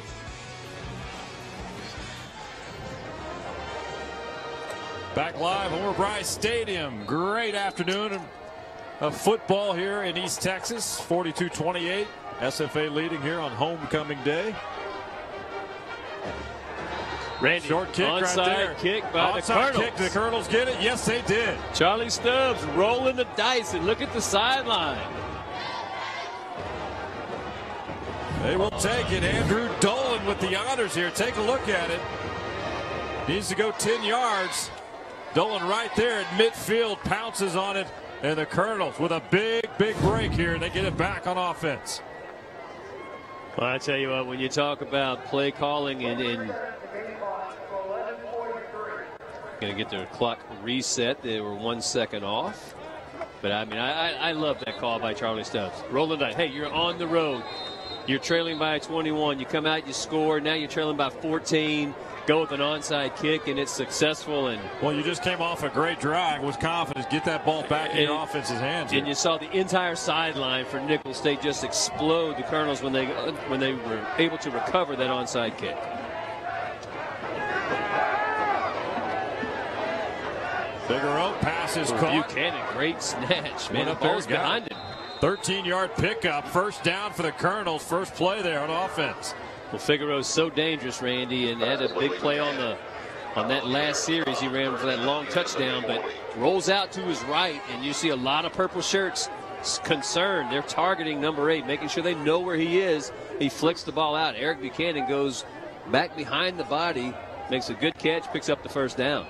Back live, Homer Bryce Stadium. Great afternoon of football here in East Texas. forty-two twenty-eight. S F A leading here on homecoming day. Randy, short kick right there. Onside kick by the Onside Colonels. kick. The Colonels get it. Yes, they did. Charlie Stubbs rolling the dice, and look at the sideline. They will take it. Andrew Dolan with the honors here. Take a look at it. Needs to go ten yards. Dolan right there at midfield pounces on it. And the Colonels with a big, big break here. They get it back on offense. Well, I tell you what, when you talk about play calling and, and going to get their clock reset, they were one second off. But, I mean, I, I, I love that call by Charlie Stubbs. Rolling dice. Hey, you're on the road. You're trailing by twenty-one. You come out, you score. Now you're trailing by fourteen. Go with an onside kick, and it's successful. And well, you just came off a great drive with confidence. Get that ball back in and, your offense's hands. And here. You saw the entire sideline for Nicholls State just explode the Colonels when they when they were able to recover that onside kick. Figueroa passes oh, caught. Buchanan, great snatch. Man, the ball's behind him. thirteen yard pickup. First down for the Colonels. First play there on offense. Well, Figueroa's so dangerous, Randy, and had a big play on the on that last series. He ran for that long touchdown, but rolls out to his right, and you see a lot of purple shirts concerned. They're targeting number eight, making sure they know where he is. He flicks the ball out. Eric Buchanan goes back behind the body, makes a good catch, picks up the first down.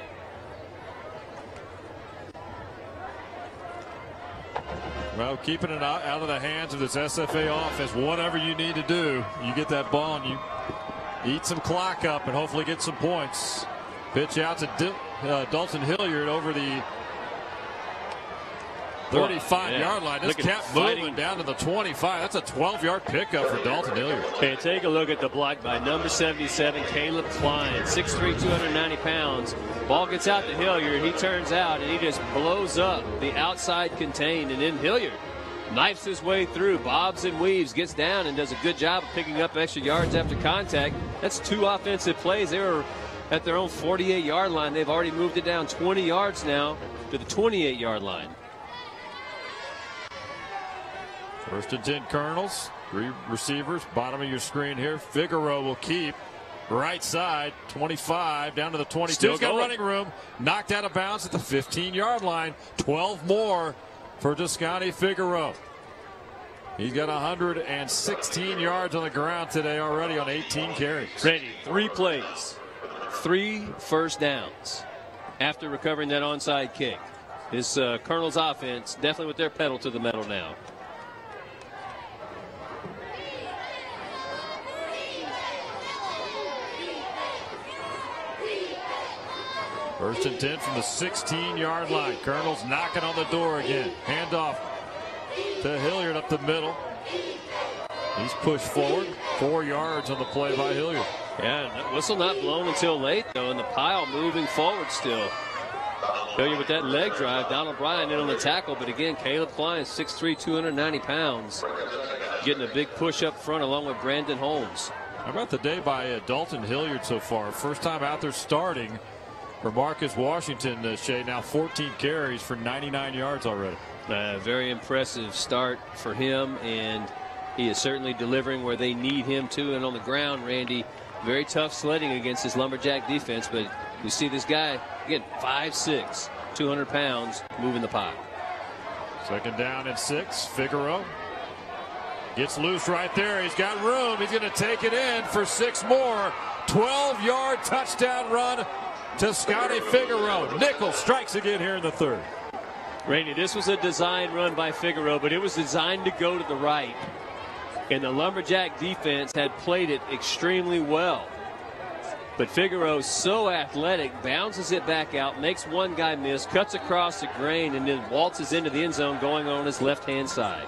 Well, keeping it out, out of the hands of this S F A offense, whatever you need to do, you get that ball and you eat some clock up and hopefully get some points. Pitch out to Dil uh, Dalton Hilliard over the thirty-five yard line. This kept moving down to the twenty-five. That's a twelve yard pickup for Dalton Hilliard. And take a look at the block by number seventy-seven, Caleb Klein, six three, two hundred ninety pounds. Ball gets out to Hilliard. He turns out and he just blows up the outside contained. And then Hilliard knifes his way through, bobs and weaves, gets down and does a good job of picking up extra yards after contact. That's two offensive plays. They were at their own forty-eight yard line. They've already moved it down twenty yards now to the twenty-eight yard line. First and ten Colonels. Three receivers. Bottom of your screen here. Figueroa will keep. Right side, twenty-five, down to the twenty-two. Still He's got going. running room. Knocked out of bounds at the fifteen yard line. twelve more for Descani Figueroa. He's got one hundred sixteen yards on the ground today already on eighteen carries. Randy, three plays, three first downs after recovering that onside kick. This uh, Colonel's offense definitely with their pedal to the metal now. First and ten from the sixteen yard line. Colonel's knocking on the door again. Handoff to Hilliard up the middle. He's pushed forward. Four yards on the play by Hilliard. Yeah, whistle not blown until late, though, and the pile moving forward still. Hilliard with that leg drive. Donald Bryan in on the tackle, but again, Caleb Klein, six three, two hundred ninety pounds. Getting a big push up front along with Brandon Holmes. How about the day by uh, Dalton Hilliard so far? First time out there starting for Marcus Washington, uh, Shea, now fourteen carries for ninety-nine yards already. Uh, very impressive start for him, and he is certainly delivering where they need him to. And on the ground, Randy, very tough sledding against this Lumberjack defense, but you see this guy, again, five six, two hundred pounds, moving the pile. Second down and six. Figueroa gets loose right there. He's got room. He's going to take it in for six more. twelve yard touchdown run to Scotty Figueroa. Nicholls strikes again here in the third. Randy, this was a design run by Figueroa, but it was designed to go to the right. And the Lumberjack defense had played it extremely well. But Figueroa, so athletic, bounces it back out, makes one guy miss, cuts across the grain, and then waltzes into the end zone going on his left-hand side.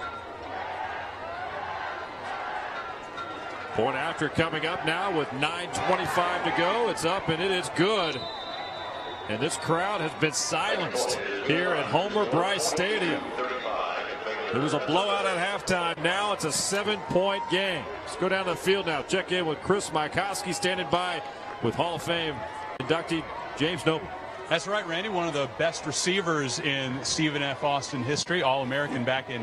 Point after coming up now with nine twenty-five to go. It's up and it is good. And this crowd has been silenced here at Homer Bryce Stadium. It was a blowout at halftime. Now it's a seven-point game. Let's go down the field now. Check in with Chris Mycoskie standing by with Hall of Fame inductee James Noble. That's right, Randy. One of the best receivers in Stephen F. Austin history. All-American back in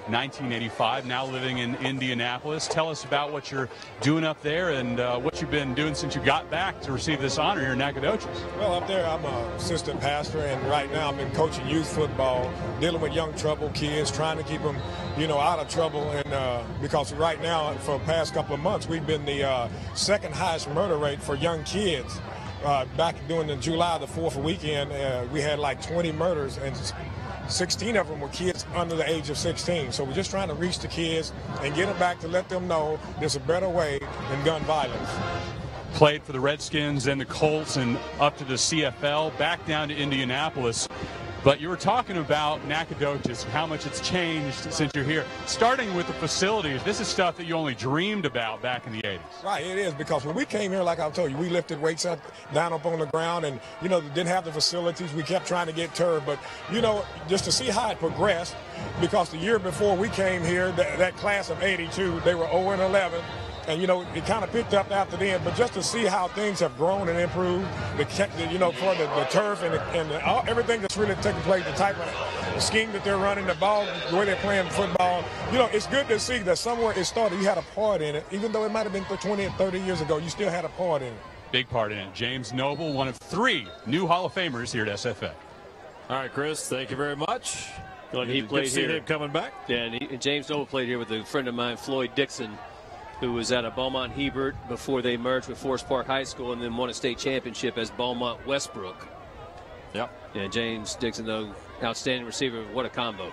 nineteen eighty-five, now living in Indianapolis. Tell us about what you're doing up there and uh, what you've been doing since you got back to receive this honor here in Nacogdoches. Well, up there, I'm an assistant pastor, and right now I've been coaching youth football, dealing with young troubled kids, trying to keep them, you know, out of trouble. And uh, because right now, for the past couple of months, we've been the uh, second highest murder rate for young kids. Uh, back during the July the fourth weekend, uh, we had like twenty murders, and sixteen of them were kids under the age of sixteen. So we're just trying to reach the kids and get them back to let them know there's a better way than gun violence. Played for the Redskins and the Colts and up to the C F L, back down to Indianapolis. But you were talking about Nacogdoches, how much it's changed since you're here. Starting with the facilities, this is stuff that you only dreamed about back in the eighties. Right, it is, because when we came here, like I told you, we lifted weights up, down up on the ground, and, you know, didn't have the facilities. We kept trying to get turf, but, you know, just to see how it progressed, because the year before we came here, that, that class of eighty-two, they were oh and eleven. And, you know, it kind of picked up after then. But just to see how things have grown and improved, the, you know, for the, the turf and, the, and the, all, everything that's really taking place, the type of the scheme that they're running, the ball, the way they're playing football, you know, it's good to see that somewhere it started, you had a part in it. Even though it might have been for twenty or thirty years ago, you still had a part in it. Big part in it. James Noble, one of three new Hall of Famers here at S F A. All right, Chris, thank you very much. Well, he good played to see here. him coming back. Yeah, and, he, and James Noble played here with a friend of mine, Floyd Dixon, who was out of Beaumont Hebert before they merged with Forest Park High School, and then won a state championship as Beaumont Westbrook. Yep. Yeah, James Dixon, though, outstanding receiver. What a combo.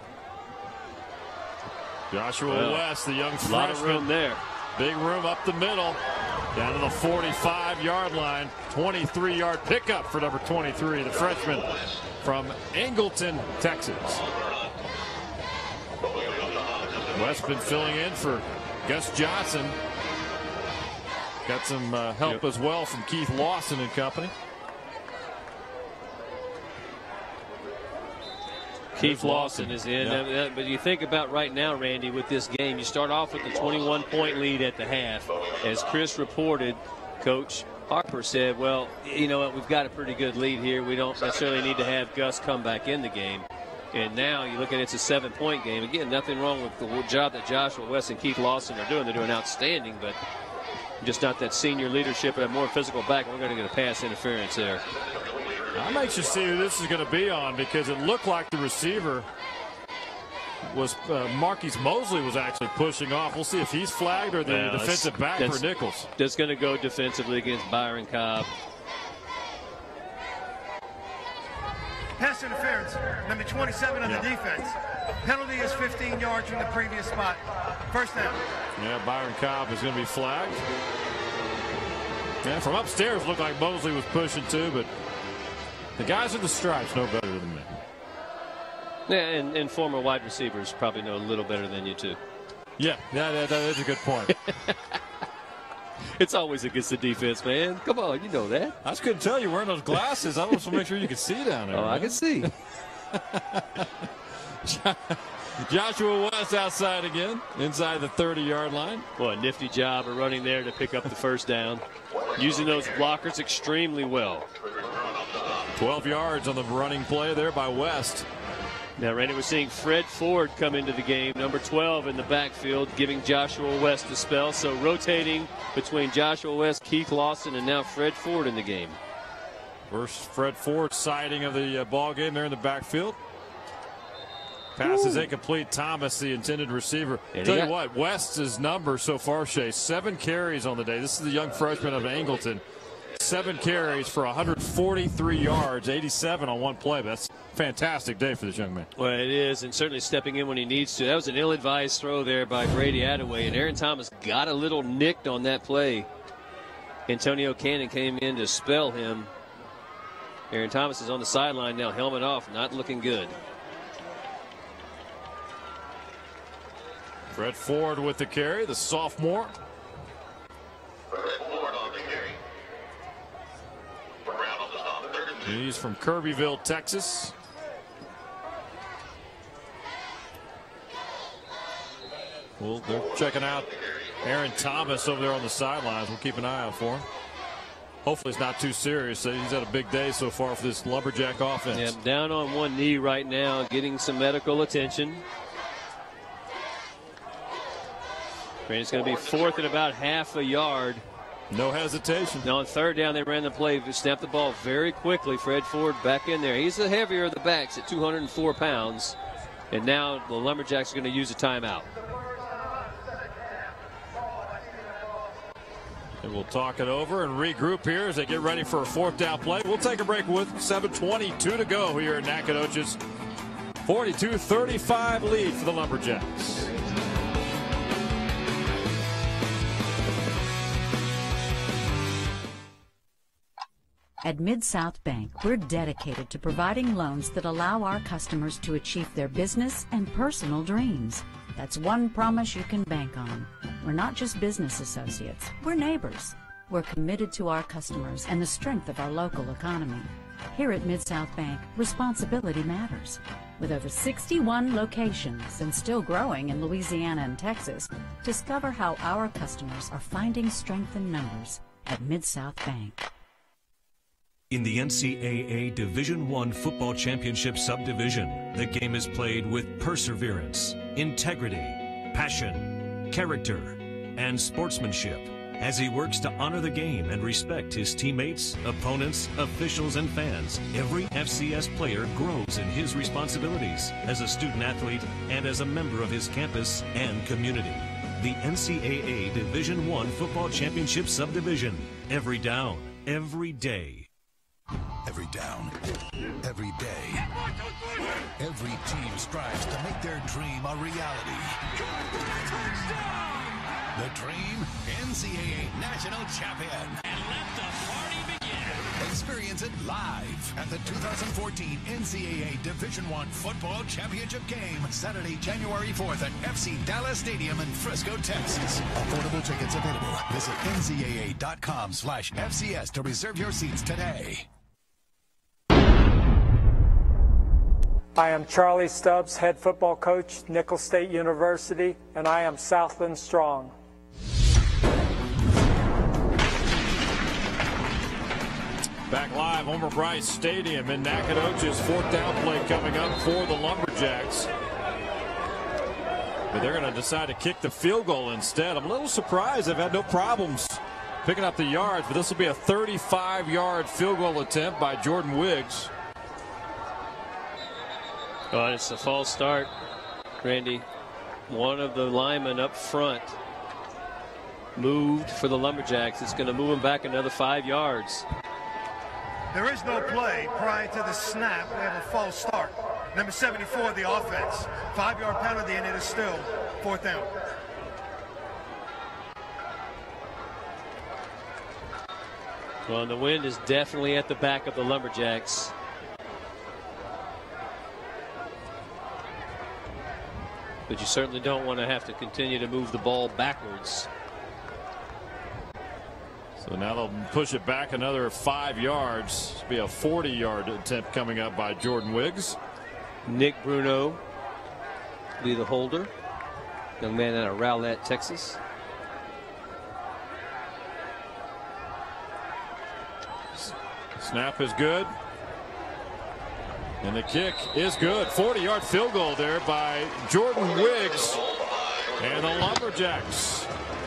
Joshua well, West, the young freshman. A lot of room there. Big room up the middle. Down to the forty-five yard line. twenty-three yard pickup for number twenty-three, the freshman from Angleton, Texas. West been filling in for Gus Johnson. Got some uh, help yep. as well from Keith Lawson and company. Keith Lawson is in. Yep. But you think about right now, Randy, with this game, you start off with the twenty-one point lead at the half. As Chris reported, Coach Harper said, well, you know what, we've got a pretty good lead here. We don't necessarily need to have Gus come back in the game. And now you look at it, it's a seven-point game. Again, nothing wrong with the job that Joshua West and Keith Lawson are doing. They're doing outstanding, but just not that senior leadership and a more physical back. We're going to get a pass interference there. I'm anxious to see who this is going to be on, because it looked like the receiver was uh, Marquise Mosley was actually pushing off. We'll see if he's flagged or the well, defensive back for Nicholls. That's going to go defensively against Byron Cobb. Pass interference, number twenty-seven on yeah. the defense. Penalty is fifteen yards from the previous spot. First down. Yeah, Byron Cobb is going to be flagged. Yeah, from upstairs, looked like Mosley was pushing too, but the guys in the stripes know better than me. Yeah, and, and former wide receivers probably know a little better than you too. Yeah, yeah, that, that is a good point. It's always against the defense, man. Come on, you know that. I just couldn't tell you wearing those glasses. I want to make sure you could see down there. Oh, man. I can see. Joshua West outside again, inside the thirty yard line. Well, a nifty job of running there to pick up the first down. Using those blockers extremely well. twelve yards on the running play there by West. Now, Randy, we're seeing Fred Ford come into the game, number twelve in the backfield, giving Joshua West a spell. So rotating between Joshua West, Keith Lawson, and now Fred Ford in the game. First Fred Ford sighting of the uh, ball game there in the backfield. Pass is incomplete. Thomas, the intended receiver. And Tell you got... what, West's number so far, Shea, seven carries on the day. This is the young freshman of Angleton. Seven carries for one hundred forty-three yards, eighty-seven on one play. That's a fantastic day for this young man. Well, it is, and certainly stepping in when he needs to. That was an ill-advised throw there by Brady Attaway, and Aaron Thomas got a little nicked on that play. Antonio Cannon came in to spell him. Aaron Thomas is on the sideline now, helmet off, not looking good. Fred Ford with the carry, the sophomore. He's from Kirbyville, Texas. Well, they're checking out Aaron Thomas over there on the sidelines. We'll keep an eye out for him. Hopefully it's not too serious. He's had a big day so far for this Lumberjack offense. Yeah, down on one knee right now, getting some medical attention. And it's going to be fourth and about half a yard. No hesitation. No, on third down, they ran the play, snapped the ball very quickly. Fred Ford back in there. He's the heavier of the backs at two hundred four pounds. And now the Lumberjacks are going to use a timeout. And we'll talk it over and regroup here as they get ready for a fourth down play. We'll take a break with seven twenty-two to go here in Nacogdoches. forty-two thirty-five lead for the Lumberjacks. At Mid-South Bank, we're dedicated to providing loans that allow our customers to achieve their business and personal dreams. That's one promise you can bank on. We're not just business associates, we're neighbors. We're committed to our customers and the strength of our local economy. Here at Mid-South Bank, responsibility matters. With over sixty-one locations and still growing in Louisiana and Texas, discover how our customers are finding strength in numbers at Mid-South Bank. In the N C double A Division One Football Championship Subdivision, the game is played with perseverance, integrity, passion, character, and sportsmanship as he works to honor the game and respect his teammates, opponents, officials, and fans. Every F C S player grows in his responsibilities as a student athlete and as a member of his campus and community. The N C double A Division One Football Championship Subdivision. Every down, every day. Every down, every day, every team strives to make their dream a reality. The dream, N C double A National Champion. And let the party begin. Experience it live at the two thousand fourteen N C double A Division One Football Championship game, Saturday, January fourth at F C Dallas Stadium in Frisco, Texas. Affordable tickets available. Visit N C double A dot com slash F C S to reserve your seats today. I am Charlie Stubbs, head football coach, Nicholls State University, and I am Southland strong. Back live, Homer Bryce Stadium in Nacogdoches. Fourth down play coming up for the Lumberjacks. But they're going to decide to kick the field goal instead. I'm a little surprised they've had no problems picking up the yards, but this will be a thirty-five yard field goal attempt by Jordan Wiggs. Oh, and it's a false start, Randy. One of the linemen up front moved for the Lumberjacks. It's going to move him back another five yards. There is no play prior to the snap. We have a false start. Number seventy-four, the offense. Five-yard penalty, and it is still fourth down. Well, and the wind is definitely at the back of the Lumberjacks. But you certainly don't want to have to continue to move the ball backwards. So now they'll push it back another five yards. It'll be a forty yard attempt coming up by Jordan Wiggs. Nick Bruno be the holder. Young man out of Rowlett, Texas. Snap is good. And the kick is good. forty yard field goal there by Jordan Wiggs. And the Lumberjacks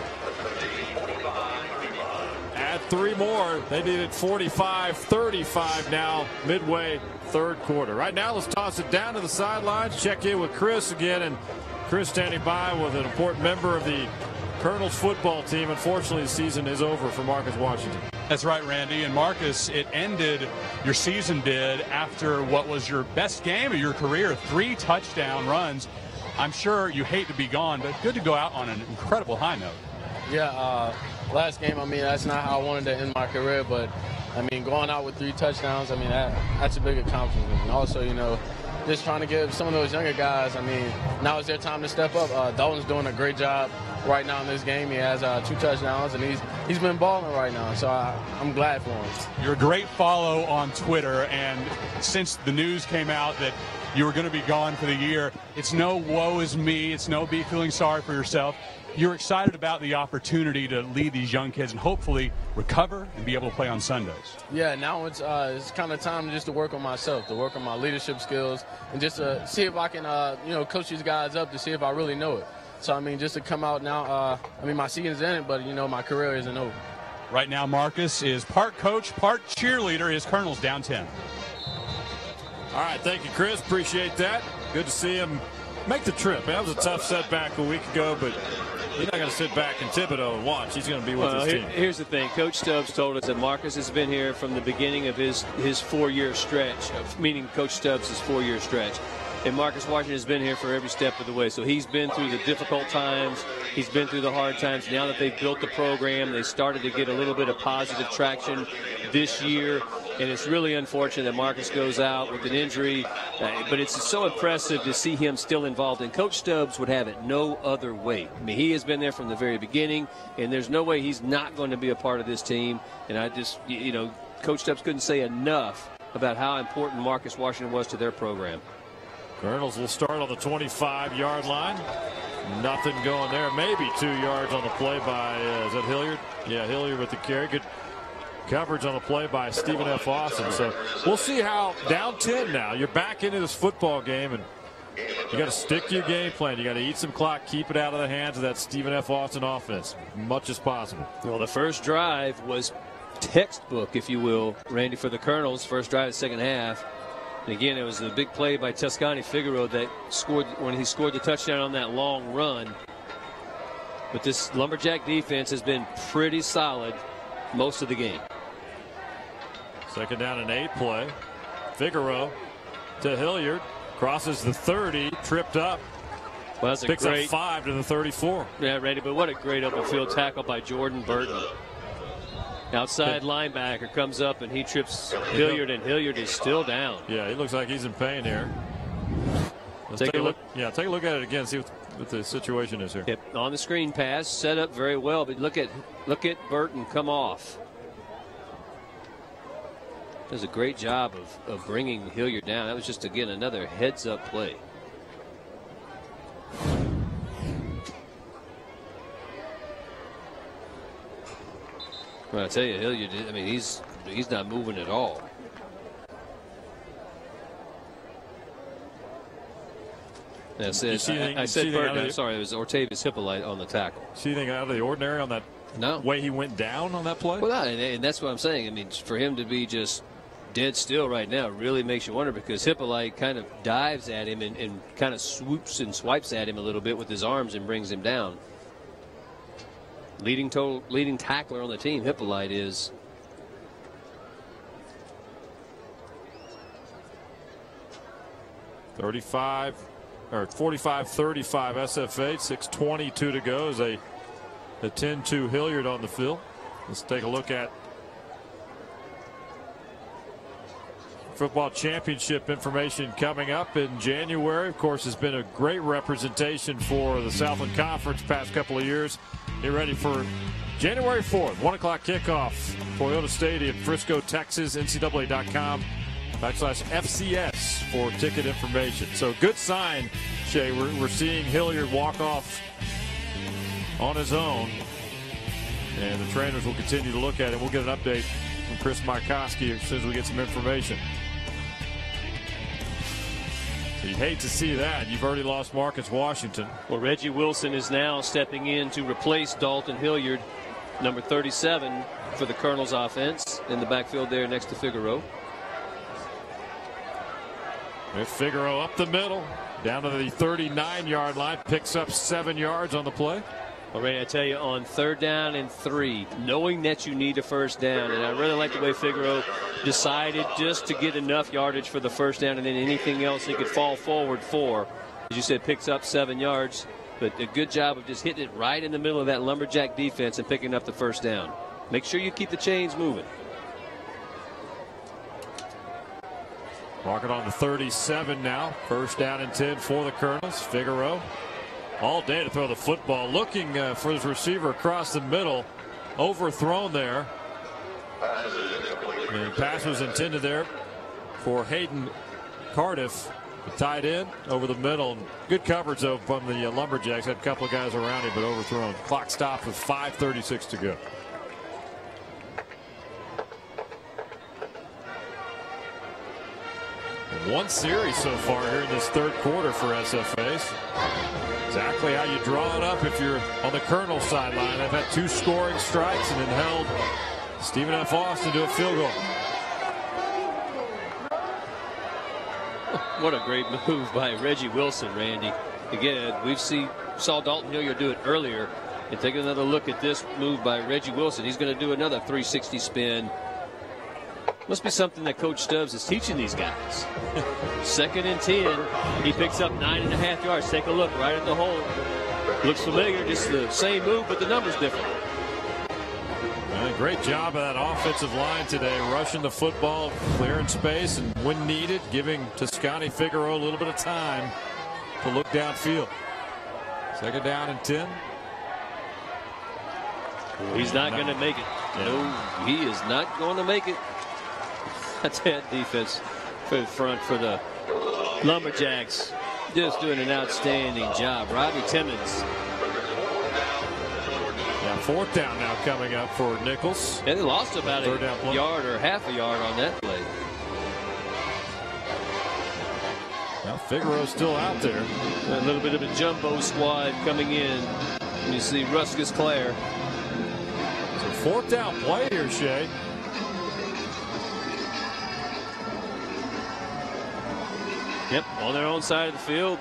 add three more. They needed forty-five thirty-five now, midway third quarter. Right now, let's toss it down to the sidelines. Check in with Chris again. And Chris standing by with an important member of the Colonels football team. Unfortunately, the season is over for Marcus Washington. That's right, Randy. And Marcus, it ended, your season did, after what was your best game of your career, three touchdown runs. I'm sure you hate to be gone, but good to go out on an incredible high note. Yeah, uh, last game, I mean, that's not how I wanted to end my career, but, I mean, going out with three touchdowns, I mean, that, that's a big accomplishment. And also, you know, just trying to give some of those younger guys, I mean, now is their time to step up. Uh, Dalton's doing a great job right now in this game. He has uh, two touchdowns, and he's he's been balling right now, so I, I'm glad for him. You're a great follow on Twitter, and since the news came out that you were going to be gone for the year, it's no woe is me, it's no be feeling sorry for yourself. You're excited about the opportunity to lead these young kids and hopefully recover and be able to play on Sundays. Yeah, now it's uh, it's kind of time just to work on myself, to work on my leadership skills, and just to see if I can, uh, you know, coach these guys up to see if I really know it. So, I mean, just to come out now, uh, I mean, my season's in it, but, you know, my career isn't over. Right now, Marcus is part coach, part cheerleader. His Colonel's down ten. All right, thank you, Chris. Appreciate that. Good to see him make the trip. That was a tough setback a week ago, but he's not going to sit back in Thibodaux and watch. He's going to be with well, his here, team. Here's the thing. Coach Stubbs told us that Marcus has been here from the beginning of his, his four-year stretch, meaning Coach Stubbs' four-year stretch. And Marcus Washington has been here for every step of the way. So he's been through the difficult times. He's been through the hard times. Now that they've built the program, they started to get a little bit of positive traction this year. And it's really unfortunate that Marcus goes out with an injury. Uh, but it's so impressive to see him still involved. And Coach Stubbs would have it no other way. I mean, he has been there from the very beginning. And there's no way he's not going to be a part of this team. And I just, you know, Coach Stubbs couldn't say enough about how important Marcus Washington was to their program. Colonels will start on the twenty-five yard line. Nothing going there. Maybe two yards on the play by, uh, is that Hilliard? Yeah, Hilliard with the carry. Good coverage on the play by Stephen F. Austin. So we'll see how down ten now. You're back into this football game, and you got to stick to your game plan. You got to eat some clock, keep it out of the hands of that Stephen F. Austin offense, much as possible. Well, the first drive was textbook, if you will, Randy, for the Colonels. First drive of the second half. And again, it was a big play by Tuscany Figueroa that scored when he scored the touchdown on that long run. But this Lumberjack defense has been pretty solid most of the game. Second down and eight play. Figueroa to Hilliard. Crosses the thirty, tripped up. Well, that's a Picks great, up five to the thirty-four. Yeah, Randy, but what a great open field tackle by Jordan Burton. Outside linebacker comes up and he trips Hilliard, and Hilliard is still down. Yeah, he looks like he's in pain here. Let's take, take a look. look. Yeah, take a look at it again. See what, what the situation is here. Yep, on the screen pass, set up very well, but look at look at Burton come off. Does a great job of, of bringing Hilliard down. That was just, again, another heads-up play. Well, I tell you, Hilliard, I mean, he's he's not moving at all. I said, anything, I, I said Burton, I'm sorry, it was Ortavius Hippolyte on the tackle. See anything out of the ordinary on that no. way he went down on that play? Well, and, and that's what I'm saying. I mean, for him to be just dead still right now really makes you wonder, because Hippolyte kind of dives at him and, and kind of swoops and swipes at him a little bit with his arms and brings him down. Leading total, leading tackler on the team, Hippolyte is. thirty-five or forty-five thirty-five S F A, six twenty-two to go as they attend to Hilliard on the field. Let's take a look at football championship information coming up in January. Of course, has been a great representation for the Southland Conference past couple of years. Get ready for January fourth, one o'clock kickoff, Toyota Stadium, Frisco, Texas. N C double A dot com backslash F C S for ticket information. So good sign, Shea. We're, we're seeing Hilliard walk off on his own, and the trainers will continue to look at it. We'll get an update from Chris Mycoskie as soon as we get some information. You'd hate to see that. You've already lost Marcus Washington. Well, Reggie Wilson is now stepping in to replace Dalton Hilliard, number thirty-seven for the Colonels offense, in the backfield there next to Figueroa. There's Figueroa up the middle, down to the thirty-nine yard line, picks up seven yards on the play. Well, Ray, I tell you, on third down and three, knowing that you need a first down, and I really like the way Figueroa decided just to get enough yardage for the first down, and then anything else he could fall forward for. As you said, picks up seven yards, but a good job of just hitting it right in the middle of that Lumberjack defense and picking up the first down. Make sure you keep the chains moving. Mark it on the thirty-seven now. First down and ten for the Colonels. Figueroa all day to throw the football, looking uh, for his receiver across the middle, overthrown there. And the pass was intended there for Hayden Cardiff, the tight end, over the middle. Good coverage though from the uh, Lumberjacks. Had a couple of guys around him, but overthrown. Clock stopped with five thirty-six to go. One series so far here in this third quarter for S F A's. Exactly how you draw it up if you're on the Colonel sideline. They've had two scoring strikes and then held Stephen F. Austin to a field goal. What a great move by Reggie Wilson, Randy. Again, we've seen saw Dalton Hilliard do it earlier. And take another look at this move by Reggie Wilson. He's going to do another three sixty spin. Must be something that Coach Stubbs is teaching these guys. Second and ten. He picks up nine and a half yards. Take a look right at the hole. Looks familiar, just the same move, but the number's different. Well, great job of that offensive line today, rushing the football, clearing space, and when needed, giving Toscani Figueroa a little bit of time to look downfield. Second down and ten. He's not going to make it. No, he is not going to make it. That's that defense for the front for the Lumberjacks. Just doing an outstanding job. Robbie Timmons. Yeah, fourth down now coming up for Nicholls. And they lost about a yard or half a yard on that play. Now Figueroa's still out there. A little bit of a jumbo squad coming in. And you see Ruskus Clare. So fourth down play here, Shea. Yep, on their own side of the field.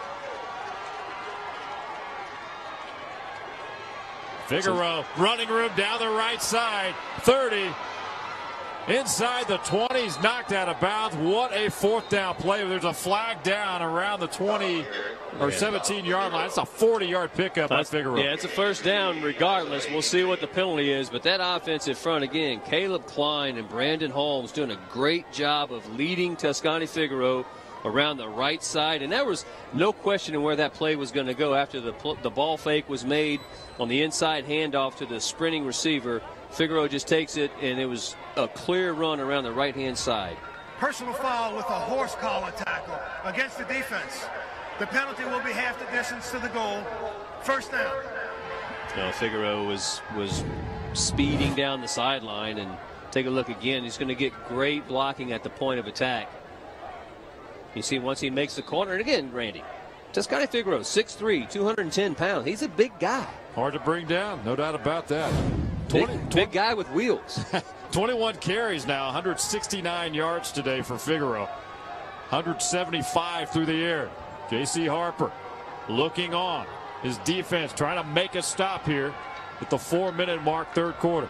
Figueroa, running room down the right side. thirty. Inside the twenties, knocked out of bounds. What a fourth down play. There's a flag down around the twenty or seventeen yard line. It's a forty yard pickup by Figueroa. Yeah, it's a first down regardless. We'll see what the penalty is. But that offensive front, again, Caleb Klein and Brandon Holmes doing a great job of leading Toscani Figueroa around the right side. And there was no question in where that play was going to go after the, the ball fake was made on the inside handoff to the sprinting receiver. Figueroa just takes it, and it was a clear run around the right-hand side. Personal foul with a horse collar tackle against the defense. The penalty will be half the distance to the goal. First down. Now Figueroa was was speeding down the sideline, and take a look again. He's going to get great blocking at the point of attack. You see, once he makes the corner, and again, Randy, Toscani Figueroa, six three, two hundred ten pounds. He's a big guy. Hard to bring down, no doubt about that. Big, big guy with wheels. twenty-one carries now, one hundred sixty-nine yards today for Figueroa. one hundred seventy-five through the air. J C Harper looking on. His defense trying to make a stop here at the four minute mark, third quarter.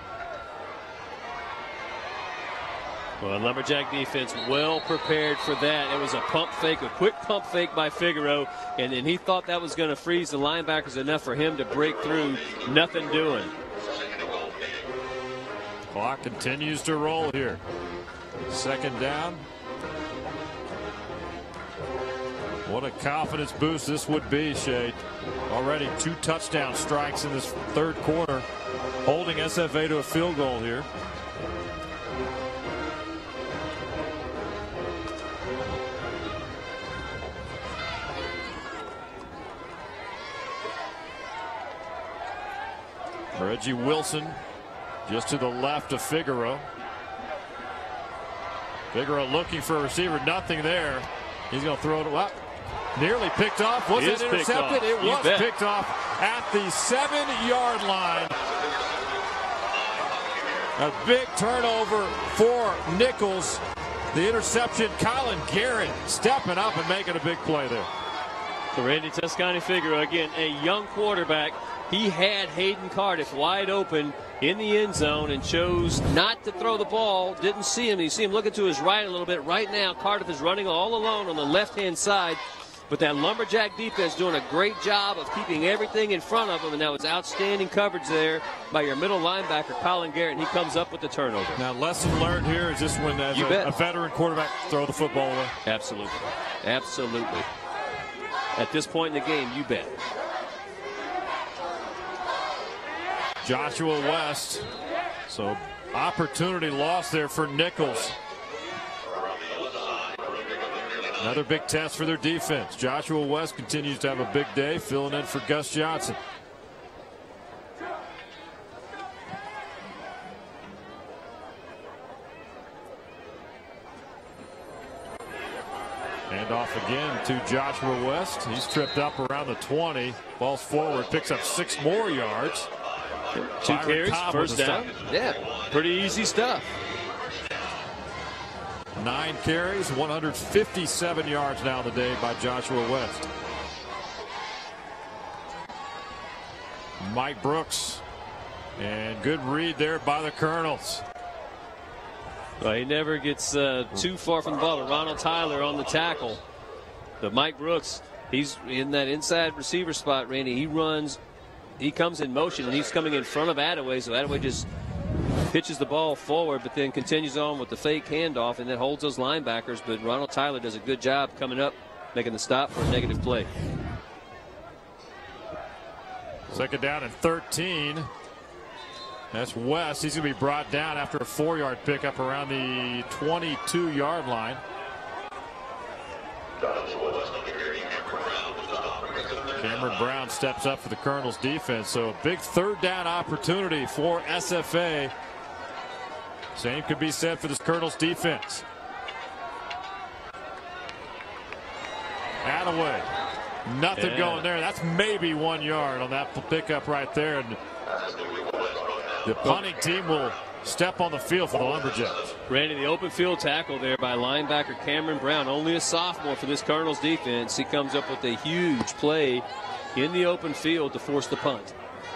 Well, Lumberjack defense well prepared for that. It was a pump fake, a quick pump fake by Figueroa, and then he thought that was going to freeze the linebackers enough for him to break through. Nothing doing. Clock continues to roll here. Second down. What a confidence boost this would be, Shea. Already two touchdown strikes in this third quarter, holding S F A to a field goal here. Reggie Wilson just to the left of Figueroa. Figueroa looking for a receiver, nothing there. He's going to throw it up. Nearly picked off. Was it intercepted? It was picked off at the seven yard line. A big turnover for Nicholls. The interception, Colin Garrett stepping up and making a big play there. So Randy Toscani Figueroa, again, a young quarterback. He had Hayden Cardiff wide open in the end zone and chose not to throw the ball. Didn't see him. You see him looking to his right a little bit. Right now, Cardiff is running all alone on the left-hand side. But that Lumberjack defense doing a great job of keeping everything in front of him. And that was outstanding coverage there by your middle linebacker, Colin Garrett. And he comes up with the turnover. Now, lesson learned here is just when as a, a veteran quarterback throw the football away. Absolutely. Absolutely. At this point in the game, you bet. Joshua West. So opportunity lost there for Nicholls. Another big test for their defense. Joshua West continues to have a big day, filling in for Gus Johnson. Hand off Handoff again to Joshua West. He's tripped up around the twenty. Falls forward, picks up six more yards. Two Byron carries, Cobb first with the down. stop. Yeah, pretty easy stuff. Nine carries, one hundred fifty-seven yards now the day by Joshua West. Mike Brooks. And good read there by the Colonels. Well, he never gets uh, too far from the ball. But Ronald Tyler on the tackle. But Mike Brooks, he's in that inside receiver spot, Randy. He runs, he comes in motion, and he's coming in front of Attaway. So Attaway just pitches the ball forward, but then continues on with the fake handoff and then holds those linebackers. But Ronald Tyler does a good job coming up, making the stop for a negative play. Second down and thirteen. That's West. He's going to be brought down after a four-yard pickup around the twenty-two yard line. Cameron Brown steps up for the Colonels defense. So a big third down opportunity for S F A. Same could be said for this Colonels defense. Attaway. Nothing yeah. going there. That's maybe one yard on that pickup right there. And the punting team will step on the field for the Lumberjacks. Randy, the open field tackle there by linebacker Cameron Brown, only a sophomore for this Colonels defense. He comes up with a huge play in the open field to force the punt.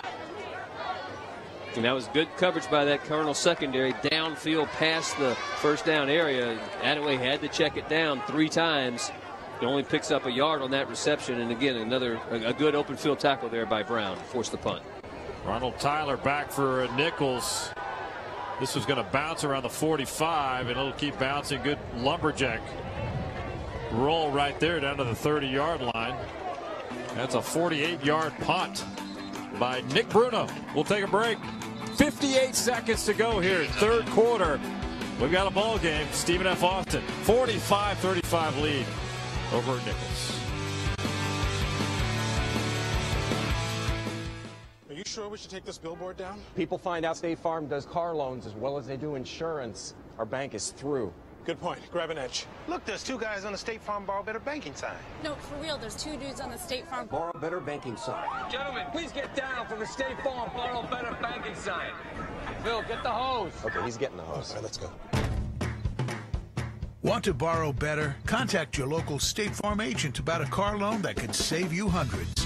And that was good coverage by that Colonel secondary downfield past the first down area. Attaway had to check it down three times. He only picks up a yard on that reception. And again, another a good open field tackle there by Brown to force the punt. Ronald Tyler back for Nicholls. This was going to bounce around the forty-five, and it'll keep bouncing. Good Lumberjack roll right there down to the thirty yard line. That's a forty-eight yard punt by Nick Bruno. We'll take a break. fifty-eight seconds to go here, third quarter. We've got a ball game. Stephen F. Austin, forty-five thirty-five lead over Nicholls. Are you sure we should take this billboard down? People find out State Farm does car loans as well as they do insurance. Our bank is through. Good point. Grab an edge. Look, there's two guys on the State Farm Borrow Better banking sign. No, for real, there's two dudes on the State Farm Borrow Better banking sign. Gentlemen, please get down from the State Farm Borrow Better banking sign. Phil, get the hose. Okay, he's getting the hose. All right, let's go. Want to borrow better? Contact your local State Farm agent about a car loan that could save you hundreds.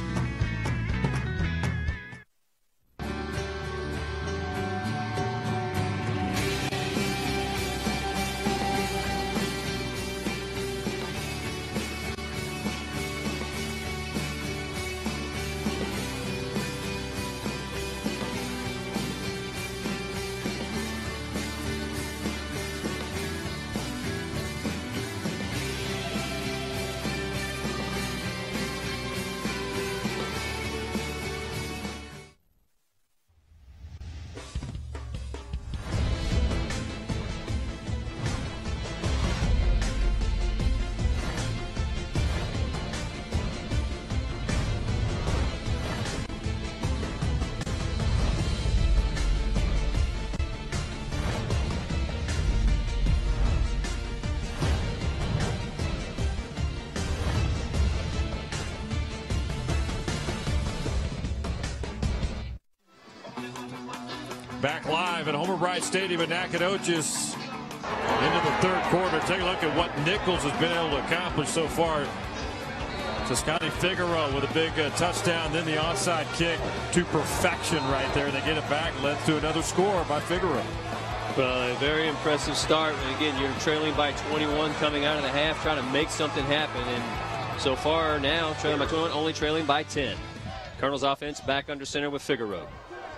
Back live at Homer Bryce Stadium in Nacogdoches into the third quarter. Take a look at what Nicholls has been able to accomplish so far. Toscani Figueroa with a big uh, touchdown, then the onside kick to perfection right there. They get it back, led to another score by Figueroa. Well, a very impressive start. And again, you're trailing by twenty-one coming out of the half, trying to make something happen. And so far now, trailing by twenty-one, only trailing by ten. Colonel's offense back under center with Figueroa.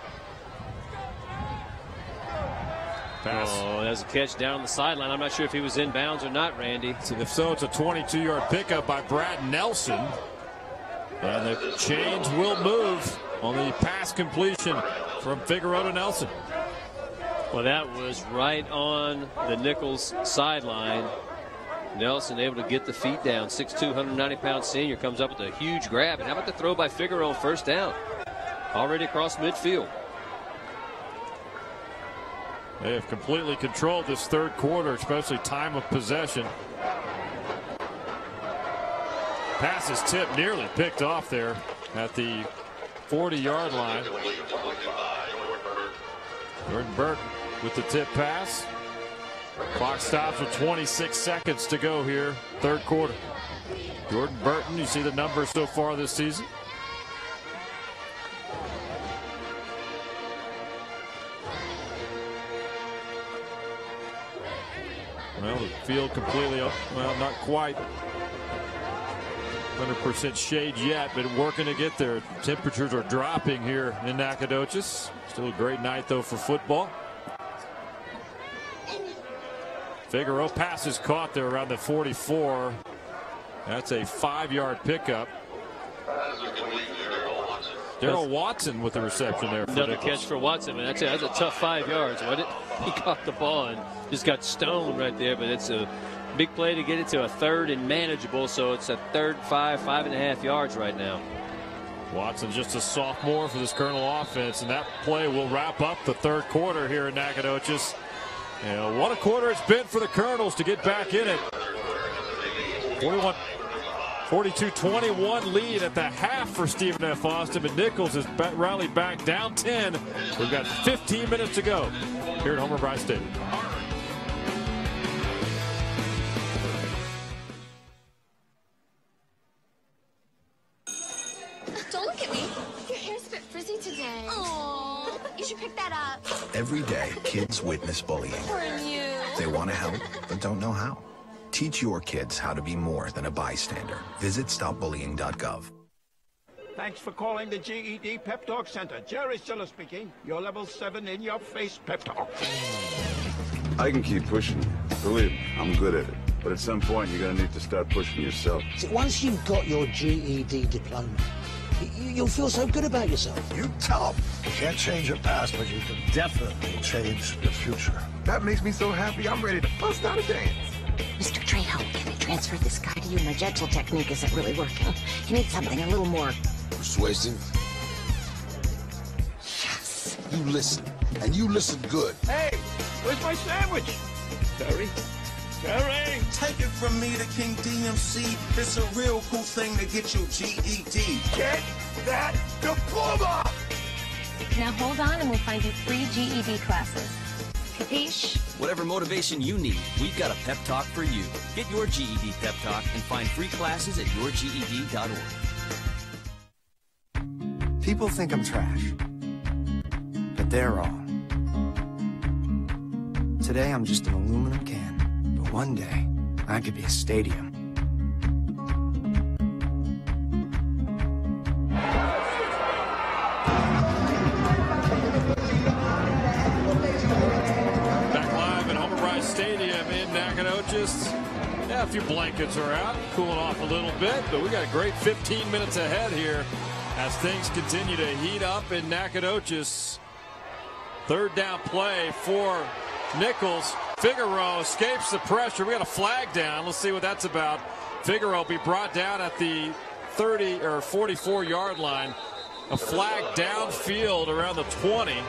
Pass. Oh, there's a catch down the sideline. I'm not sure if he was in bounds or not, Randy. If so, it's a twenty-two yard pickup by Brad Nelson. And the chains will move on the pass completion from Figueroa to Nelson. Well, that was right on the Nicholls sideline. Nelson able to get the feet down. six two, one hundred ninety pound senior comes up with a huge grab. And how about the throw by Figueroa on first down? Already across midfield. They have completely controlled this third quarter, especially time of possession. Pass is tipped, nearly picked off there at the forty-yard line. Jordan Burton with the tip pass. Clock stops with twenty-six seconds to go here, third quarter. Jordan Burton, you see the numbers so far this season. Well, the field completely, well, not quite one hundred percent shade yet, but working to get there. Temperatures are dropping here in Nacogdoches. Still a great night, though, for football. Figueroa pass is caught there around the forty-four. That's a five-yard pickup. Daryl Watson with the reception there. For Another Nicholls. catch for Watson. That's a, that's a tough five yards, wasn't it? He caught the ball and just got stoned right there, but it's a big play to get it to a third and manageable, so it's a third five, five and a half yards right now. Watson's just a sophomore for this Colonel offense, and that play will wrap up the third quarter here in Nacogdoches. And what a quarter it's been for the Colonels to get back in it. forty-one, forty-two twenty-one lead at the half for Stephen F. Austin, but Nicholls has rallied back down ten. We've got fifteen minutes to go here at Homer Bryce Stadium. Don't look at me. Your hair's a bit frizzy today. Aww. You should pick that up. Every day, kids witness bullying. Poor you. They want to help, but don't know how. Teach your kids how to be more than a bystander. Visit stop bullying dot gov. Thanks for calling the G E D Pep Talk Center. Jerry Siller speaking. Your level seven in your face pep talk. I can keep pushing you. Believe me, I'm good at it. But at some point, you're going to need to start pushing yourself. See, once you've got your G E D diploma, you, you'll feel so good about yourself. You tell them. You can't change your past, but you can definitely change your future. That makes me so happy, I'm ready to bust out a dance. Mister Trejo, can I transfer this guy to you? My gentle technique isn't really working. You need something a little more persuasive. Yes. You listen, and you listen good. Hey, where's my sandwich? Terry? Terry! Take it from me, the King D M C. It's a real cool thing to get your G E D. Get that diploma! Now hold on and we'll find you free G E D classes. Capiche? Whatever motivation you need, we've got a pep talk for you. Get your G E D pep talk and find free classes at your G E D dot org. People think I'm trash, but they're wrong. Today I'm just an aluminum can, but one day I could be a stadium. Stadium in Nacogdoches. Yeah, a few blankets are out, cooling off a little bit, but we got a great fifteen minutes ahead here as things continue to heat up in Nacogdoches. Third down play for Nicholls. Figueroa escapes the pressure. We got a flag down. Let's see what that's about. Figueroa will be brought down at the thirty or forty-four yard line. A flag downfield around the twenty.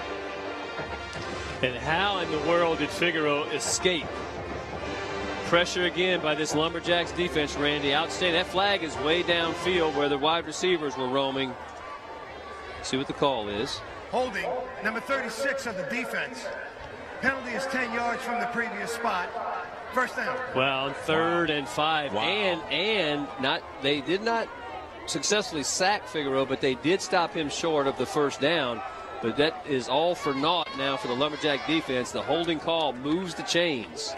And how in the world did Figueroa escape? Pressure again by this Lumberjacks defense, Randy. Outstanding. That flag is way downfield where the wide receivers were roaming. See what the call is. Holding, number thirty-six of the defense. Penalty is ten yards from the previous spot. First down. Well, third wow. and five. Wow. And and not they did not successfully sack Figueroa, but they did stop him short of the first down. But that is all for naught now for the Lumberjack defense. The holding call moves the chains.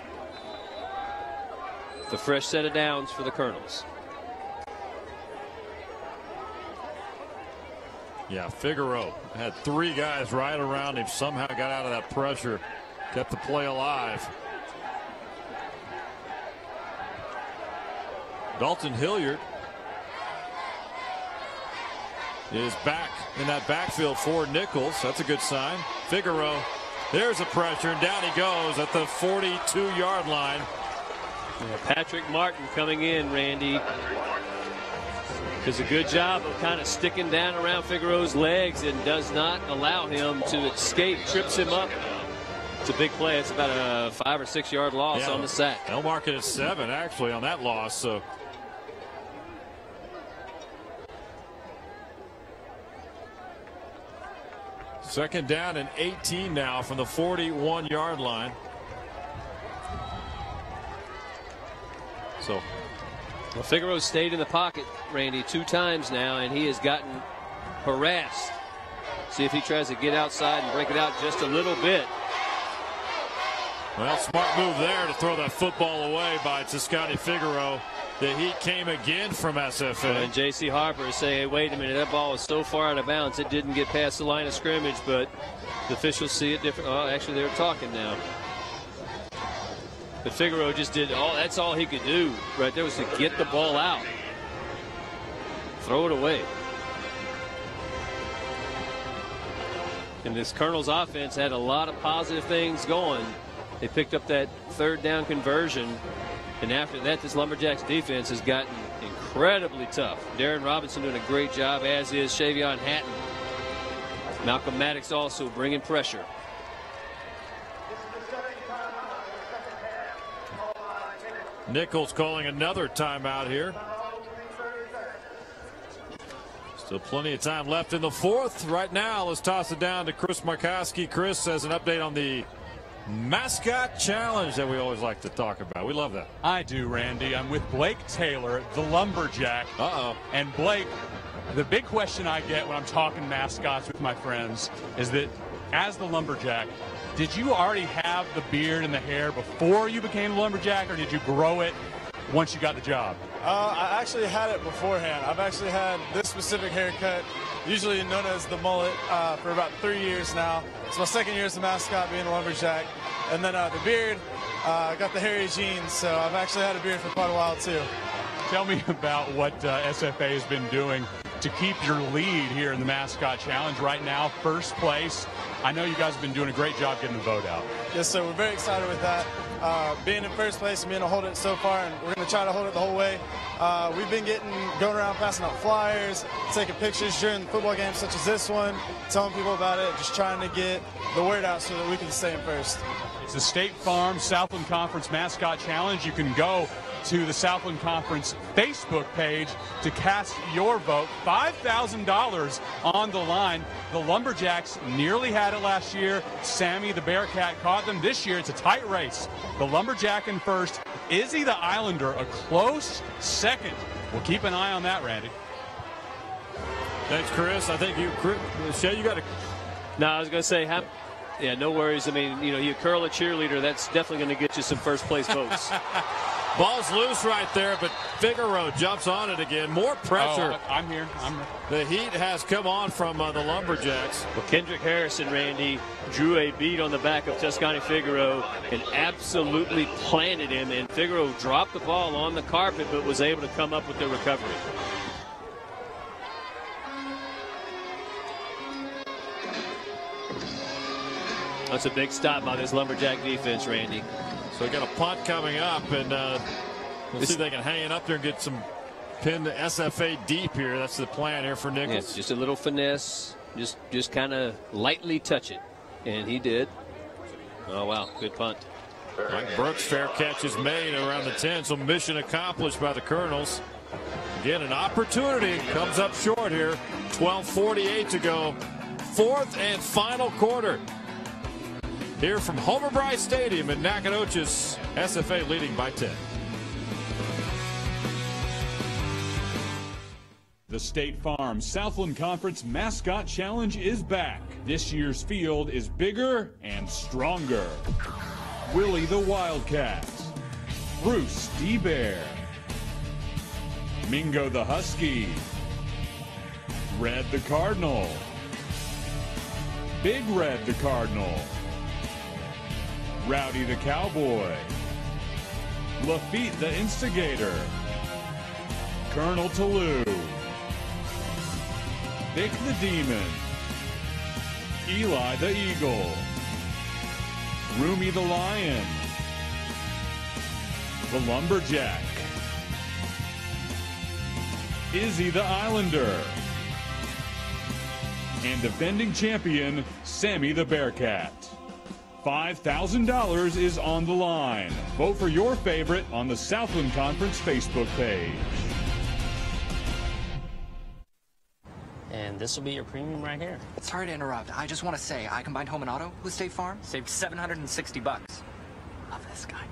The fresh set of downs for the Colonels. Yeah, Figueroa had three guys right around him. Somehow got out of that pressure. Kept the play alive. Dalton Hilliard is back in that backfield for Nicholls. That's a good sign. Figueroa, there's a pressure, and down he goes at the forty-two yard line. Yeah, Patrick Martin coming in, Randy. Does a good job of kind of sticking down around Figueroa's legs and does not allow him to escape, trips him up. It's a big play. It's about a five or six yard loss yeah, on the sack. They'll mark it at seven, actually, on that loss. So Second down and eighteen now from the forty-one yard line. So, well, Figueroa stayed in the pocket, Randy, two times now, and he has gotten harassed. See if he tries to get outside and break it out just a little bit. Well, smart move there to throw that football away by Toscani Figueroa. The heat came again from S F A. And J C Harper is saying, hey, wait a minute, that ball was so far out of bounds, it didn't get past the line of scrimmage, but the officials see it different. Oh, actually, they're talking now. But Figueroa just did all, that's all he could do right there was to get the ball out. Throw it away. And this Colonel's offense had a lot of positive things going. They picked up that third down conversion. And after that, this Lumberjacks defense has gotten incredibly tough. Darren Robinson doing a great job, as is Shavion Hatton. Malcolm Maddox also bringing pressure. Nicholls calling another timeout here. Still plenty of time left in the fourth. Right now, let's toss it down to Chris Mycoskie. Chris has an update on the mascot challenge that we always like to talk about. We love that. I do, Randy. I'm with Blake Taylor, the Lumberjack. Uh-oh. And Blake, the big question I get when I'm talking mascots with my friends is that as the Lumberjack, did you already have the beard and the hair before you became the Lumberjack, or did you grow it once you got the job? Uh, I actually had it beforehand. I've actually had this specific haircut, usually known as the mullet, uh, for about three years now. It's my second year as the mascot, being a Lumberjack. And then uh, the beard, I uh, got the hairy jeans, so I've actually had a beard for quite a while, too. Tell me about what uh, S F A has been doing to keep your lead here in the Mascot Challenge right now. First place. I know you guys have been doing a great job getting the vote out. Yes, sir. We're very excited with that. Uh, being in first place and being able to hold it so far, and we're going to try to hold it the whole way. Uh, we've been getting going around passing out flyers, taking pictures during football games such as this one, telling people about it, just trying to get the word out so that we can stay in first. It's the State Farm Southland Conference Mascot Challenge. You can go to the Southland Conference Facebook page to cast your vote. five thousand dollars on the line. The Lumberjacks nearly had it last year. Sammy the Bearcat caught them. This year it's a tight race. The Lumberjack in first. Izzy the Islander a close second. We'll keep an eye on that, Randy. Thanks, Chris. I think you, Chris, Shea, you got to. No, I was going to say, have, yeah, no worries. I mean, you know, you curl a cheerleader, that's definitely going to get you some first place votes. Ball's loose right there, but Figueroa jumps on it again. More pressure. Oh, I'm here. I'm here. The heat has come on from uh, the Lumberjacks. Well, Kendrick Harrison, Randy, drew a beat on the back of Toscani Figueroa and absolutely planted him. And Figueroa dropped the ball on the carpet, but was able to come up with the recovery. That's a big stop by this Lumberjack defense, Randy. So we got a punt coming up, and uh, we'll see if they can hang it up there and get some pin to S F A deep here. That's the plan here for Nicholls. Yeah, just a little finesse, just just kind of lightly touch it, and he did. Oh wow, good punt. Mike Brooks, fair catch is made around the ten, so mission accomplished by the Colonels. Again, an opportunity comes up short here. twelve forty-eight to go, fourth and final quarter. Here from Homer Bryce Stadium in Nacogdoches, S F A leading by ten. The State Farm Southland Conference Mascot Challenge is back. This year's field is bigger and stronger. Willie the Wildcat, Bruce D. Bear, Mingo the Husky, Red the Cardinal, Big Red the Cardinal, Rowdy the Cowboy, Lafitte the Instigator, Colonel Toulouse, Vic the Demon, Eli the Eagle, Roomy the Lion, the Lumberjack, Izzy the Islander, and defending champion, Sammy the Bearcat. five thousand dollars is on the line. Vote for your favorite on the Southland Conference Facebook page. And this will be your premium right here. Sorry to interrupt. I just want to say, I combined home and auto with State Farm. Saved seven hundred sixty bucks. Love this guy.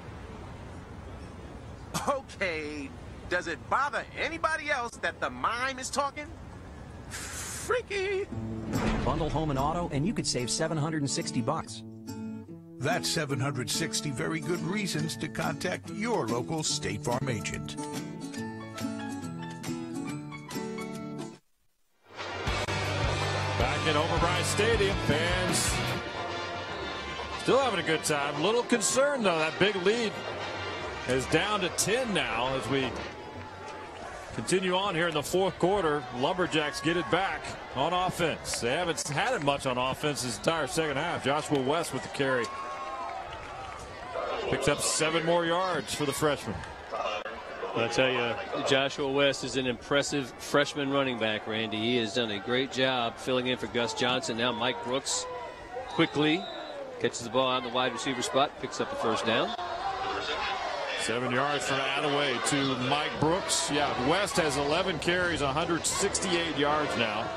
Okay, does it bother anybody else that the mime is talking? Freaky. Bundle home and auto, and you could save seven hundred sixty bucks. That's seven hundred sixty very good reasons to contact your local State Farm agent. Back at Homer Bryce Stadium, fans still having a good time. A little concerned, though. That big lead is down to ten now as we continue on here in the fourth quarter. Lumberjacks get it back on offense. They haven't had it much on offense this entire second half. Joshua West with the carry. Picks up seven more yards for the freshman. I'll tell you, Joshua West is an impressive freshman running back, Randy. He has done a great job filling in for Gus Johnson. Now Mike Brooks quickly catches the ball out in the wide receiver spot, picks up a first down. Seven yards from Attaway to Mike Brooks. Yeah, West has eleven carries, one hundred sixty-eight yards now.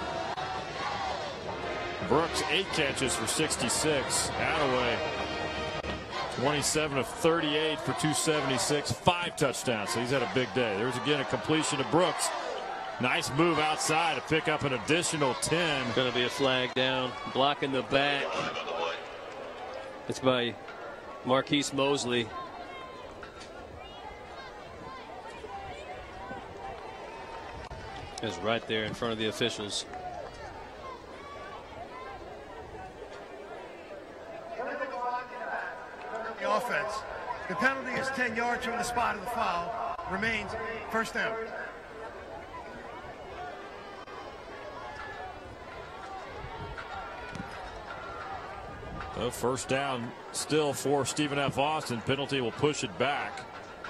Brooks, eight catches for sixty-six. Attaway, twenty-seven of thirty-eight for two seventy-six, five touchdowns. So he's had a big day. There's again a completion to Brooks. Nice move outside to pick up an additional ten. Going to be a flag down, blocking the back. It's by Marquise Mosley. Is right there in front of the officials. The offense. The penalty is ten yards from the spot of the foul. Remains first down. So first down still for Stephen F. Austin. Penalty will push it back.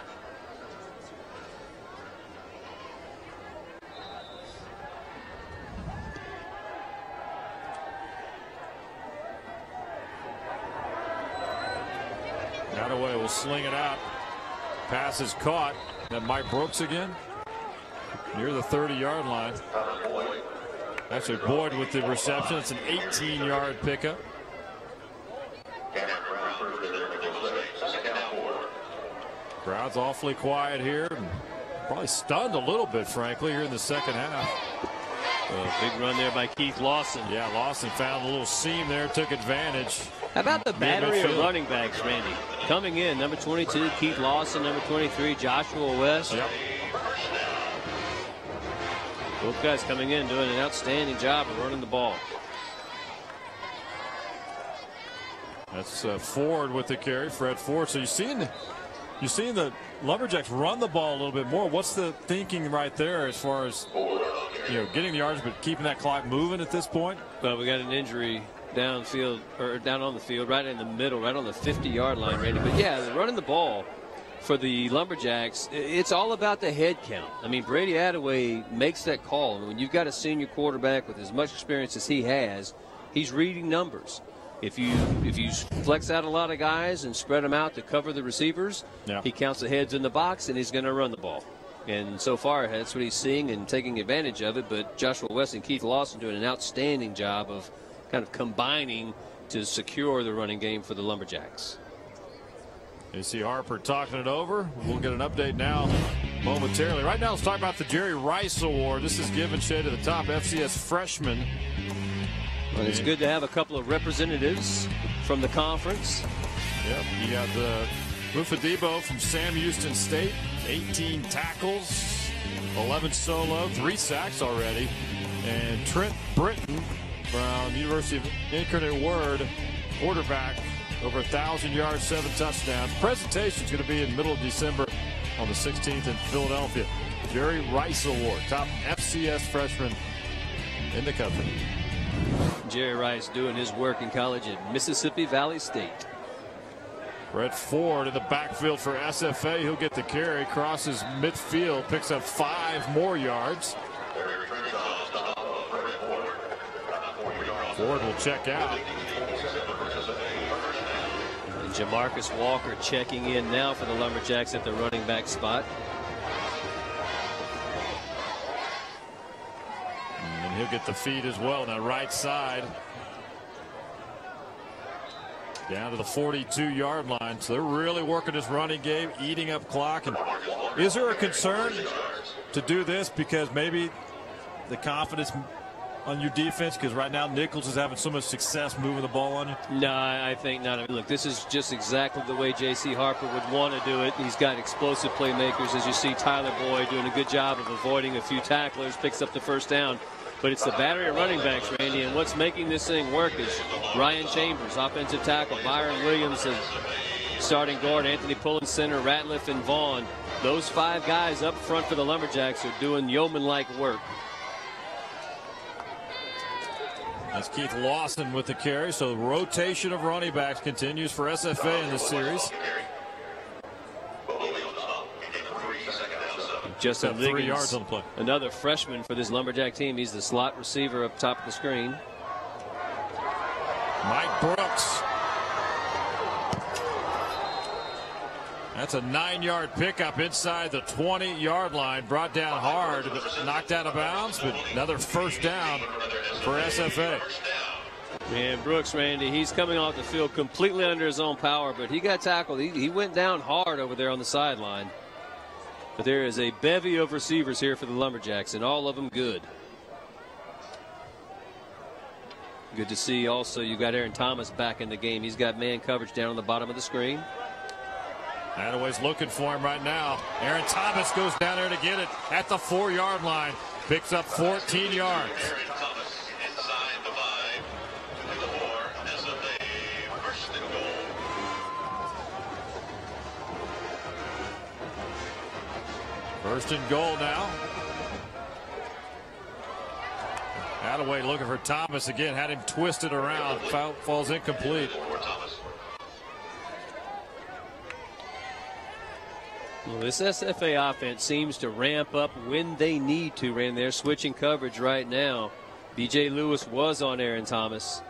Attaway will sling it out. Pass is caught. That Mike Brooks again near the thirty yard line. Actually Boyd with the reception. It's an eighteen yard pickup. Crowd's awfully quiet here. Probably stunned a little bit, frankly, here in the second half. Uh, big run there by Keith Lawson. Yeah, Lawson found a little seam there, took advantage. How about the battery of running backs, Randy? Coming in, number twenty-two, Keith Lawson, number twenty-three, Joshua West. Yep. Both guys coming in doing an outstanding job of running the ball. That's uh, Ford with the carry, Fred Ford. So you've seen, you've seen the Lumberjacks run the ball a little bit more. What's the thinking right there as far as, you know, getting the yards but keeping that clock moving at this point? Well, we got an injury downfield, or down on the field, right in the middle, right on the fifty yard line, Randy. But yeah, they're running the ball for the Lumberjacks. It's all about the head count. I mean, Brady Attaway makes that call. And when you've got a senior quarterback with as much experience as he has, he's reading numbers. If you if you flex out a lot of guys and spread them out to cover the receivers, yeah. he counts the heads in the box and he's going to run the ball. And so far, that's what he's seeing and taking advantage of it. But Joshua West and Keith Lawson doing an outstanding job of kind of combining to secure the running game for the Lumberjacks. You see Harper talking it over. We'll get an update now momentarily. Right now, let's talk about the Jerry Rice Award. This is given shade to the top F C S freshman. Well, it's good to have a couple of representatives from the conference. Yep, you got the Mufadebo from Sam Houston State, eighteen tackles, eleven solo, three sacks already. And Trent Britton from University of Incarnate Word, quarterback, over one thousand yards, seven touchdowns. Presentation is going to be in middle of December on the sixteenth in Philadelphia. Jerry Rice Award, top F C S freshman in the country. Jerry Rice doing his work in college at Mississippi Valley State. Brett Ford in the backfield for S F A. He'll get the carry, crosses midfield, picks up five more yards. Ford will check out. And Jamarcus Walker checking in now for the Lumberjacks at the running back spot. And he'll get the feed as well. Now right side. Down to the forty-two yard line. So they're really working this running game, eating up clock. And is there a concern to do this because maybe the confidence on your defense, because right now Nicholls is having so much success moving the ball on you? No, I think not. I mean, look, this is just exactly the way J C Harper would want to do it. He's got explosive playmakers, as you see Tyler Boyd doing a good job of avoiding a few tacklers, picks up the first down. But it's the battery of running backs, Randy, and what's making this thing work is Ryan Chambers, offensive tackle, Byron Williams, starting guard, Anthony Pullen, center, Ratliff, and Vaughn. Those five guys up front for the Lumberjacks are doing yeoman-like work. That's Keith Lawson with the carry. So the rotation of running backs continues for S F A in this series. Justin three Liggins, yards on the play. Another freshman for this Lumberjack team. He's the slot receiver up top of the screen. Mike Brooks. That's a nine yard pickup inside the twenty yard line. Brought down hard, but knocked out of bounds. But another first down for S F A. Man, Brooks, Randy, he's coming off the field completely under his own power, but he got tackled. He, he went down hard over there on the sideline. But there is a bevy of receivers here for the Lumberjacks, and all of them good. Good to see also you got Aaron Thomas back in the game. He's got man coverage down on the bottom of the screen. Attaway's looking for him right now. Aaron Thomas goes down there to get it at the four yard line. Picks up fourteen yards. First and goal now. Attaway looking for Thomas again. Had him twisted around. Foul, falls incomplete. Well, this S F A offense seems to ramp up when they need to. And they're switching coverage right now. B J Lewis was on Aaron Thomas.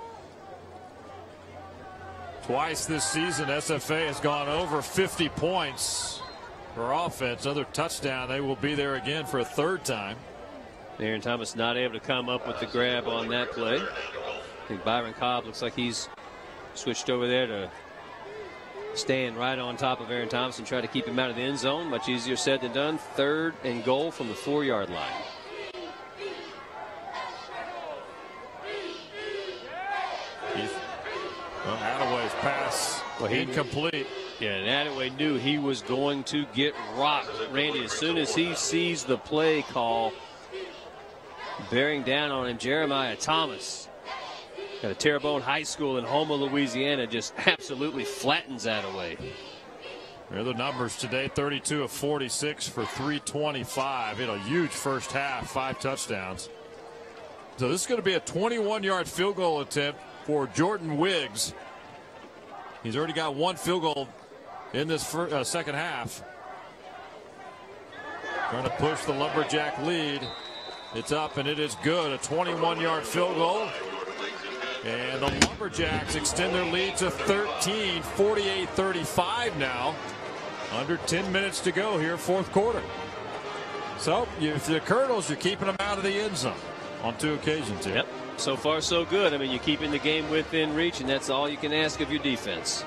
Twice this season, S F A has gone over fifty points. For offense, another touchdown. They will be there again for a third time. Aaron Thomas not able to come up with the grab on that play. I think Byron Cobb looks like he's switched over there to stand right on top of Aaron Thomas and try to keep him out of the end zone. Much easier said than done. Third and goal from the four yard line. Well, Attaway's pass well, he, incomplete. Yeah, and Attaway knew he was going to get rocked. Randy, as soon as he sees the play call bearing down on him, Jeremiah Thomas at a Terrebonne High School in Houma, Louisiana, just absolutely flattens Attaway. Here are the numbers today: thirty-two of forty-six for three twenty-five. In a huge first half, five touchdowns. So this is going to be a twenty-one yard field goal attempt for Jordan Wiggs. He's already got one field goal in this first, uh, second half. Trying to push the Lumberjack lead. It's up and it is good. A twenty-one yard field goal. And the Lumberjacks extend their lead to thirteen, forty-eight thirty-five now. Under ten minutes to go here, fourth quarter. So if the Colonels, you're keeping them out of the end zone on two occasions here. Yep. So far, so good. I mean, you're keeping the game within reach, and that's all you can ask of your defense.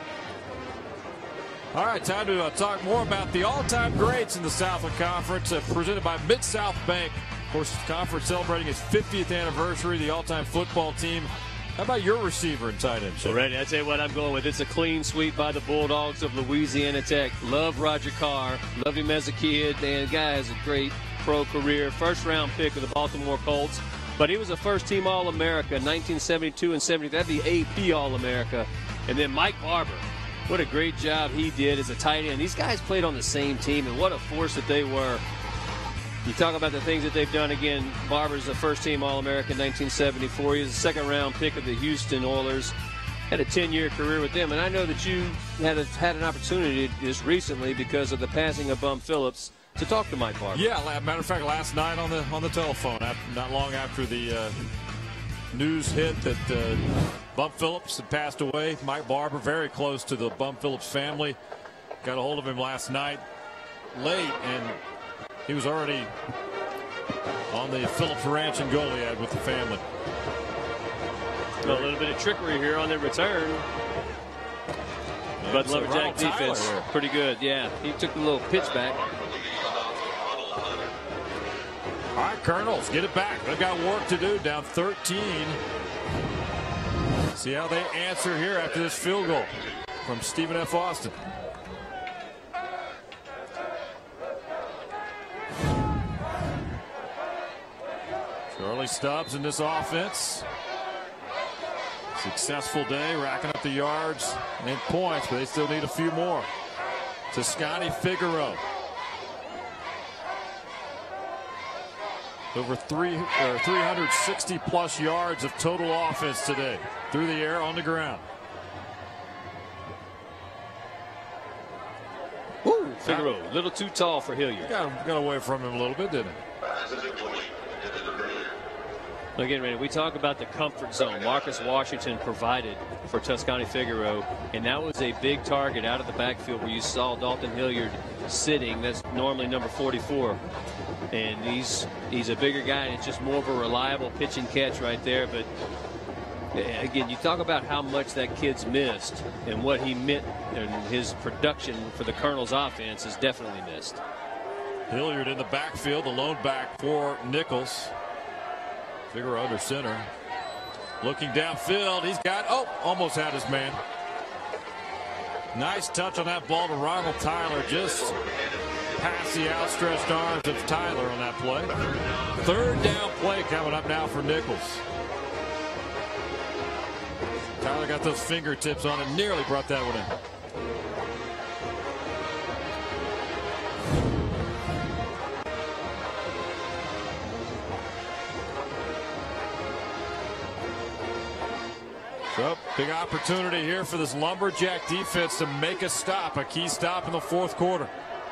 All right, time to uh, talk more about the all-time greats in the Southland Conference, uh, presented by Mid-South Bank. Of course, the conference celebrating its fiftieth anniversary, the all-time football team. How about your receiver and tight end? So, Randy, I tell you what I'm going with. It's a clean sweep by the Bulldogs of Louisiana Tech. Love Roger Carr. Loved him as a kid. And the guy has a great pro career. First-round pick of the Baltimore Colts. But he was a first-team All-America, nineteen seventy-two and seventy. That'd be A P All-America. And then Mike Barber. What a great job he did as a tight end. These guys played on the same team, and what a force that they were. You talk about the things that they've done. Again, Barber's a first-team All-American, nineteen seventy-four. He was a second-round pick of the Houston Oilers. Had a ten year career with them. And I know that you had a, had an opportunity just recently because of the passing of Bum Phillips to talk to Mike Barber. Yeah, matter of fact, last night on the on the telephone, not long after the uh, news hit that uh, Bum Phillips had passed away. Mike Barber, very close to the Bum Phillips family, got a hold of him last night late, and he was already on the Phillips Ranch in Goliad with the family. A little bit of trickery here on their return. But Lumberjack defense, pretty good. Yeah, he took a little pitch back. All right, Colonels, get it back. They've got work to do, down thirteen. See how they answer here after this field goal from Stephen F. Austin. Charlie Stubbs in this offense. Successful day, racking up the yards and points, but they still need a few more. Toscani Figueroa. Over three, or three hundred sixty plus yards of total offense today. Through the air, on the ground. Woo, Figueroa, a little too tall for Hilliard. Got, got away from him a little bit, didn't he? Again, Randy, we talk about the comfort zone Marcus Washington provided for Toscani Figueroa, and that was a big target out of the backfield where you saw Dalton Hilliard sitting. That's normally number forty-four, and he's he's a bigger guy, and it's just more of a reliable pitch and catch right there. But again, you talk about how much that kid's missed and what he meant, and his production for the Colonels offense is definitely missed. Hilliard in the backfield, the lone back for Nicholls. Figueroa under center. Looking downfield. He's got, oh, almost had his man. Nice touch on that ball to Ronald Tyler. Just past the outstretched arms of Tyler on that play. Third down play coming up now for Nicholls. Tyler got those fingertips on it. Nearly brought that one in. So, big opportunity here for this Lumberjack defense to make a stop, a key stop in the fourth quarter.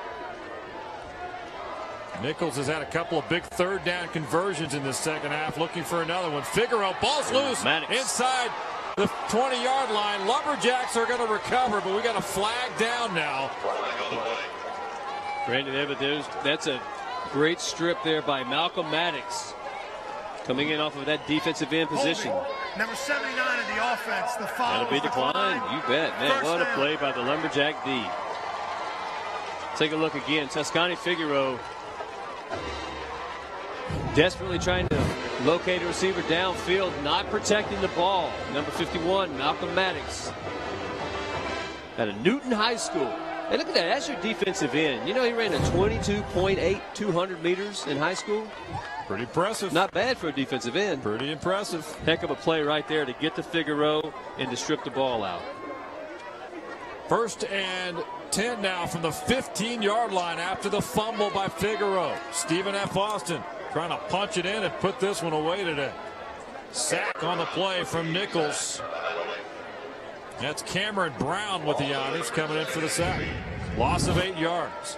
Nicholls has had a couple of big third down conversions in the second half, looking for another one. Figueroa, ball's loose inside the twenty yard line. Lumberjacks are going to recover, but we got a flag down now. Randy, that's a great strip there by Malcolm Maddox, coming in off of that defensive end position. Number seventy-nine in the offense. The foul. That'll be declined. You bet, man. First what a down. play by the Lumberjack D. Take a look again. Toscani Figueroa desperately trying to locate a receiver downfield, not protecting the ball. Number fifty-one, Malcolm Maddox, at a Newton High School. Hey, look at that. That's your defensive end. You know, he ran a twenty-two point eight, two hundred meters in high school. Pretty impressive. Not bad for a defensive end. Pretty impressive. Heck of a play right there to get to Figueroa and to strip the ball out. First and ten now from the fifteen yard line after the fumble by Figueroa. Stephen F. Austin trying to punch it in and put this one away today. Sack on the play from Nicholls. That's Cameron Brown with the honors coming in for the sack. Loss of eight yards.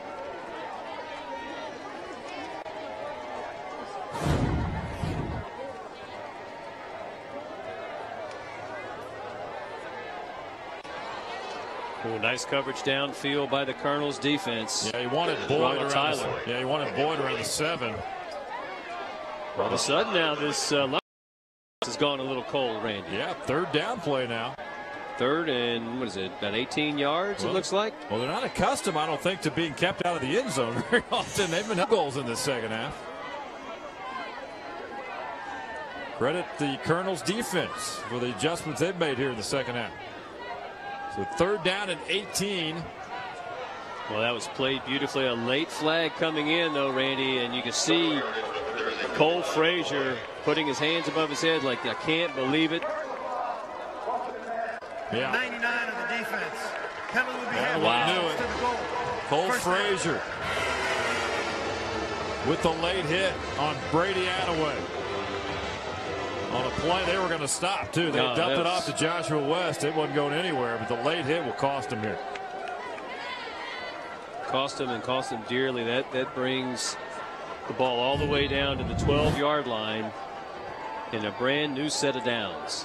Ooh, nice coverage downfield by the Colonels defense. Yeah, he wanted Boyd around Tyler. the, yeah, he wanted Boyd around the seven. All of a sudden now this uh, has gone a little cold, Randy. Yeah, third down play now. Third and what is it, about eighteen yards, well, it looks like? Well, they're not accustomed, I don't think, to being kept out of the end zone very often. They've been up goals in the second half. Credit the Colonels defense for the adjustments they've made here in the second half. So third down and eighteen. Well, that was played beautifully. A late flag coming in, though, Randy, and you can see Cole Frazier putting his hands above his head like, I can't believe it. Yeah. ninety-nine of the defense. Penalty would be handed Wow. to Knew it. the goal. Cole First Frazier down. with the late hit on Brady Attaway. On a play they were going to stop, too. They No, dumped it that's- off to Joshua West. It wasn't going anywhere, but the late hit will cost him here. Cost him and cost him dearly. That, that brings the ball all the way down to the twelve yard line in a brand new set of downs.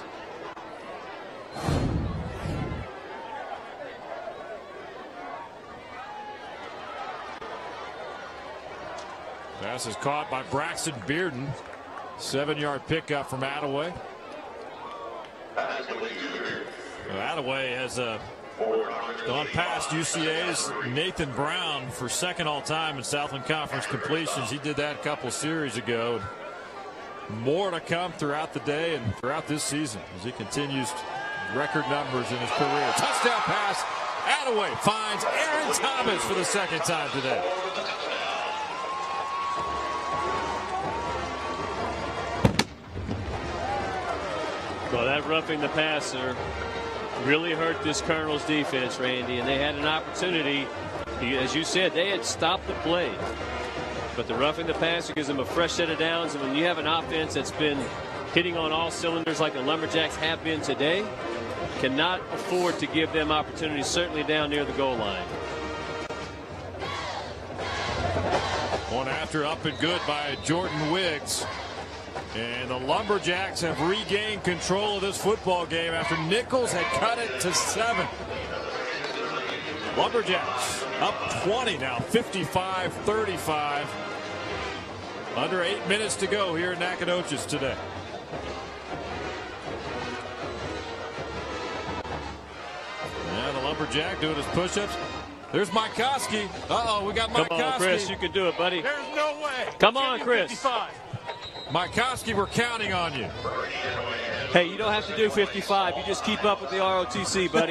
Pass is caught by Braxton Bearden. Seven-yard pickup from Attaway. Attaway has uh, gone past U C A's Nathan Brown for second all-time in Southland Conference completions. He did that a couple series ago. More to come throughout the day and throughout this season as he continues record numbers in his career. Touchdown pass. Attaway finds Aaron Thomas for the second time today. Well, that roughing the passer really hurt this Colonel's defense, Randy, and they had an opportunity. As you said, they had stopped the play. But the roughing the passer gives them a fresh set of downs, and when you have an offense that's been hitting on all cylinders like the Lumberjacks have been today, cannot afford to give them opportunities, certainly down near the goal line. One after, up and good by Jordan Wiggs. And the Lumberjacks have regained control of this football game after Nicholls had cut it to seven. Lumberjacks up twenty now, fifty-five thirty-five. Under eight minutes to go here in Nacogdoches today. Yeah, the Lumberjack doing his push-ups. There's Mycoskie. Uh-oh, we got Mycoskie. Come on, Chris, you can do it, buddy. There's no way. Come on, Chris. fifty-five. Mycoskie, we're counting on you. Hey, you don't have to do fifty-five. You just keep up with the R O T C, buddy.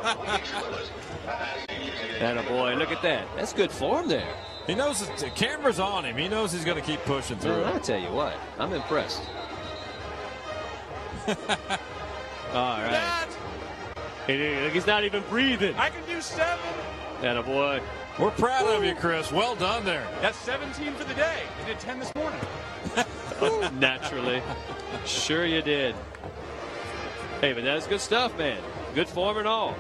Attaboy, look at that. That's good form there. He knows the camera's on him. He knows he's going to keep pushing through. Well, I tell you what, I'm impressed. All right. He, he's not even breathing. I can do seven. Attaboy. We're proud Woo. of you, Chris. Well done there. That's seventeen for the day. I did ten this morning. Naturally. Sure you did. Hey, but that's good stuff, man. Good form and all.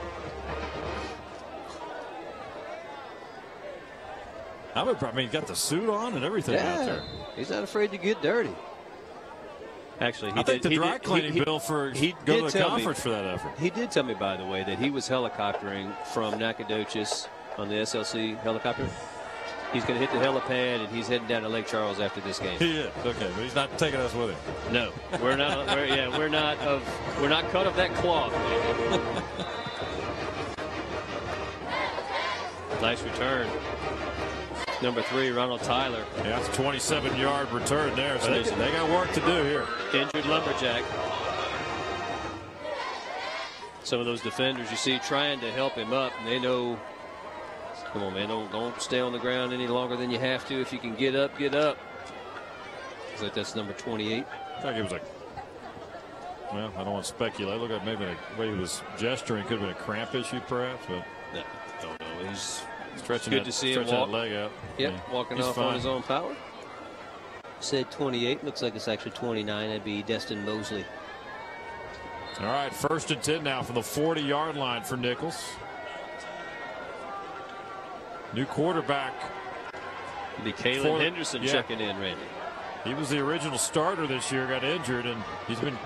I would probably got the suit on and everything yeah, out there. He's not afraid to get dirty. Actually, he I did, think the he dry did, cleaning he, bill for he go did to the tell conference me, for that effort. He did tell me, by the way, that he was helicoptering from Nacogdoches on the S L C helicopter. He's going to hit the helipad, and he's heading down to Lake Charles after this game. He is. Okay, but he's not taking us with him. No, we're not. We're, yeah, we're not of. We're not cut of that cloth. Nice return. Number three, Ronald Tyler. Yeah, that's a twenty-seven yard return there. So they, they got work to do here. Injured Lumberjack. Some of those defenders you see trying to help him up, and they know. Come on, man, don't, don't stay on the ground any longer than you have to. If you can get up, get up. Looks like that's number twenty-eight. I think it was like, well, I don't want to speculate. Look at maybe the way he was gesturing. Could have been a cramp issue, perhaps. But no, don't know. He's stretching good that, to see him stretching walk. that leg out. Yep, yeah, walking off fine. on his own power. Said twenty-eight. Looks like it's actually twenty-nine. That'd be Destin Mosley. All right, first and ten now from the forty yard line for Nicholls. New quarterback. It'll be Kalen Henderson yeah. checking in, Randy. He was the original starter this year, got injured, and he's been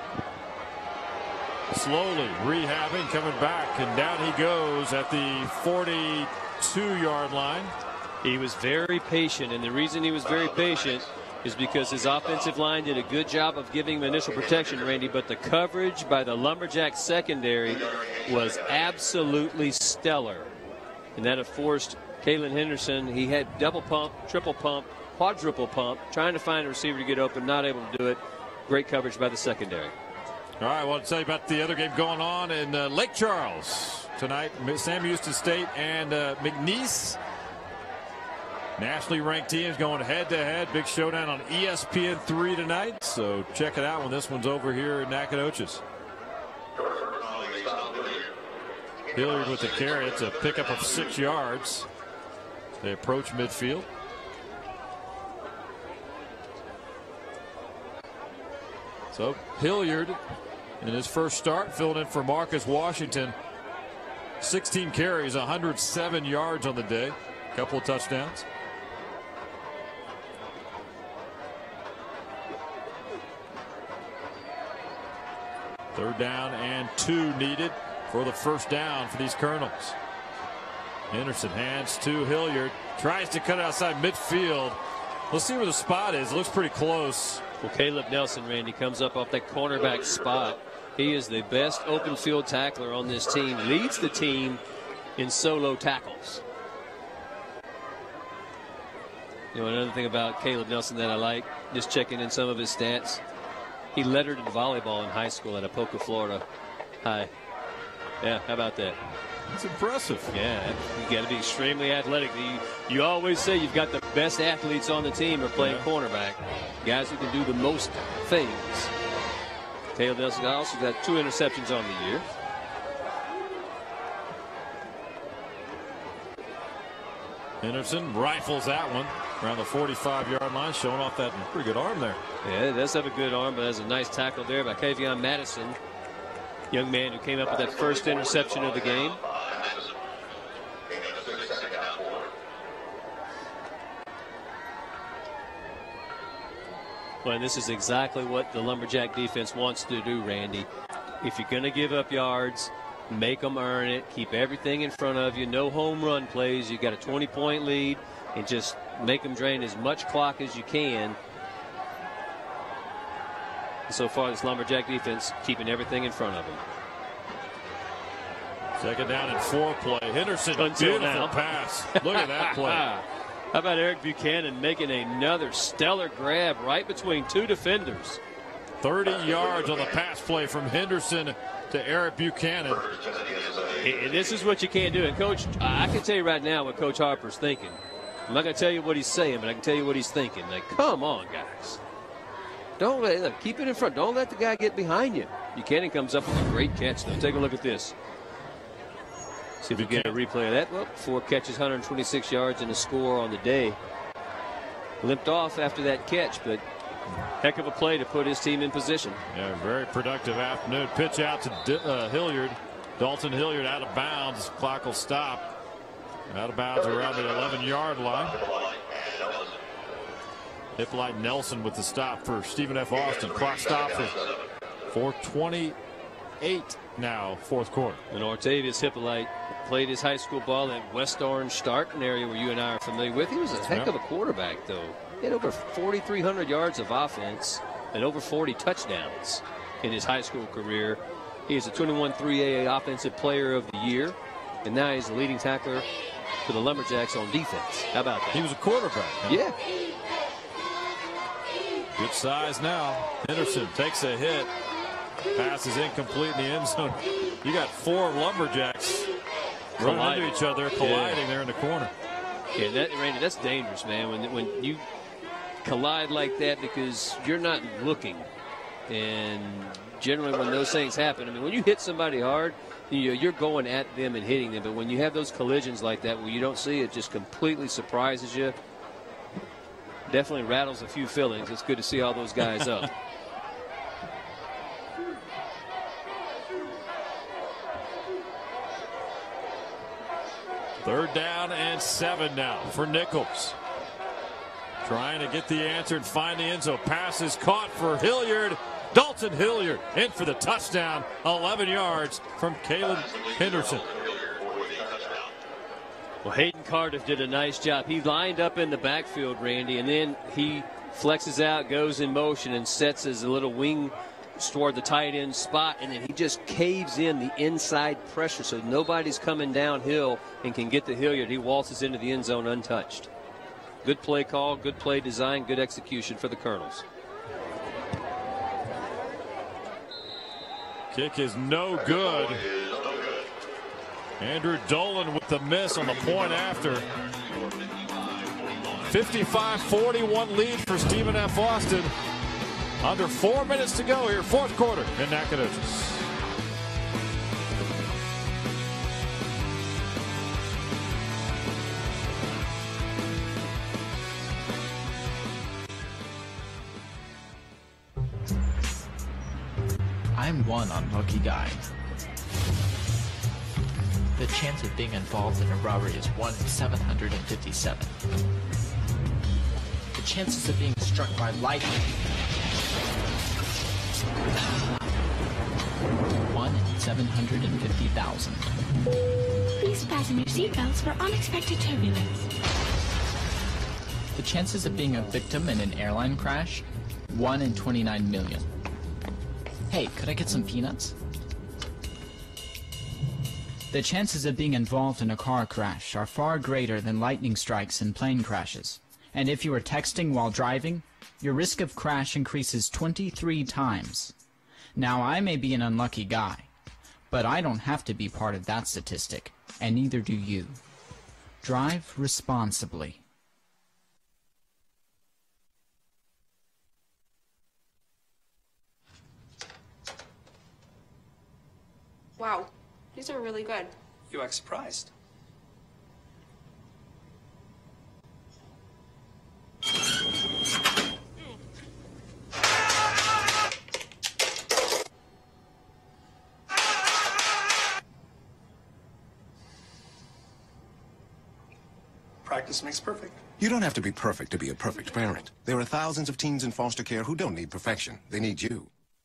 slowly rehabbing, coming back, and down he goes at the forty-two yard line. He was very patient, and the reason he was very patient is because his offensive line did a good job of giving him initial protection, Randy, but the coverage by the Lumberjack secondary was absolutely stellar. And that have forced Kalen Henderson. He had double pump, triple pump, quadruple pump, trying to find a receiver to get open, not able to do it. Great coverage by the secondary. All right, I want to tell you about the other game going on in uh, Lake Charles tonight. Sam Houston State and uh, McNeese. Nationally ranked teams going head to head. Big showdown on E S P N three tonight. So check it out when this one's over here in Nacogdoches. Hilliard with the carry. It's a pickup of six yards. They approach midfield. So Hilliard in his first start filled in for Marcus Washington. sixteen carries, one hundred seven yards on the day. Couple of touchdowns. Third down and two needed for the first down for these Colonels. Henderson hands to Hilliard. Tries to cut it outside midfield. We'll see where the spot is. It looks pretty close. Well, Caleb Nelson, Randy, comes up off that cornerback spot. He is the best open field tackler on this team. Leads the team in solo tackles. You know, another thing about Caleb Nelson that I like, just checking in some of his stats, he lettered in volleyball in high school at Apoka, Florida High. Yeah, how about that? That's impressive. Yeah, you got to be extremely athletic. You, you always say you've got the best athletes on the team are playing yeah. cornerback. Guys who can do the most things. Caleb Nelson also got two interceptions on the year. Henderson rifles that one around the forty-five yard line, showing off that pretty good arm there. Yeah, it does have a good arm, but there's a nice tackle there by Kavion Madison, young man who came up with that first interception of the game. Well, and this is exactly what the Lumberjack defense wants to do, Randy. If you're going to give up yards, make them earn it. Keep everything in front of you. No home run plays. You got a twenty point lead, and just make them drain as much clock as you can. And so far, this Lumberjack defense keeping everything in front of them. Second down and four play. Henderson, Until beautiful now. pass. Look at that play. How about Eric Buchanan making another stellar grab right between two defenders? thirty yards on the pass play from Henderson to Eric Buchanan. And this is what you can't do. And, Coach, I can tell you right now what Coach Harper's thinking. I'm not going to tell you what he's saying, but I can tell you what he's thinking. Like, come on, guys. Don't let, look, keep it in front. Don't let the guy get behind you. Buchanan comes up with a great catch, though. Take a look at this. See if we get a replay of that. Well, four catches, one hundred twenty-six yards, and a score on the day. Limped off after that catch, but heck of a play to put his team in position. Yeah, very productive afternoon. Pitch out to uh, Hilliard. Dalton Hilliard out of bounds. Clock will stop. Out of bounds around the eleven yard line. Hippolyte Nelson with the stop for Stephen F. Austin. Clock stop for four twenty-eight now, fourth quarter. And Ortavius Hippolyte played his high school ball at West Orange Start, an area where you and I are familiar with. He was a heck of a quarterback, though. He had over forty-three hundred yards of offense and over forty touchdowns in his high school career. He is a twenty-one three A A Offensive Player of the Year, and now he's the leading tackler for the Lumberjacks on defense. How about that? He was a quarterback. Huh? Yeah. Good size now. Henderson takes a hit. Pass is incomplete in the end zone. You got four Lumberjacks running colliding. into each other, colliding yeah. there in the corner. Yeah, that, Randy, that's dangerous, man. When when you collide like that because you're not looking, and generally when those things happen, I mean, when you hit somebody hard, you know, you're going at them and hitting them. But when you have those collisions like that, where you don't see it, just completely surprises you. Definitely rattles a few feelings. It's good to see all those guys up. Third down and seven now for Nicholls. Trying to get the answer and find the end zone. Pass is caught for Hilliard. Dalton Hilliard in for the touchdown. eleven yards from Caleb Henderson. Well, Hayden Cardiff did a nice job. He lined up in the backfield, Randy, and then he flexes out, goes in motion, and sets his little wing toward the tight end spot, and then he just caves in the inside pressure so nobody's coming downhill and can get to Hilliard. He waltzes into the end zone untouched. Good play call, good play design, good execution for the Colonels. Kick is no good. Andrew Dolan with the miss on the point after. fifty-five forty-one lead for Stephen F. Austin. Under four minutes to go here, fourth quarter in Nacogdoches. I'm one unlucky guy. The chance of being involved in a robbery is one in seven hundred fifty-seven. The chances of being struck by lightning, one in seven hundred fifty thousand. Please fasten your seatbelts for unexpected turbulence. The chances of being a victim in an airline crash, one in twenty-nine million. Hey, could I get some peanuts? The chances of being involved in a car crash are far greater than lightning strikes and plane crashes. And if you are texting while driving, your risk of crash increases twenty-three times. Now, I may be an unlucky guy, but I don't have to be part of that statistic, and neither do you. Drive responsibly. Wow, these are really good. You act surprised. Practice makes perfect. You don't have to be perfect to be a perfect parent. There are thousands of teens in foster care who don't need perfection. They need you.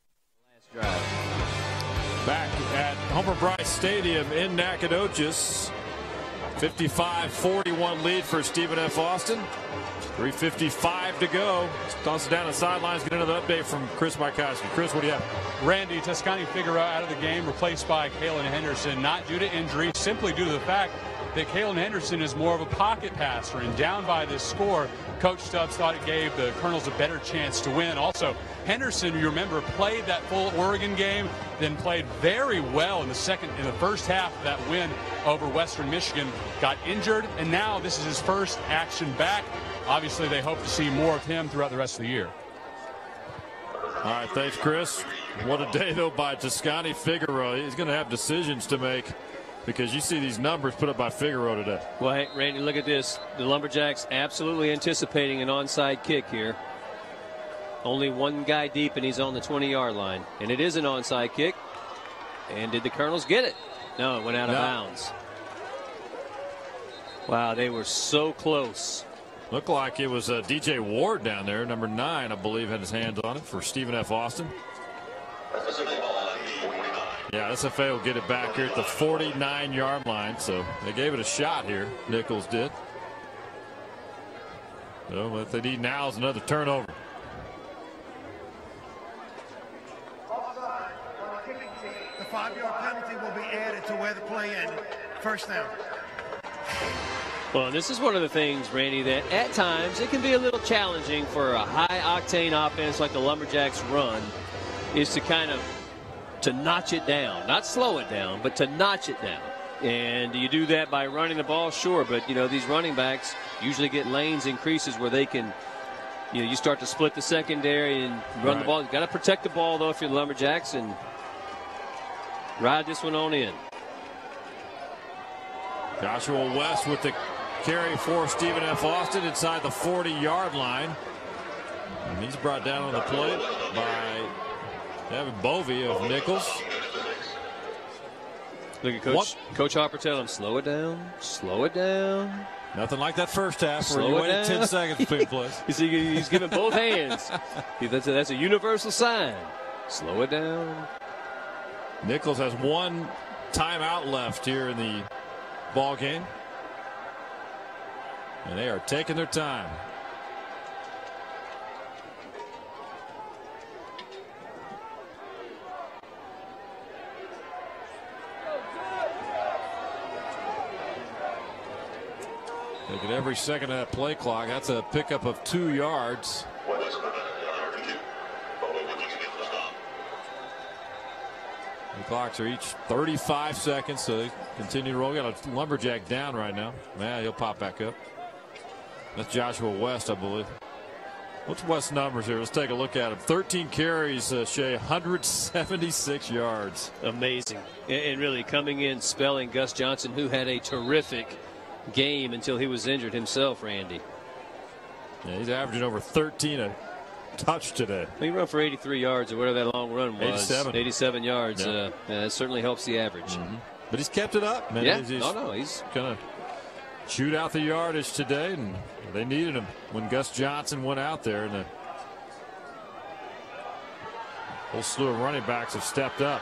Back at Homer Bryce Stadium in Nacogdoches. fifty-five forty-one lead for Stephen F. Austin. three fifty-five to go. Tosses down the sidelines. Get another update from Chris Mycoskie. Chris, what do you have? Randy, Toscani Figueroa out of the game, replaced by Kalen Henderson, not due to injury, simply due to the fact that Kalen Henderson is more of a pocket passer, and down by this score, Coach Stubbs thought it gave the Colonels a better chance to win. Also, Henderson, you remember, played that full Oregon game, then played very well in the second, in the first half of that win over Western Michigan. Got injured, and now this is his first action back. Obviously, they hope to see more of him throughout the rest of the year. All right, thanks, Chris. What a day, though, by Toscani Figueroa. He's going to have decisions to make, because you see these numbers put up by Figueroa today. Well, hey, Randy, look at this. The Lumberjacks absolutely anticipating an onside kick here. Only one guy deep, and he's on the twenty-yard line. And it is an onside kick. And did the Colonels get it? No, it went out of no. bounds. Wow, they were so close. Looked like it was uh, D J Ward down there, number nine, I believe, had his hands on it for Stephen F. Austin. Yeah, S F A will get it back here at the forty-nine yard line, so they gave it a shot here. Nicholls did. So what they need now is another turnover. The five-yard penalty will be added to where the play ended. First down. Well, this is one of the things, Randy, that at times it can be a little challenging for a high-octane offense like the Lumberjacks run, is to kind of to notch it down, not slow it down, but to notch it down. And do you do that by running the ball? Sure, but you know these running backs usually get lanes and creases where they can, you know, you start to split the secondary and run right. the ball. You got to protect the ball though if you're the Lumberjacks and ride this one on in. Joshua West with the carry for Stephen F. Austin inside the forty yard line. And he's brought down on the plate by Devin Bovey of Nicholls. Look at Coach, what? Coach Hopper tell him, slow it down, slow it down. Nothing like that first half slow where you waited down. ten seconds between plays. You see, he's giving both hands. That's a, that's a universal sign. Slow it down. Nicholls has one timeout left here in the ball game. And they are taking their time. Look at every second of that play clock. That's a pickup of two yards. The clocks are each thirty-five seconds, so they continue to roll. We got a Lumberjack down right now. Yeah, he'll pop back up. That's Joshua West, I believe. What's West's numbers here? Let's take a look at him. thirteen carries, uh, Shea, one hundred seventy-six yards. Amazing. And really coming in, spelling Gus Johnson, who had a terrific game until he was injured himself, Randy. Yeah, he's averaging over thirteen a touch today. He ran for eighty-three yards or whatever that long run was. eighty-seven. eighty-seven yards. Yeah. Uh, that certainly helps the average. Mm-hmm. But he's kept it up. Man. Yeah. He's, he's oh, no, he's going to shoot out the yardage today, and they needed him when Gus Johnson went out there, and the whole slew of running backs have stepped up.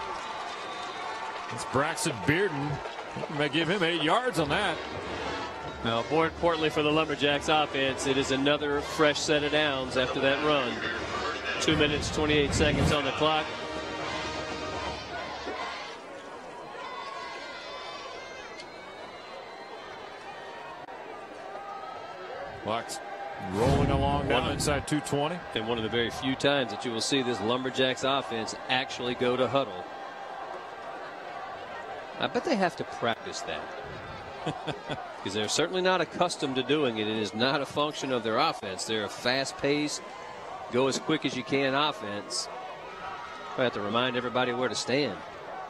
It's Braxton Bearden. May give him eight yards on that. Now, more importantly for the Lumberjacks offense, it is another fresh set of downs after that run. Two minutes, twenty-eight seconds on the clock. Clock's rolling along now inside two twenty. And one of the very few times that you will see this Lumberjacks offense actually go to huddle. I bet they have to practice that. Because they're certainly not accustomed to doing it. It is not a function of their offense. They're a fast-paced, go as quick as you can offense. I have to remind everybody where to stand.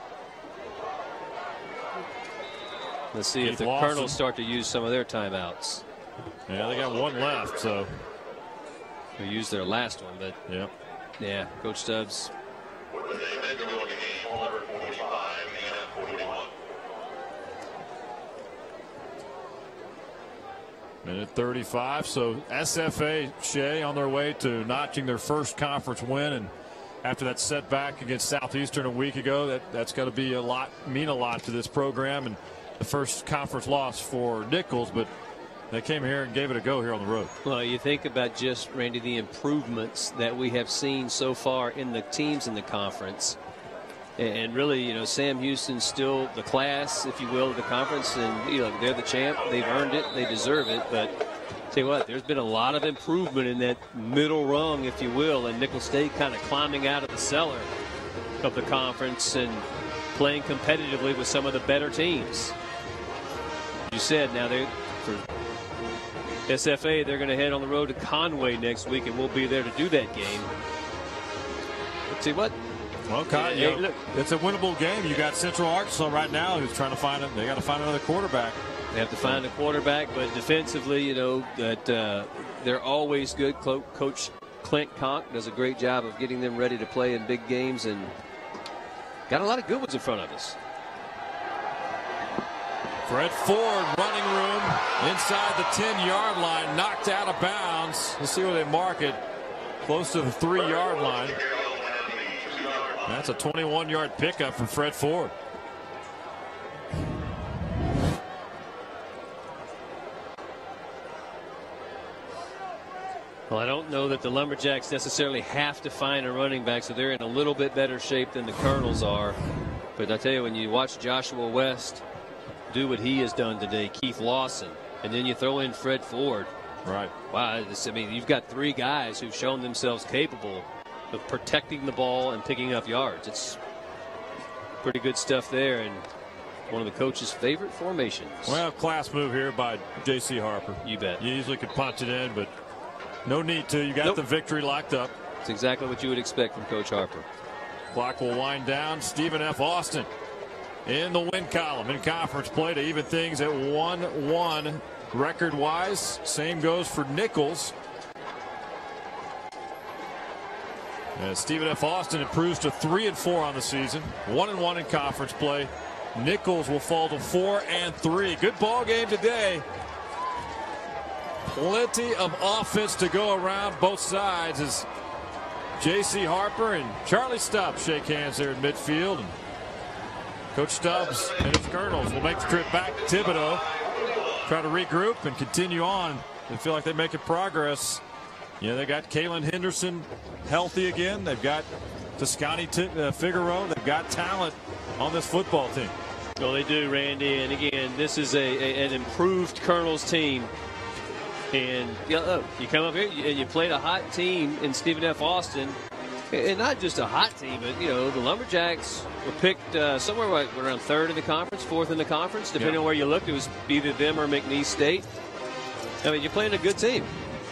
Let's see Keith if the Lawson. Colonels start to use some of their timeouts. Yeah, they got one left, so they used their last one, but yeah, yeah, Coach Stubbs. Minute thirty-five, so S F A, Shea, on their way to notching their first conference win, and after that setback against Southeastern a week ago, that that's got to be a lot, mean a lot to this program, and the first conference loss for Nicholls, but they came here and gave it a go here on the road. Well, you think about just, Randy, the improvements that we have seen so far in the teams in the conference. And really, you know, Sam Houston's still the class, if you will, of the conference. And, you know, they're the champ. They've earned it. They deserve it. But tell you what, there's been a lot of improvement in that middle rung, if you will. And Nicholls State kind of climbing out of the cellar of the conference and playing competitively with some of the better teams. You said now they for S F A, they're going to head on the road to Conway next week, and we'll be there to do that game. Let's see what. Well, Con, yeah, you know, it's a winnable game. You got Central Arkansas right now who's trying to find it. They got to find another quarterback. They have to find a quarterback, but defensively, you know, that uh, they're always good. Coach Clint Conk does a great job of getting them ready to play in big games, and got a lot of good ones in front of us. Fred Ford, running room inside the ten-yard line, knocked out of bounds. Let's see where they mark it. Close to the three-yard line. That's a twenty-one-yard pickup from Fred Ford. Well, I don't know that the Lumberjacks necessarily have to find a running back, so they're in a little bit better shape than the Colonels are. But I tell you, when you watch Joshua West do what he has done today, Keith Lawson, and then you throw in Fred Ford. Right. Wow. This, I mean, you've got three guys who've shown themselves capable of protecting the ball and picking up yards. It's pretty good stuff there, and one of the coach's favorite formations. Well, class move here by J C Harper. You bet. You easily could punch it in, but no need to. You got Nope. the victory locked up. It's exactly what you would expect from Coach Harper. Clock will wind down. Stephen F. Austin in the win column in conference play to even things at one one record wise. Same goes for Nicholls. As Stephen F. Austin improves to three and four on the season, one and one in conference play. Nicholls will fall to four and three. Good ball game today. Plenty of offense to go around both sides as J C Harper and Charlie Stubbs shake hands there in midfield. And Coach Stubbs and his Colonels will make the trip back to Thibodaux, try to regroup and continue on. They feel like they're making progress. Yeah, they got Kalen Henderson healthy again. They've got Toscani uh, Figueroa. They've got talent on this football team. Well, they do, Randy. And again, this is a, a an improved Colonels team. And you, know, look, you come up here and you played a hot team in Stephen F. Austin. And not just a hot team, but, you know, the Lumberjacks were picked uh, somewhere like around third in the conference, fourth in the conference. Depending yeah. on where you looked, it was either them or McNeese State. I mean, you're playing a good team.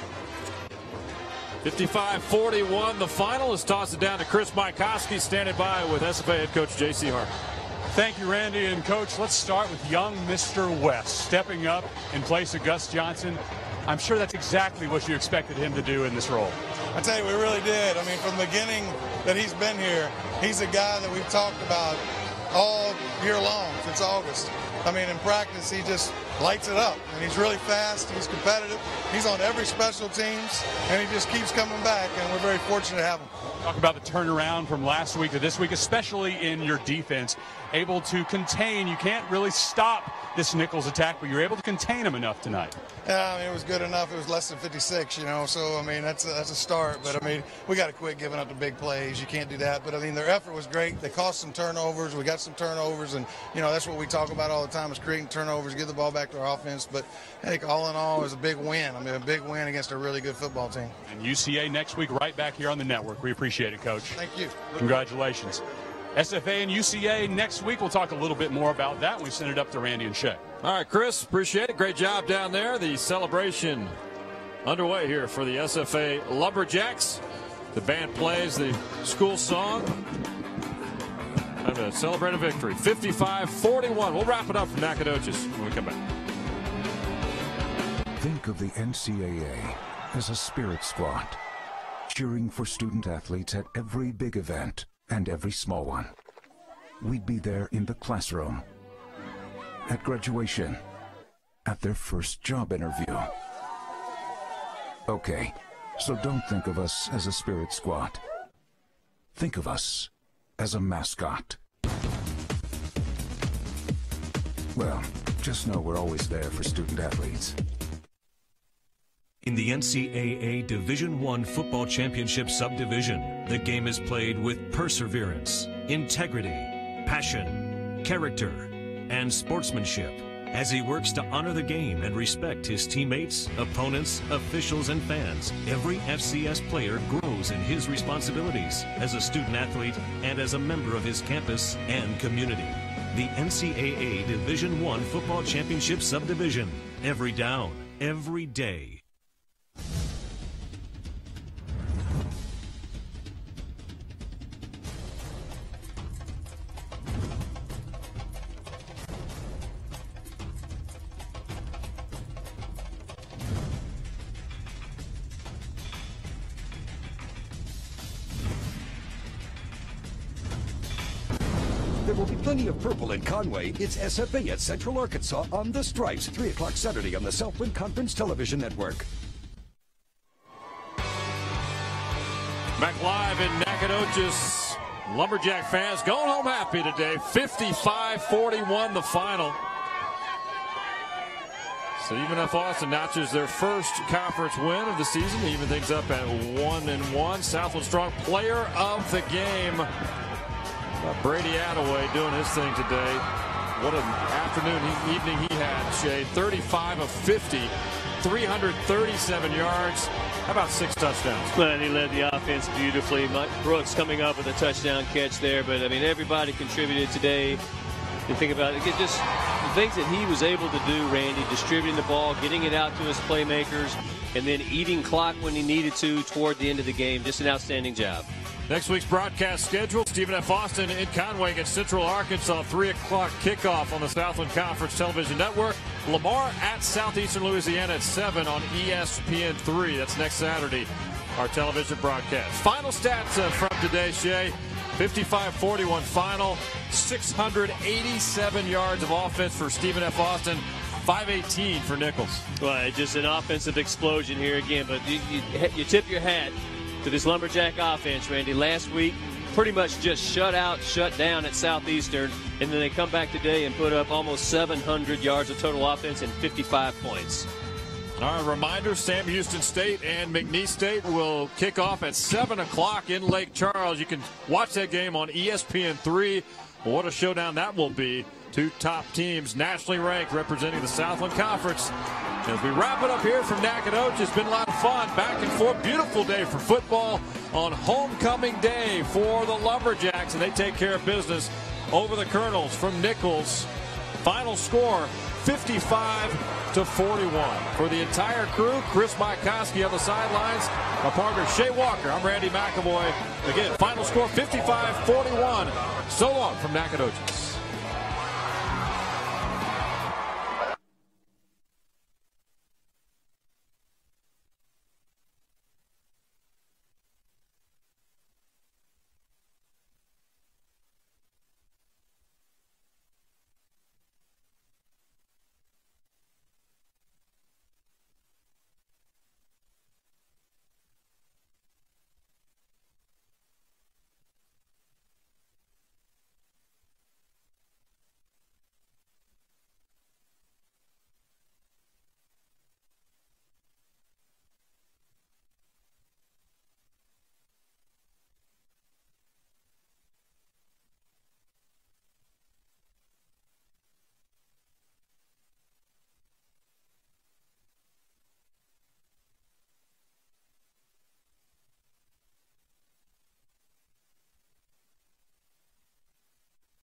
fifty-five forty-one, the final. Is tossed it down to Chris Mycoskie, standing by with S F A head coach J C Harper. Thank you, Randy. And, Coach, let's start with young Mister West stepping up in place of Gus Johnson. I'm sure that's exactly what you expected him to do in this role. I tell you, we really did. I mean, from the beginning that he's been here, he's a guy that we've talked about all year long, since August. I mean, in practice, he just lights it up, and he's really fast, he's competitive, he's on every special teams, and he just keeps coming back, and we're very fortunate to have him. Talk about the turnaround from last week to this week, especially in your defense. Able to contain. You can't really stop this Nicholls attack, but you're able to contain them enough tonight. Yeah, I mean, it was good enough. It was less than fifty-six, you know, so, I mean, that's a, that's a start. But, I mean, we got to quit giving up the big plays. You can't do that. But, I mean, their effort was great. They caused some turnovers. We got some turnovers, and, you know, that's what we talk about all the time is creating turnovers, give the ball back to our offense. But, hey, all in all, it was a big win. I mean, a big win against a really good football team. And U C A next week right back here on the network. We appreciate it, Coach. Thank you. Congratulations. S F A and U C A next week. We'll talk a little bit more about that when we send it up to Randy and Shea. All right, Chris, appreciate it. Great job down there. The celebration underway here for the S F A Lumberjacks. The band plays the school song. Time to celebrate a victory. fifty-five forty-one. We'll wrap it up from Nacogdoches when we come back. Think of the N C A A as a spirit squad, cheering for student athletes at every big event and every small one. We'd be there in the classroom, at graduation, at their first job interview. Okay, so don't think of us as a spirit squad. Think of us as a mascot. Well, just know we're always there for student athletes. In the N C A A Division One Football Championship Subdivision, the game is played with perseverance, integrity, passion, character, and sportsmanship as he works to honor the game and respect his teammates, opponents, officials, and fans. Every F C S player grows in his responsibilities as a student athlete and as a member of his campus and community. The N C A A Division One Football Championship Subdivision. Every down, every day. There will be plenty of purple in Conway. It's S F A at Central Arkansas on the Stripes, three o'clock Saturday on the Southland Conference Television Network. Back live in Nacogdoches. Lumberjack fans going home happy today. fifty-five forty-one the final. So even if Austin notches their first conference win of the season, they even things up at one and one. Southland Strong player of the game. Uh, Brady Attaway doing his thing today. What an afternoon, he, evening he had, Shea. thirty-five of fifty, three hundred thirty-seven yards. How about six touchdowns? Well, he led the offense beautifully. Mike Brooks coming up with a touchdown catch there. But, I mean, everybody contributed today. You think about it, just the things that he was able to do, Randy, distributing the ball, getting it out to his playmakers, and then eating clock when he needed to toward the end of the game. Just an outstanding job. Next week's broadcast schedule, Stephen F. Austin in Conway against Central Arkansas, three o'clock kickoff on the Southland Conference Television Network. Lamar at Southeastern Louisiana at seven on E S P N three. That's next Saturday, our television broadcast. Final stats uh, from today, Shea. fifty-five forty-one final, six hundred eighty-seven yards of offense for Stephen F. Austin, five eighteen for Nicholls. Well, just an offensive explosion here again, but you, you, you tip your hat to this Lumberjack offense, Randy. Last week, pretty much just shut out, shut down at Southeastern, and then they come back today and put up almost seven hundred yards of total offense and fifty-five points. All right, reminder, Sam Houston State and McNeese State will kick off at seven o'clock in Lake Charles. You can watch that game on E S P N three. What a showdown that will be. Two top teams, nationally ranked, representing the Southland Conference. As we wrap it up here from Nacogdoches, it's been a lot of fun. Back and forth, beautiful day for football on homecoming day for the Lumberjacks, and they take care of business over the Colonels from Nicholls. Final score, fifty-five to forty-one. For the entire crew, Chris Mycoskie on the sidelines, my partner Shea Walker, I'm Randy McIlvoy. Again, final score, fifty-five forty-one. So long from Nacogdoches.